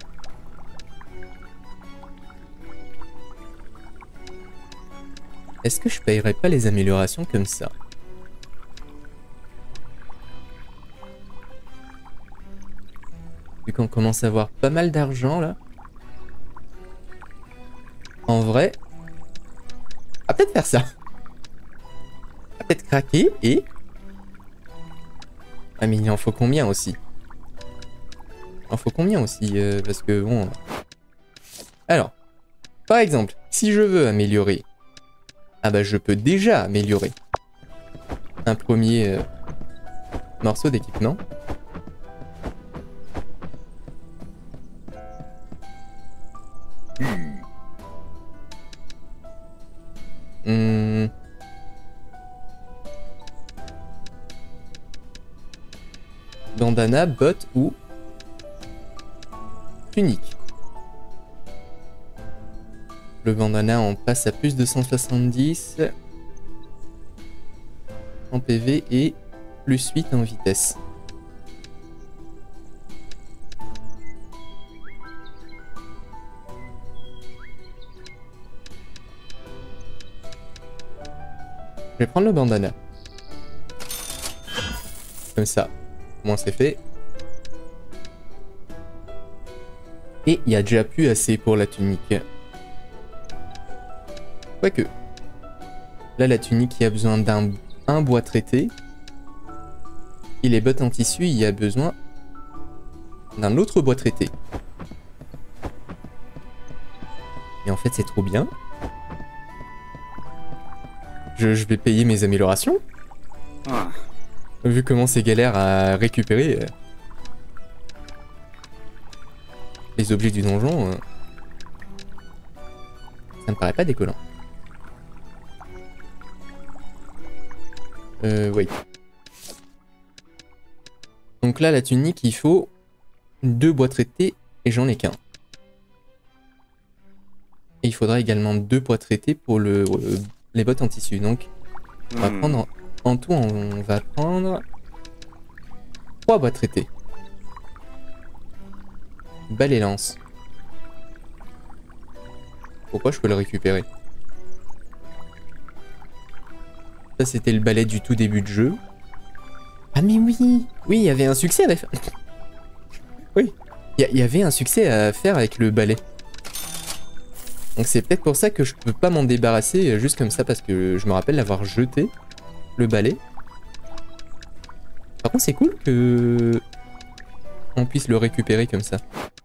Est-ce que je payerais pas les améliorations comme ça? Vu qu'on commence à avoir pas mal d'argent là. En vrai, on va peut-être faire ça. On va peut-être craquer et... Ah mais il en faut combien aussi? Il en faut combien aussi euh, parce que bon... Alors, par exemple, si je veux améliorer... Ah bah je peux déjà améliorer un premier euh, morceau d'équipement. Hmm. Bandana, botte ou tunique. Le bandana, on passe à plus de cent soixante-dix en P V et plus huit en vitesse. Je vais prendre le bandana. Comme ça, au moins c'est fait. Et il y a déjà plus assez pour la tunique. Quoique. Là, la tunique, il y a besoin d'un un bois traité. Et les bottes en tissu, il y a besoin d'un autre bois traité. Et en fait, c'est trop bien. Je, je vais payer mes améliorations. Ah. Vu comment c'est galère à récupérer euh, les objets du donjon, euh, ça me paraît pas décollant. Euh, oui. Donc là, la tunique, il faut deux bois traités et j'en ai qu'un. Et il faudra également deux bois traités pour le, euh, les bottes en tissu. Donc, on va prendre en, en tout, on va prendre trois bois traités. Balai lance. Pourquoi je peux le récupérer? Ça, c'était le balai du tout début de jeu. Ah mais oui, oui, il y avait un succès à faire. Oui, il y, y avait un succès à faire avec le balai. Donc c'est peut-être pour ça que je peux pas m'en débarrasser juste comme ça, parce que je me rappelle l'avoir jeté, le balai. Par contre c'est cool que on puisse le récupérer comme ça.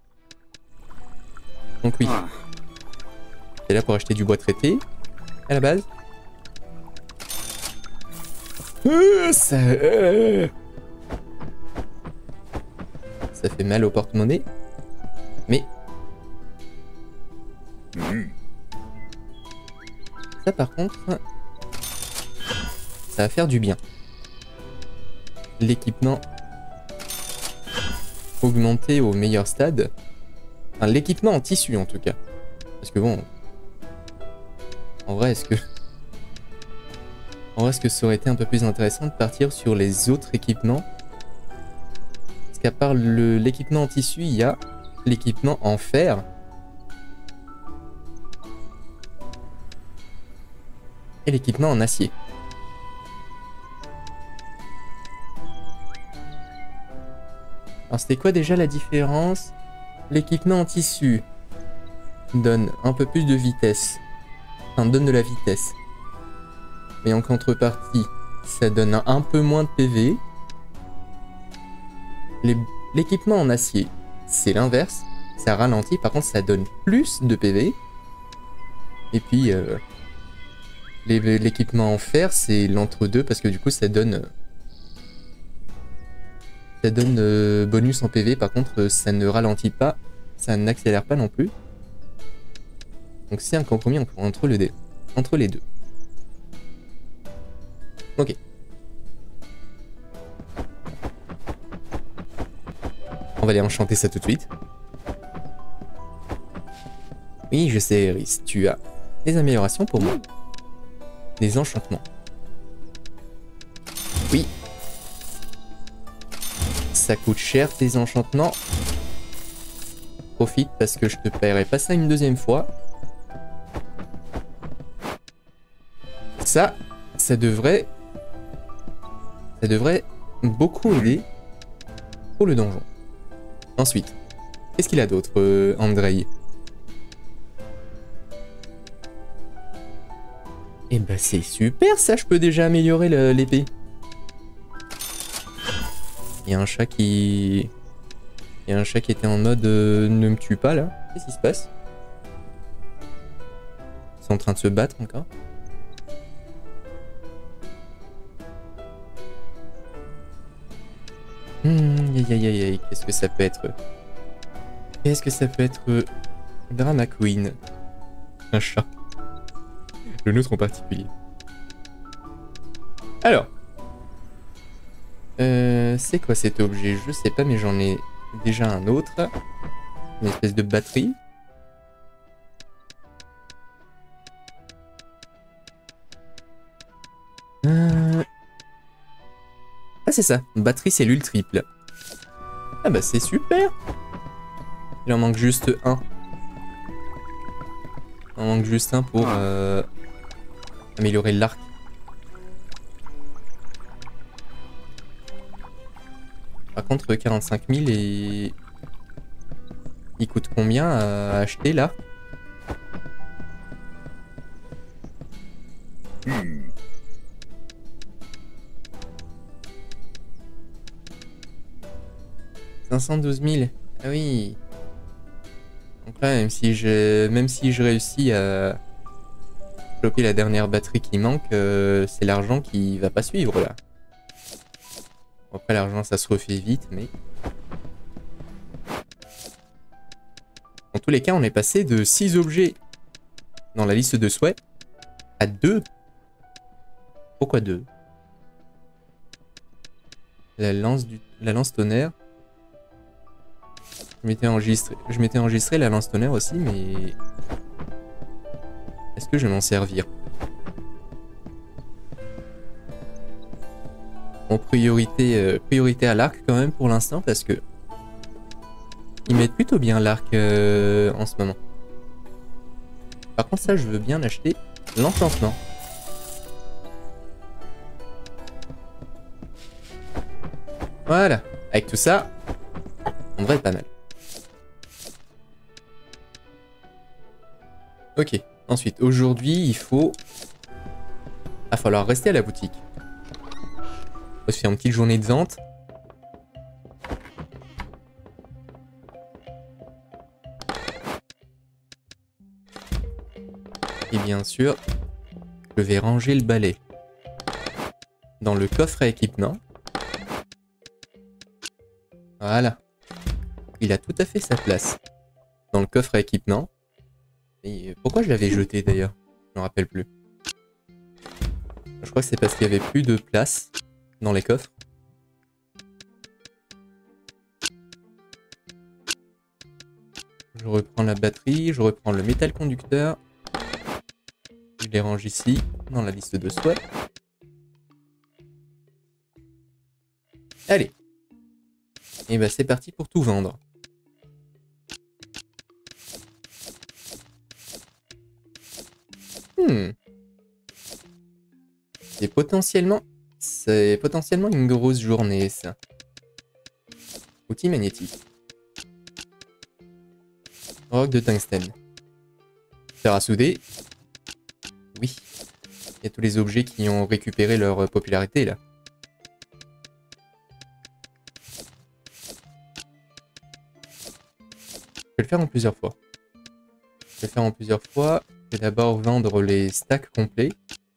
Donc oui. C'est là pour acheter du bois traité, à la base. Euh, ça... Euh... Ça fait mal au porte-monnaie. Mais... Ça par contre... Ça va faire du bien. L'équipement... Augmenté au meilleur stade. Enfin, l'équipement en tissu en tout cas. Parce que bon... En vrai, est-ce que... En vrai, est-ce que ça aurait été un peu plus intéressant de partir sur les autres équipements? Parce qu'à part l'équipement en tissu, il y a l'équipement en fer. Et l'équipement en acier. Alors c'était quoi déjà la différence? L'équipement en tissu donne un peu plus de vitesse. Enfin, donne de la vitesse. Mais en contrepartie, ça donne un, un peu moins de P V. L'équipement en acier, c'est l'inverse. Ça ralentit, par contre ça donne plus de P V. Et puis, euh, l'équipement en fer, c'est l'entre-deux, parce que du coup ça donne... Ça donne euh, bonus en P V, par contre ça ne ralentit pas, ça n'accélère pas non plus. Donc c'est un compromis entre, le, entre les deux. Ok. On va aller enchanter ça tout de suite. Oui, je sais, Eris, tu as des améliorations pour moi. Des enchantements. Oui. Ça coûte cher tes enchantements. Profite parce que je te paierai pas ça une deuxième fois. Ça, ça devrait... Ça devrait beaucoup aider pour le donjon. Ensuite, qu'est-ce qu'il a d'autre, euh, Andrei? Eh ben c'est super ça, je peux déjà améliorer l'épée. Il y a un chat qui... Il y a un chat qui était en mode euh, ne me tue pas là. Qu'est-ce qui se passe? Ils sont en train de se battre encore. Hum, aïe aïe aïe aïe, qu'est-ce que ça peut être? Qu'est-ce que ça peut être? Drama Queen. Un chat. Le nôtre en particulier. Alors. Euh, c'est quoi cet objet? Je sais pas, mais j'en ai déjà un autre. Une espèce de batterie. c'est ça. Batterie cellule triple. Ah bah c'est super. Il en manque juste un. Il en manque juste un pour euh, améliorer l'arc. Par contre, quarante-cinq mille et... Il coûte combien à acheter là? Hmm. cinq cent douze mille. Ah oui. Donc là, même si je, même si je réussis à choper la dernière batterie qui manque, euh, c'est l'argent qui va pas suivre là. Après, l'argent ça se refait vite, mais... Dans tous les cas, on est passé de six objets dans la liste de souhaits à deux. Pourquoi deux? La lance du... la lance tonnerre. Je m'étais enregistré... Je m'étais enregistré la lance tonnerre aussi, mais... Est-ce que je vais m'en servir? En priorité, euh, priorité à l'arc quand même pour l'instant, parce que... Ils mettent plutôt bien l'arc euh, en ce moment. Par contre, ça, je veux bien acheter l'enchantement. Voilà. Avec tout ça, on devrait être pas mal. Ok. Ensuite, aujourd'hui, il faut... Il va falloir rester à la boutique. On va se faire une petite journée de vente. Et bien sûr, je vais ranger le balai dans le coffre à équipement. Voilà. Il a tout à fait sa place dans le coffre à équipement. Et pourquoi je l'avais jeté d'ailleurs? Je me rappelle plus. Je crois que c'est parce qu'il y avait plus de place dans les coffres. Je reprends la batterie, je reprends le métal conducteur. Je les range ici, dans la liste de souhaits. Allez. Et bah c'est parti pour tout vendre. Hmm. C'est potentiellement... C'est potentiellement une grosse journée, ça. Outil magnétique. Roc de tungstène. Fer à souder. Oui. Il y a tous les objets qui ont récupéré leur popularité, là. Je vais le faire en plusieurs fois. Je vais le faire en plusieurs fois. Je vais d'abord vendre les stacks complets.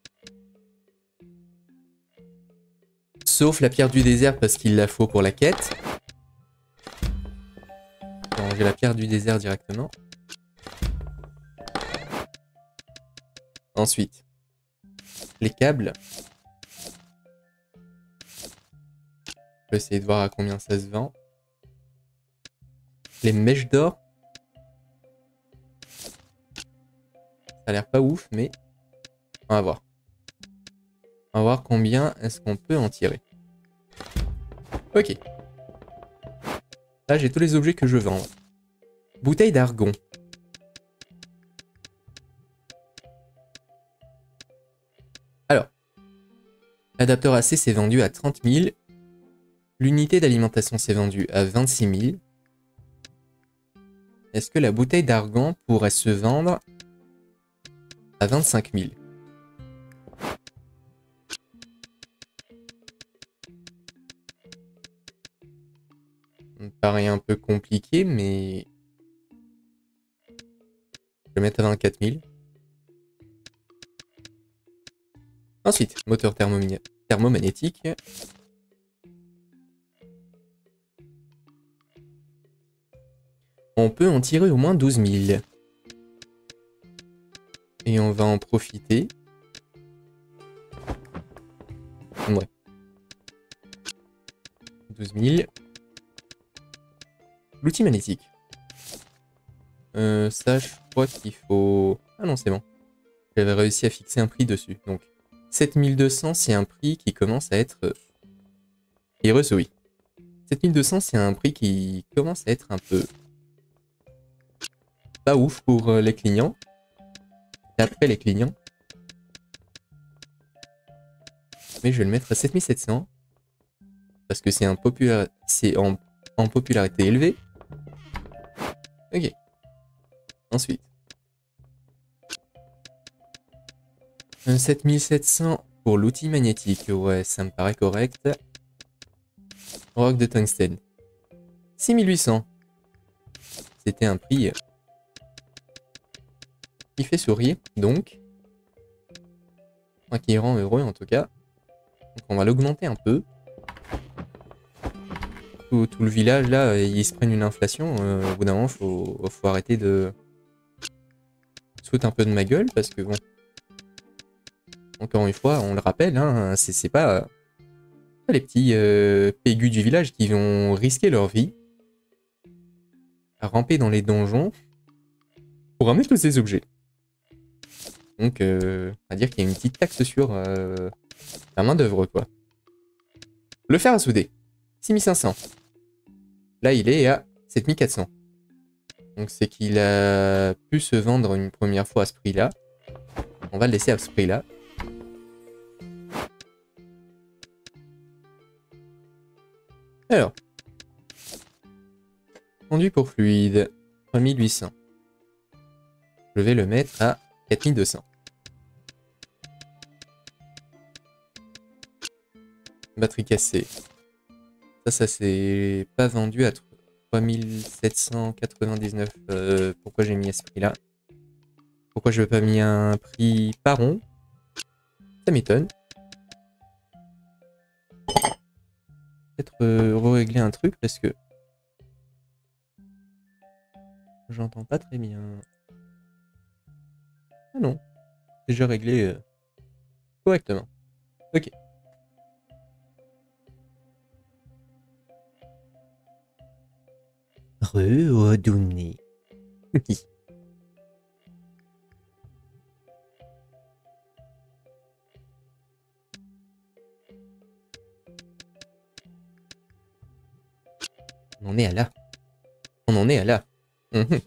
Sauf la pierre du désert parce qu'il la faut pour la quête. Je vais ranger la pierre du désert directement. Ensuite, les câbles. Je vais essayer de voir à combien ça se vend. Les mèches d'or. Ça a l'air pas ouf, mais on va voir. On va voir combien est-ce qu'on peut en tirer. Ok. Là, j'ai tous les objets que je veux vendre. Bouteille d'argon. Alors. L'adapteur A C s'est vendu à trente mille. L'unité d'alimentation s'est vendue à vingt-six mille. Est-ce que la bouteille d'argon pourrait se vendre à vingt-cinq mille? Ça me paraît un peu compliqué, mais... Je vais mettre à vingt-quatre mille. Ensuite, moteur thermomagnétique. On peut en tirer au moins douze mille. Et on va en profiter. Ouais. douze mille. L'outil magnétique. Euh, ça, je crois qu'il faut... Ah non, c'est bon. J'avais réussi à fixer un prix dessus. Donc, sept mille deux cents, c'est un prix qui commence à être Heureux, oui. sept mille deux cents, c'est un prix qui commence à être un peu pas ouf pour euh, les clients. D'après les clients. Mais je vais le mettre à sept mille sept cents. Parce que c'est un popula... c'est en... en popularité élevée. Ok. Ensuite. Un sept mille sept cents pour l'outil magnétique. Ouais, ça me paraît correct. Roc de tungstène. six mille huit cents. C'était un prix qui fait sourire, donc. Enfin, qui rend heureux en tout cas. Donc on va l'augmenter un peu. Tout, tout le village là, ils se prennent une inflation. Euh, au bout d'un moment, faut, faut arrêter de se foutre un peu de ma gueule parce que bon. Encore une fois, on le rappelle, hein, c'est pas, pas les petits euh, pégus du village qui vont risquer leur vie à ramper dans les donjons pour ramener tous ces objets. Donc, euh, on va dire qu'il y a une petite taxe sur euh, la main d'œuvre, quoi. Le fer à souder, six mille cinq cents. Là, il est à sept mille quatre cents. Donc, c'est qu'il a pu se vendre une première fois à ce prix-là. On va le laisser à ce prix-là. Alors, conduit pour fluide, trois mille huit cents. Je vais le mettre à quatre mille deux cents. Batterie cassée. Ça, ça s'est pas vendu à trois mille sept cent quatre-vingt-dix-neuf. Euh, pourquoi j'ai mis à ce prix-là? Pourquoi je n'ai pas mis un prix par rond? Ça m'étonne. Peut-être euh, régler un truc parce que j'entends pas très bien. Ah non, c'est déjà réglé euh, correctement. Ok. Redonner. On en est à là. On en est à là. Mmh.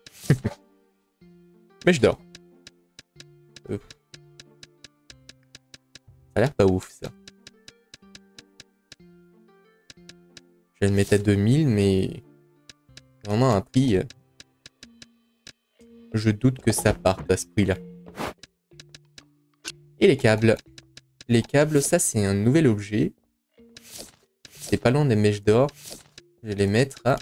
Mais je dors. Euh. Ça a l'air pas ouf, ça. Je vais le mettre à deux mille, mais... Vraiment un prix... Euh... Je doute que ça parte à ce prix-là. Et les câbles. Les câbles, ça, c'est un nouvel objet. C'est pas loin des mèches d'or. Je vais les mettre à...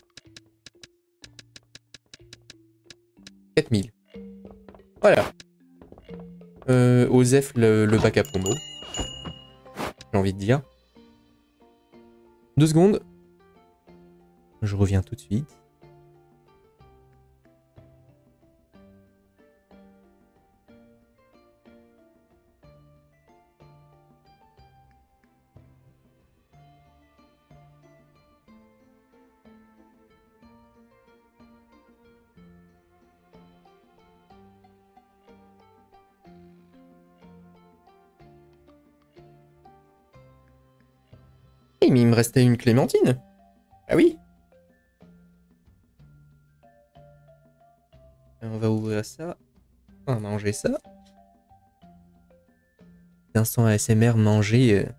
quatre mille. Voilà. Euh, Osef, le, le bac à promo. J'ai envie de dire. Deux secondes. Je reviens tout de suite. Eh, mais il me restait une clémentine. Ah oui. On va ouvrir ça. On va manger ça. Instant A S M R, manger... Euh,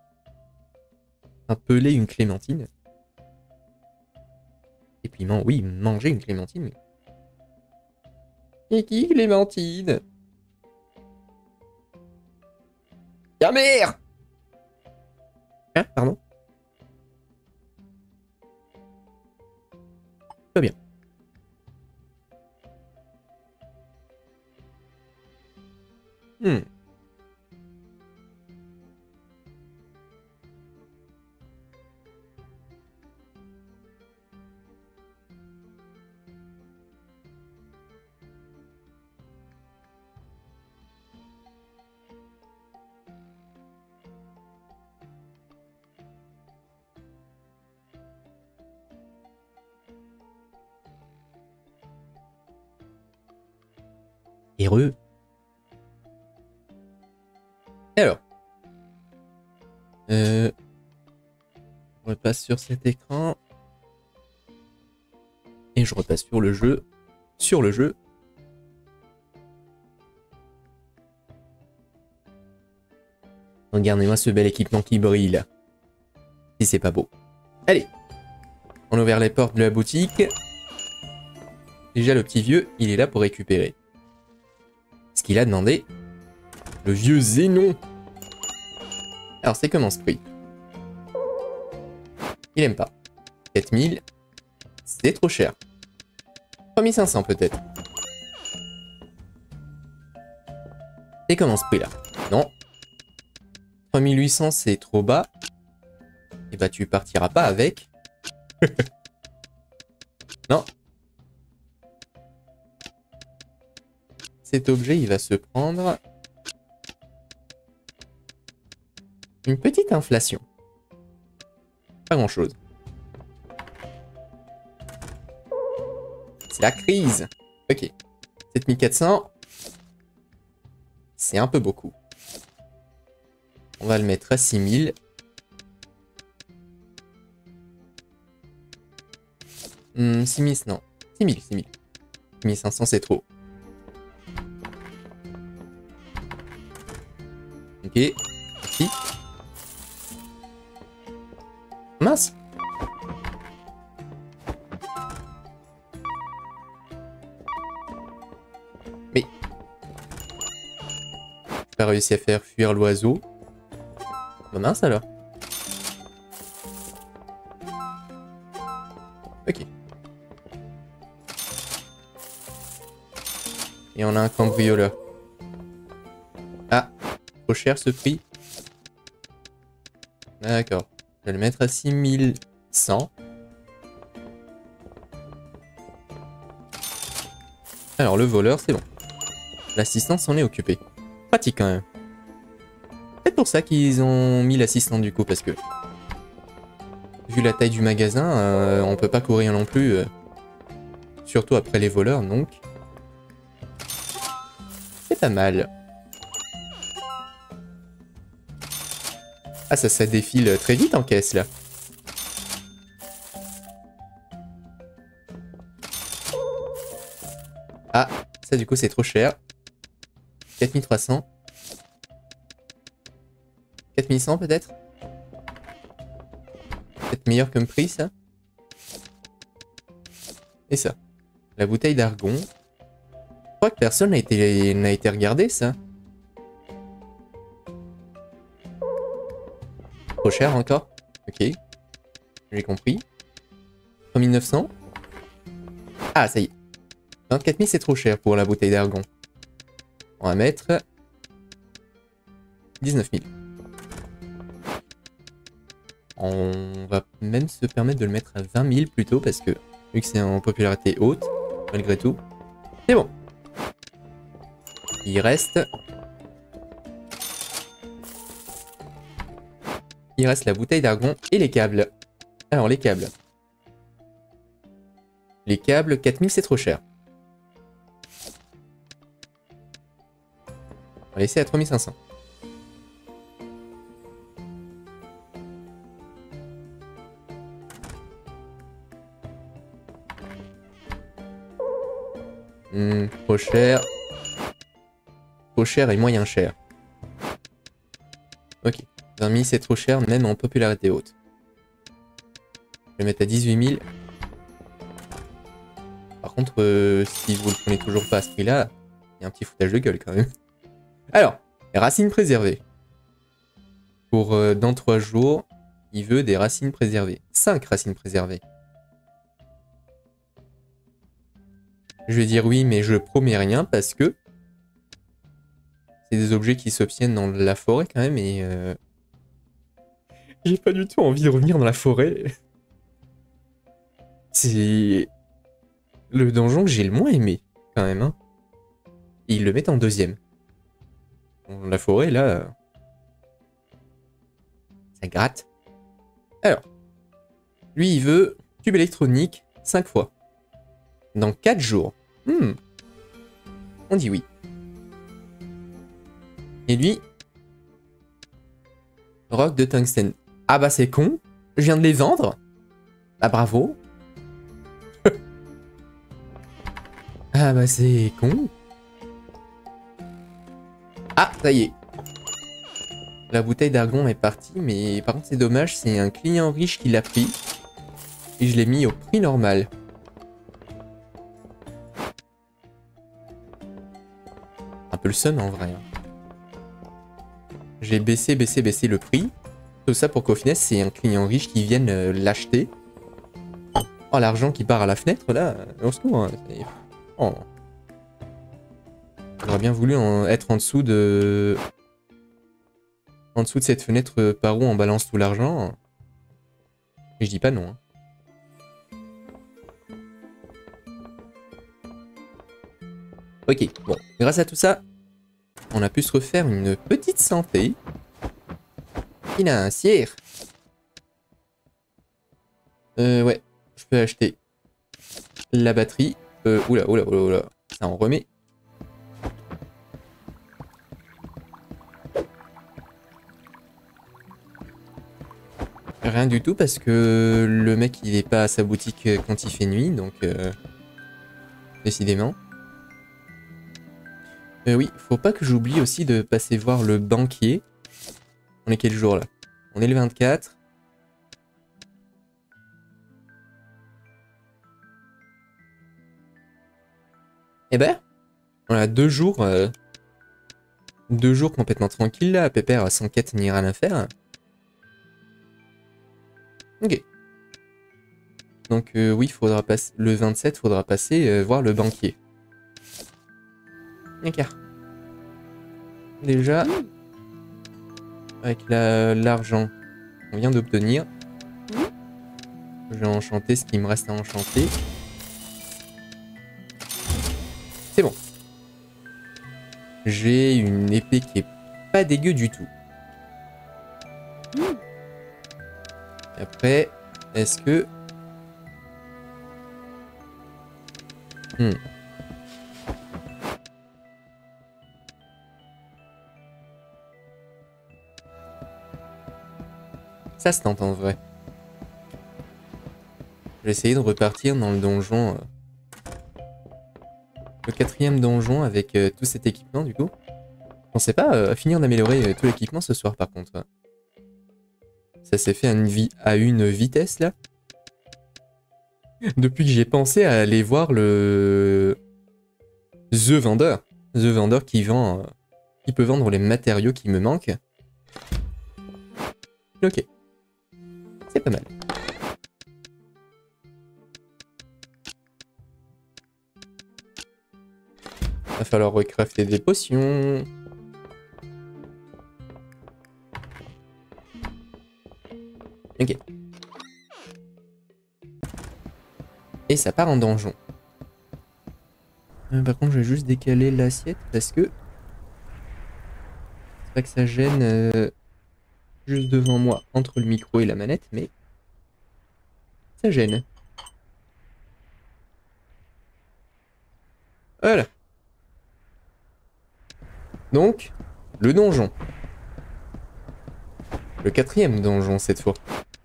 un pelé, une clémentine. Et puis, man oui, manger une clémentine. Et qui, clémentine? Ya mère! Hein, pardon? Pas bien. Hmm. Heureux. Alors. Euh... repasse sur cet écran. Et je repasse sur le jeu. Sur le jeu. Regardez-moi ce bel équipement qui brille là. Si c'est pas beau. Allez. On a ouvert les portes de la boutique. Déjà le petit vieux, il est là pour récupérer. Ce qu'il a demandé. Le vieux Zénon. Alors c'est comment ce prix? Il aime pas. quatre mille. C'est trop cher. trois mille cinq cents peut-être. C'est comment ce prix là? Non. trois mille huit cents c'est trop bas. Et bah tu partiras pas avec. Non. Cet objet il va se prendre une petite inflation. Pas grand chose. C'est la crise. Ok. sept mille quatre cents. C'est un peu beaucoup. On va le mettre à six mille. Hmm, six mille, non. six mille, six mille. six mille cinq cents, c'est trop. Ok. Merci. Mince. Mais... j'ai pas réussi à faire fuir l'oiseau. Bah mince alors. Ok. Et on a un cambrioleur. Ah, trop cher ce prix. D'accord. Je vais le mettre à six mille cent. Alors le voleur, c'est bon. L'assistant s'en est occupé. Pratique quand même. C'est pour ça qu'ils ont mis l'assistant du coup, parce que vu la taille du magasin, euh, on peut pas courir non plus. Euh, surtout après les voleurs, donc. C'est pas mal. Ah ça, ça défile très vite en caisse là. Ah, ça du coup c'est trop cher. quatre mille trois cents. quatre mille cent peut-être. Peut-être meilleur comme prix ça. Et ça. La bouteille d'argon. Je crois que personne n'a été, n'a été regardé ça. Trop cher encore. Ok. J'ai compris. trois mille neuf cents. Ah ça y est. vingt-quatre mille c'est trop cher pour la bouteille d'argon. On va mettre dix-neuf mille. On va même se permettre de le mettre à vingt mille plutôt parce que vu que c'est en popularité haute, malgré tout. C'est bon. Il reste... Il reste la bouteille d'argon et les câbles. Alors les câbles. Les câbles, quatre mille c'est trop cher. On va laisser à trois mille cinq cents. Hmm, trop cher. Trop cher et moyen cher. Ok. vingt mille c'est trop cher même en popularité haute. Je vais le mettre à dix-huit mille. Par contre, euh, si vous le prenez toujours pas à ce prix-là, il y a un petit foutage de gueule quand même. Alors, racines préservées. Pour euh, dans trois jours, il veut des racines préservées. cinq racines préservées. Je vais dire oui, mais je promets rien parce que c'est des objets qui s'obtiennent dans la forêt quand même et... Euh... j'ai pas du tout envie de revenir dans la forêt. C'est le donjon que j'ai le moins aimé quand même. Hein. Et ils le mettent en deuxième. Dans la forêt, là... ça gratte. Alors. Lui, il veut tube électronique cinq fois. Dans quatre jours. Hmm. On dit oui. Et lui... roc de tungstène. Ah bah c'est con. Je viens de les vendre. Bah bravo. Ah bah c'est con. Ah, ça y est. La bouteille d'argon est partie, mais par contre c'est dommage, c'est un client riche qui l'a pris. Et je l'ai mis au prix normal. Un peu le seum en vrai. J'ai baissé, baissé, baissé le prix. Tout ça pour qu'au final c'est un client riche qui vienne euh, l'acheter. Oh l'argent qui part à la fenêtre là, on se trouve. Hein, oh. J'aurais bien voulu en être en dessous de... En dessous de cette fenêtre par où on balance tout l'argent. Et je dis pas non. Hein. Ok, bon. Grâce à tout ça, on a pu se refaire une petite santé. Financière. Euh, ouais. Je peux acheter la batterie. Euh, oula, oula, oula, oula. Ça en remet. Rien du tout parce que le mec il est pas à sa boutique quand il fait nuit, donc euh, décidément. Euh, oui, faut pas que j'oublie aussi de passer voir le banquier. On est quel jour là? On est le vingt-quatre. Eh ben, on a deux jours, euh, deux jours complètement tranquilles là, Pépère sans quête ni rien à faire. Ok. Donc euh, oui, faudra passer le vingt-sept, faudra passer euh, voir le banquier. D'accord. Déjà, avec l'argent qu'on vient d'obtenir, je vais enchanter ce qui me reste à enchanter. C'est bon. J'ai une épée qui est pas dégueu du tout. Après, est-ce que... Hmm. Ça se tente en vrai. Je vais essayer de repartir dans le donjon. Euh, le quatrième donjon avec euh, tout cet équipement du coup. Je pensais pas euh, finir d'améliorer euh, tout l'équipement ce soir par contre. Ça s'est fait à une, vi à une vitesse là. Depuis que j'ai pensé à aller voir le... The Vendeur. The Vendeur qui vend... Euh, qui peut vendre les matériaux qui me manquent. Ok. C'est pas mal. Va falloir recrafter des potions. Ok. Et ça part en donjon. Euh, par contre, je vais juste décaler l'assiette parce que... C'est pas que ça gêne euh, juste devant moi, entre le micro et la manette, mais... Ça gêne. Voilà. Donc, le donjon. Le quatrième donjon cette fois.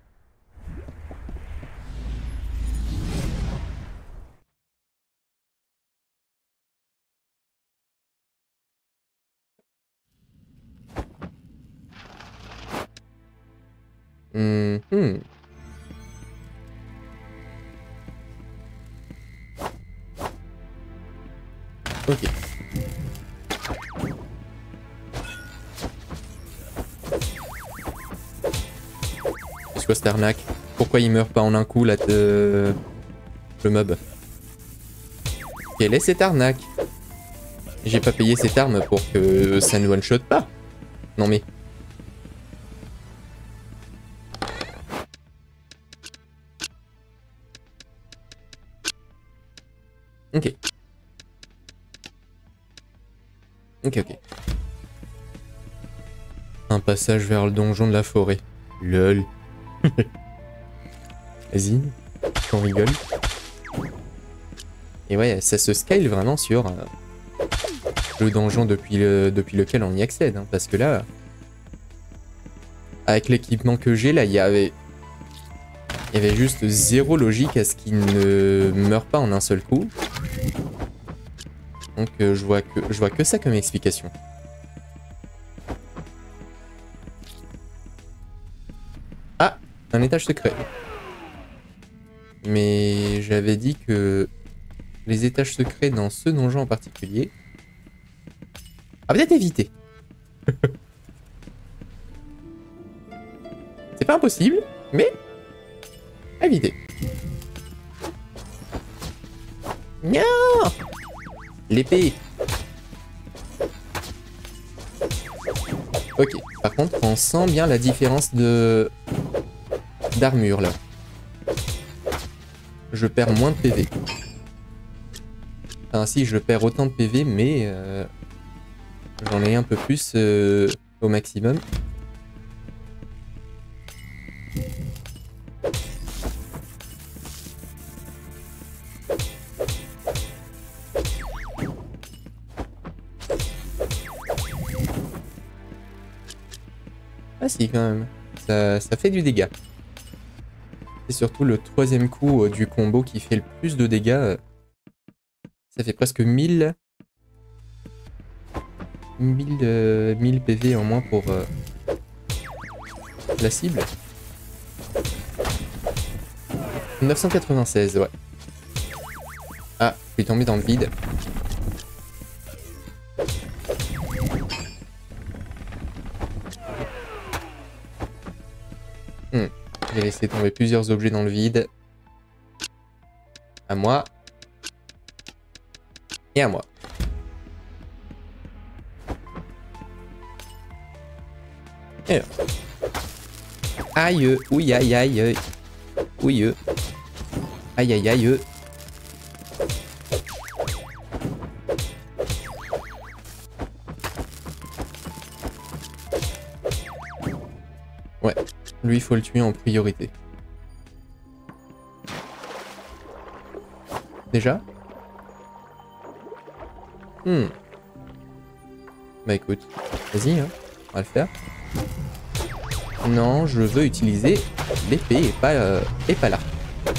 Mmh. Ok. C'est quoi cette arnaque? Pourquoi il meurt pas en un coup là de... le mob? Quelle est cette arnaque? J'ai pas payé cette arme pour que ça ne one-shot pas. Non mais... Ok. Ok, ok. Un passage vers le donjon de la forêt. Lol. Vas-y, on rigole. Et ouais, ça se scale vraiment sur euh, le donjon depuis, le, depuis lequel on y accède. Hein, parce que là, avec l'équipement que j'ai, là, il y avait Il y avait juste zéro logique à ce qu'il ne meure pas en un seul coup. Donc euh, je, vois que, je vois que ça comme explication. Ah, un étage secret. Mais j'avais dit que les étages secrets dans ce donjon en particulier... Ah, peut-être éviter. C'est pas impossible, mais... à éviter. Non! L'épée. Ok, par contre, on sent bien la différence de... d'armure, là. Je perds moins de P V. Enfin, si, je perds autant de P V, mais... Euh, j'en ai un peu plus euh, au maximum. Ah si, quand même. Ça, ça fait du dégât. C'est surtout le troisième coup euh, du combo qui fait le plus de dégâts. Euh, ça fait presque mille... mille, euh, mille P V en moins pour euh, la cible. neuf cent quatre-vingt-seize, ouais. Ah, je suis tombé dans le vide. Hmm. J'ai laissé tomber plusieurs objets dans le vide. À moi. Et à moi. Et là. Aïe, oui, aïe, aïe, aïe. Oui, aïe, aïe, aïe. Ouais, lui, il faut le tuer en priorité. Déjà? Hmm. Bah écoute, vas-y, hein, on va le faire. Non, je veux utiliser l'épée et pas, euh, et pas l'arc.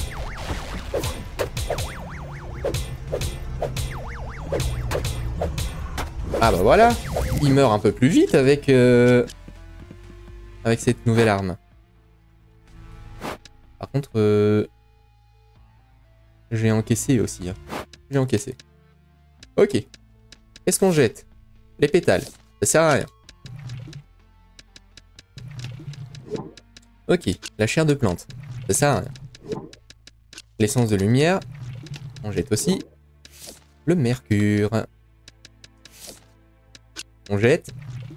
Ah bah voilà, il meurt un peu plus vite avec, euh, avec cette nouvelle arme. Par contre, euh, j'ai encaissé aussi. Hein. J'ai encaissé. Ok. Qu'est-ce qu'on jette? Les pétales. Ça sert à rien. Ok. La chair de plante. Ça sert à rien. L'essence de lumière. On jette aussi. Le mercure. On jette.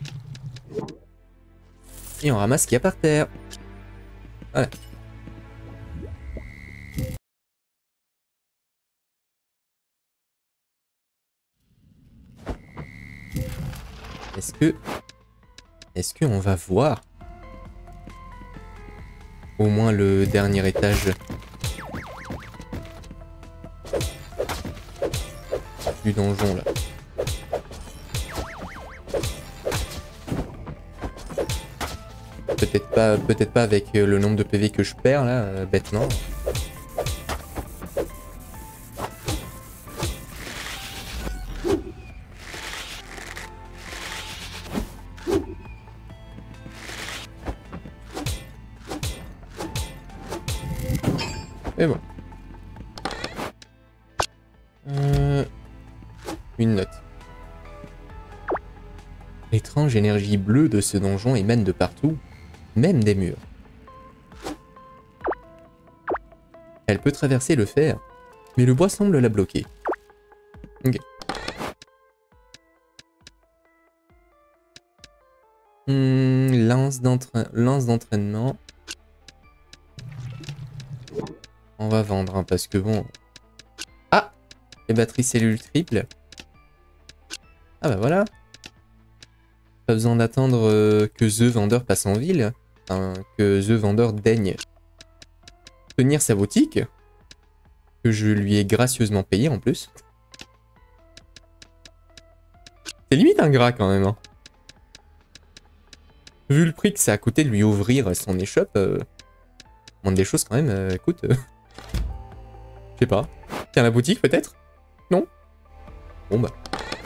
Et on ramasse ce qu'il y a par terre. Voilà. Est-ce que... Est-ce qu'on va voir au moins le dernier étage du donjon, là? Peut-être pas, peut-être pas avec le nombre de P V que je perds, là, euh, bêtement. Mais bon. Euh... Une note. L'étrange énergie bleue de ce donjon émane de partout, même des murs. Elle peut traverser le fer, mais le bois semble la bloquer. Ok. Hmm, lance d'entraînement. Lance d'entraînement. On va vendre, hein, parce que bon... Ah! Les batteries cellules triples. Ah bah voilà. Pas besoin d'attendre euh, que The Vendeur passe en ville. Enfin, que The Vendeur daigne tenir sa boutique. Que je lui ai gracieusement payé en plus. C'est limite ingrat quand même. Hein. Vu le prix que ça a coûté de lui ouvrir son échoppe... Euh... Moindre des choses quand même, euh, écoute. Euh... Je sais pas. Tiens, la boutique peut-être? Non? Bon bah.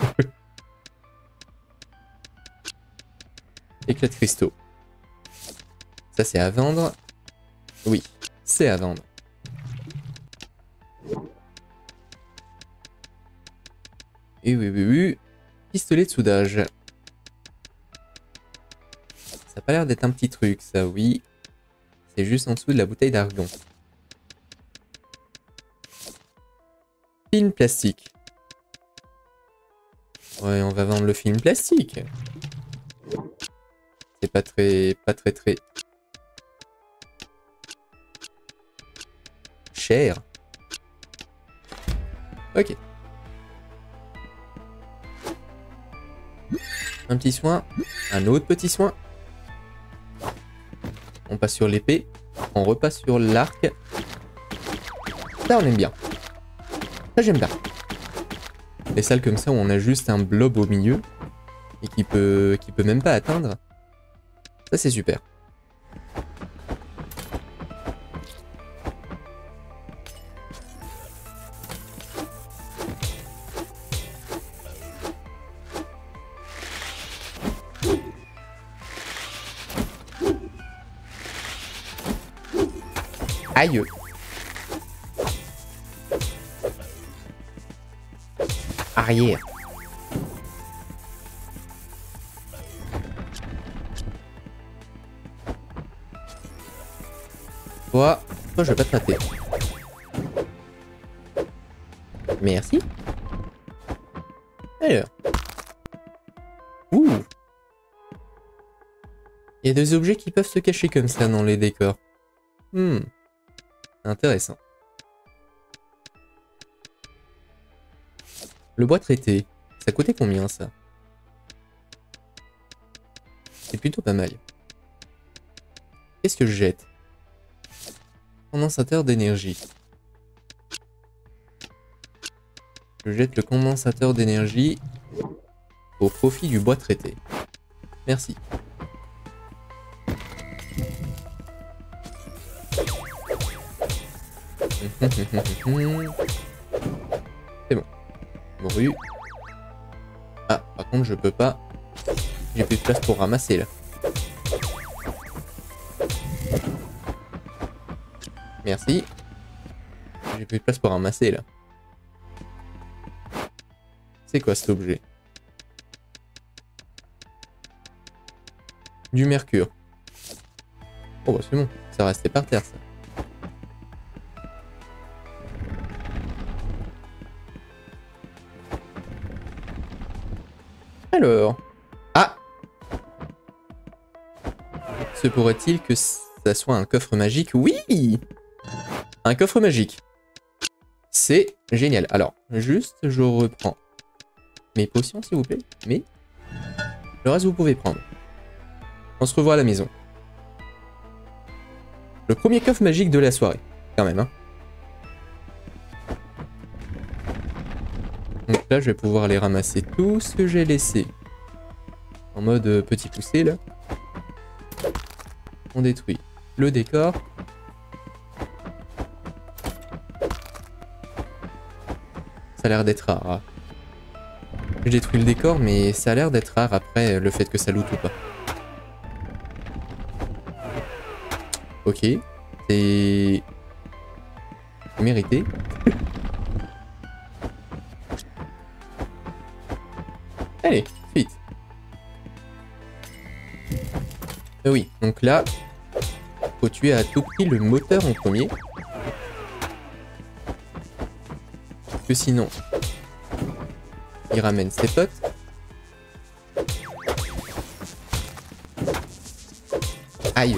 Éclat de cristaux. Ça c'est à vendre. Oui, c'est à vendre. Et oui, oui, oui. Pistolet de soudage. Ça a pas l'air d'être un petit truc, ça, oui. C'est juste en dessous de la bouteille d'argon. Film plastique. Ouais, on va vendre le film plastique. C'est pas très, pas très, très... cher. Ok. Un petit soin. Un autre petit soin. On passe sur l'épée. On repasse sur l'arc. Ça, on aime bien. Ça, j'aime bien. Les salles comme ça où on a juste un blob au milieu et qui peut, qui peut même pas atteindre. Ça, c'est super. Aïe. Arrière. Toi, toi je vais pas te mater. Merci. Alors. Ouh. Il y a des objets qui peuvent se cacher comme ça dans les décors. Hmm. Intéressant. Le bois traité, ça coûtait combien ça? C'est plutôt pas mal. Qu'est-ce que je jette? Condensateur d'énergie. Je jette le condensateur d'énergie au profit du bois traité. Merci. C'est bon. Morue. Ah, par contre, je peux pas. J'ai plus de place pour ramasser là. Merci. J'ai plus de place pour ramasser là. C'est quoi cet objet? Du mercure. Oh bah c'est bon, ça restait par terre ça. Alors... Ah! Se pourrait-il que ça soit un coffre magique? Oui! Un coffre magique. C'est génial. Alors, juste, je reprends mes potions, s'il vous plaît. Mais le reste, vous pouvez prendre. On se revoit à la maison. Le premier coffre magique de la soirée, quand même. Hein. Donc là, je vais pouvoir aller ramasser tout ce que j'ai laissé. En mode euh, petit poussé, là. On détruit le décor. Ça a l'air d'être rare. Hein. Je détruis le décor, mais ça a l'air d'être rare après le fait que ça loot ou pas. Ok. C'est... mérité. Allez, vite. Euh, oui, donc là, faut tuer à tout prix le moteur en premier. Parce que sinon, il ramène ses potes. Aïe.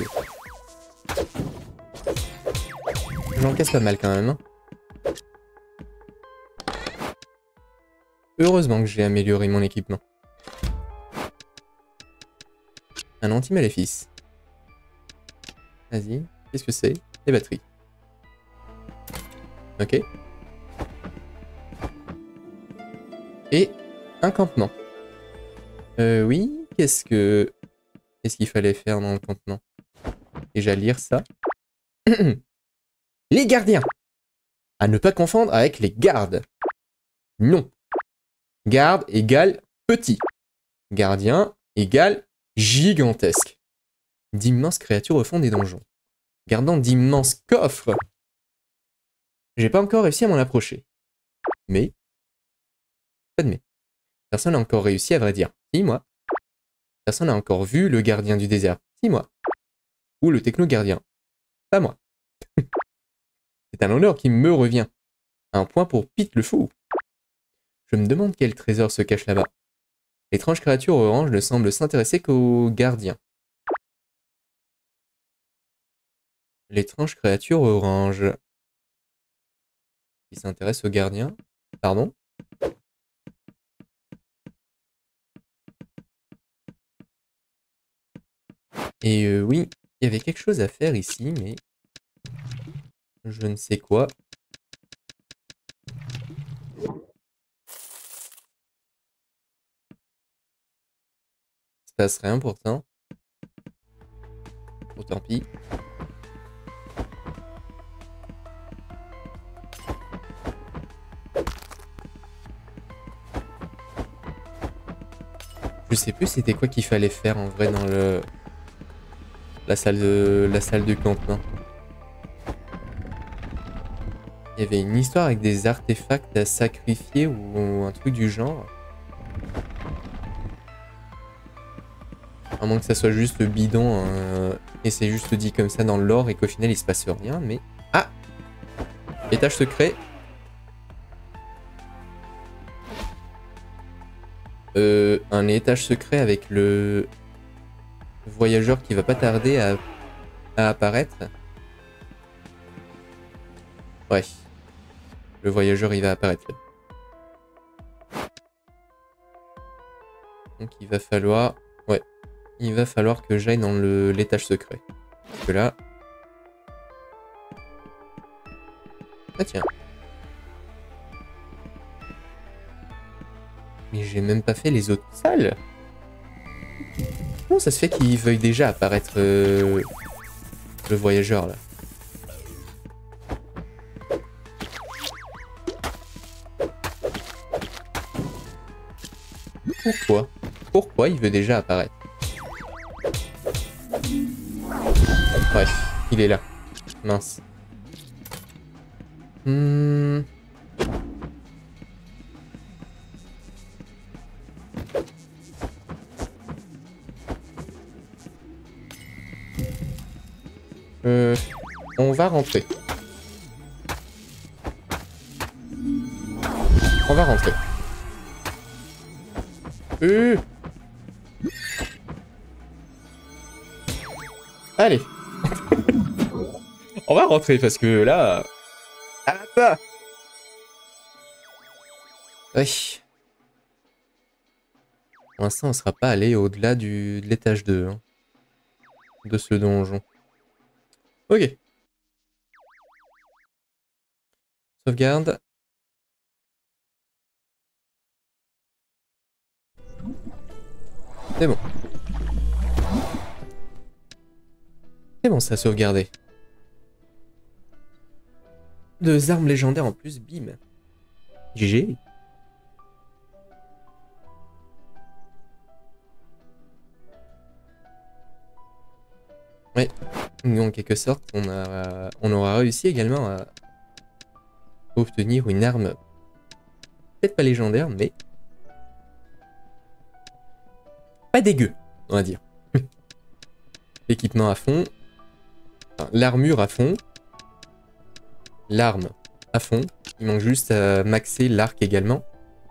J'en casse pas mal quand même. Hein. Heureusement que j'ai amélioré mon équipement. Un anti-maléfice. Vas-y. Qu'est-ce que c'est? Les batteries. Ok. Et un campement. Euh, oui. Qu'est-ce que... Qu'est-ce qu'il fallait faire dans le campement? Déjà lire ça. Les gardiens. À ne pas confondre avec les gardes. Non. Garde égale petit. Gardien égale gigantesque. D'immenses créatures au fond des donjons. Gardant d'immenses coffres. J'ai pas encore réussi à m'en approcher. Mais... Pas de mais. Personne n'a encore réussi à vrai dire. Si, moi. Personne n'a encore vu le gardien du désert. Si, moi. Ou le techno-gardien. Pas moi. C'est un honneur qui me revient. Un point pour Pete le fou. Je me demande quel trésor se cache là-bas. L'étrange créature orange ne semble s'intéresser qu'aux gardiens. L'étrange créature orange. Qui s'intéresse aux gardiens. Pardon? Et euh, oui, il y avait quelque chose à faire ici, mais... Je ne sais quoi. Il se passe rien pourtant. Oh, tant pis. Je sais plus c'était quoi qu'il fallait faire en vrai dans le... La salle de... La salle de campement. Il y avait une histoire avec des artefacts à sacrifier ou un truc du genre. À moins que ça soit juste bidon euh, et c'est juste dit comme ça dans le lore et qu'au final il se passe rien, mais... Ah! Étage secret. Euh, un étage secret avec le voyageur qui va pas tarder à, à apparaître. Ouais. Le voyageur il va apparaître. Donc il va falloir... Ouais. Il va falloir que j'aille dans le l'étage secret. Parce que là... Ah tiens. Mais j'ai même pas fait les autres salles. Comment ça se fait qu'il veuille déjà apparaître euh, le voyageur là? Pourquoi? Pourquoi il veut déjà apparaître? Bref, il est là. Mince. Hmm... Euh, on va rentrer. On va rentrer. Euh. Allez. On va rentrer parce que là... Ah bah. Oui. Pour l'instant, on sera pas allé au-delà du de l'étage deux. Hein, de ce donjon. Ok. Sauvegarde. C'est bon. C'est bon, ça a sauvegardé. Deux armes légendaires en plus, bim. G G. Ouais. Nous, en quelque sorte, on, a, on aura réussi également à obtenir une arme peut-être pas légendaire, mais pas dégueu, on va dire. L'équipement à fond. Enfin, l'armure à fond. L'arme à fond. Il manque juste à maxer l'arc également.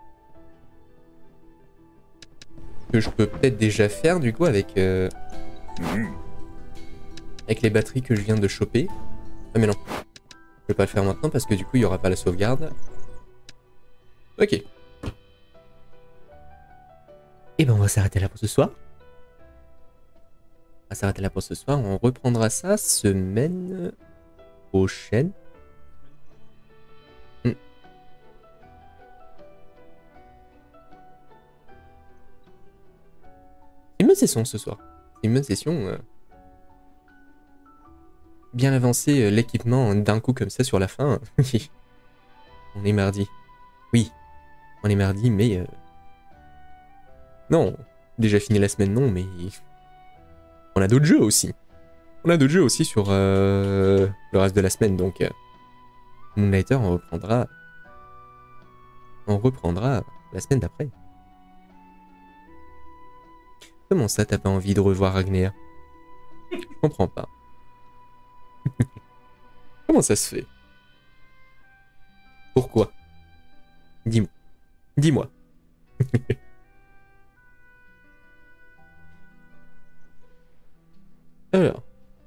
Que je peux peut-être déjà faire du coup avec... Euh, avec les batteries que je viens de choper. Ah mais non. Je vais pas le faire maintenant parce que du coup il n'y aura pas la sauvegarde. Ok. Et ben on va s'arrêter là pour ce soir. On va s'arrêter là pour ce soir. On reprendra ça semaine prochaine. Hmm. C'est une bonne session ce soir. C'est une bonne session. Euh... bien avancer l'équipement d'un coup comme ça sur la fin. On est mardi. Oui, on est mardi, mais... Euh... Non, déjà fini la semaine, non, mais... On a d'autres jeux aussi. On a d'autres jeux aussi sur euh, le reste de la semaine, donc... Euh, Moonlighter, on reprendra... On reprendra la semaine d'après. Comment ça, t'as pas envie de revoir Agnea? Je comprends pas. Comment ça se fait? Pourquoi? Dis-moi. Dis-moi. Alors.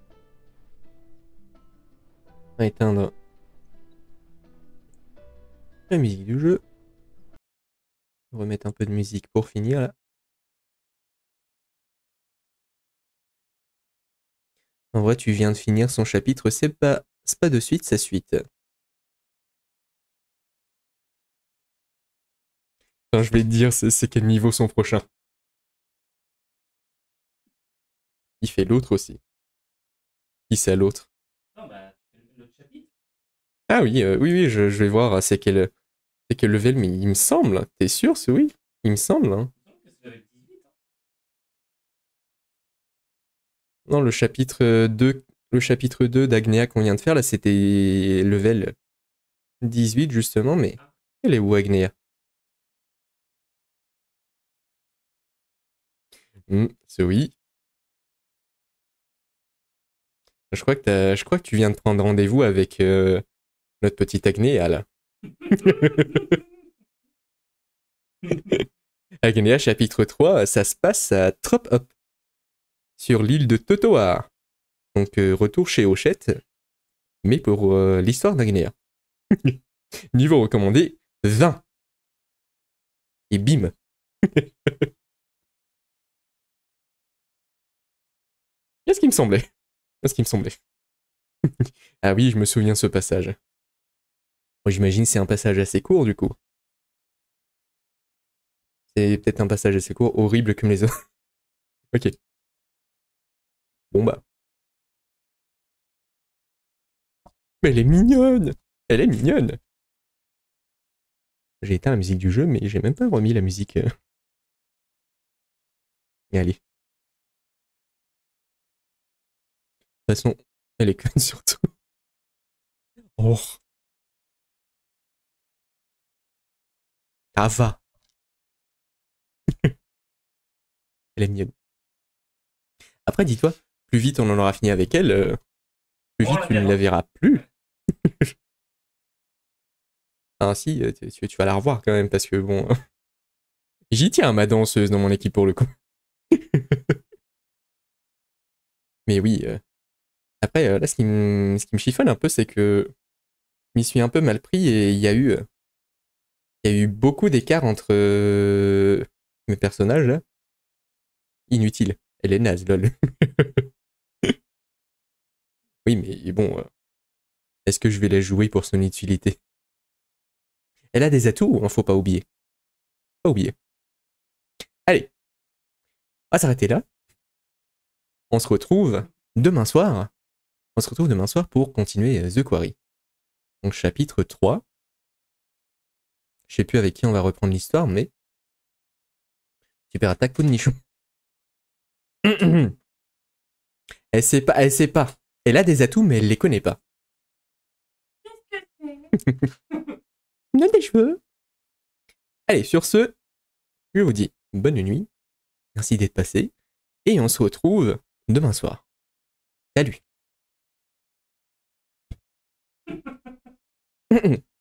On va éteindre la musique du jeu. Remettre un peu de musique pour finir là. En vrai, tu viens de finir son chapitre, c'est pas, c'est pas de suite, c'est suite. Enfin, je vais te dire, c'est quel niveau son prochain. Il fait l'autre aussi. Qui c'est l'autre? Non, bah, tu fais l'autre chapitre. Ah oui, euh, oui, oui, je, je vais voir c'est quel, c'est quel level, mais il me semble. T'es sûr, c'est oui? Il me semble. Hein. Il me semble que c'est level dix-huit. Hein. Non, le chapitre deux, le chapitre deux d'Agnea qu'on vient de faire, là, c'était level dix-huit, justement, mais Ah. elle est où, Agnea? Mmh, c'est oui. Je crois, que t'as- je crois que tu viens de prendre rendez-vous avec euh, notre petite Agnea, là. Agnea, chapitre trois, ça se passe à Trop Up, sur l'île de Totoa. Donc, euh, retour chez Hochette, mais pour euh, l'histoire d'Agnea. Niveau recommandé, vingt. Et bim. Qu'est-ce qui me semblait? Qu'est-ce qui me semblait? Ah oui, je me souviens de ce passage. Bon, j'imagine c'est un passage assez court, du coup. C'est peut-être un passage assez court, horrible comme les autres. Ok. Bon bah. Mais elle est mignonne! Elle est mignonne! J'ai éteint la musique du jeu, mais j'ai même pas remis la musique. euh. Et allez. De toute façon, elle est conne surtout. Oh. Ça va. Elle est mignonne. Après, dis-toi, plus vite on en aura fini avec elle, euh, plus On vite la tu ne verra. la verras plus. Ah si, euh, tu, tu- tu vas la revoir quand même, parce que bon... J'y tiens, ma danseuse dans mon équipe pour le coup. Mais oui. euh, Après, euh, là, ce qui, me, ce qui me chiffonne un peu, c'est que je m'y suis un peu mal pris et il y a eu, euh, il y a eu beaucoup d'écart entre euh, mes personnages là. Inutile. Elle est naze, lol. Oui, mais bon, euh, est-ce que je vais la jouer pour son utilité? Elle a des atouts, hein, faut pas oublier. Pas oublier. Allez, on va s'arrêter là. On se retrouve demain soir. On se retrouve demain soir pour continuer euh, The Quarry. Donc chapitre trois. Je sais plus avec qui on va reprendre l'histoire, mais... Super attaque pour nichon. Elle sait pas, elle sait pas. Elle a des atouts, mais elle les connaît pas. Elle a des cheveux. Allez, sur ce, je vous dis bonne nuit. Merci d'être passé. Et on se retrouve demain soir. Salut.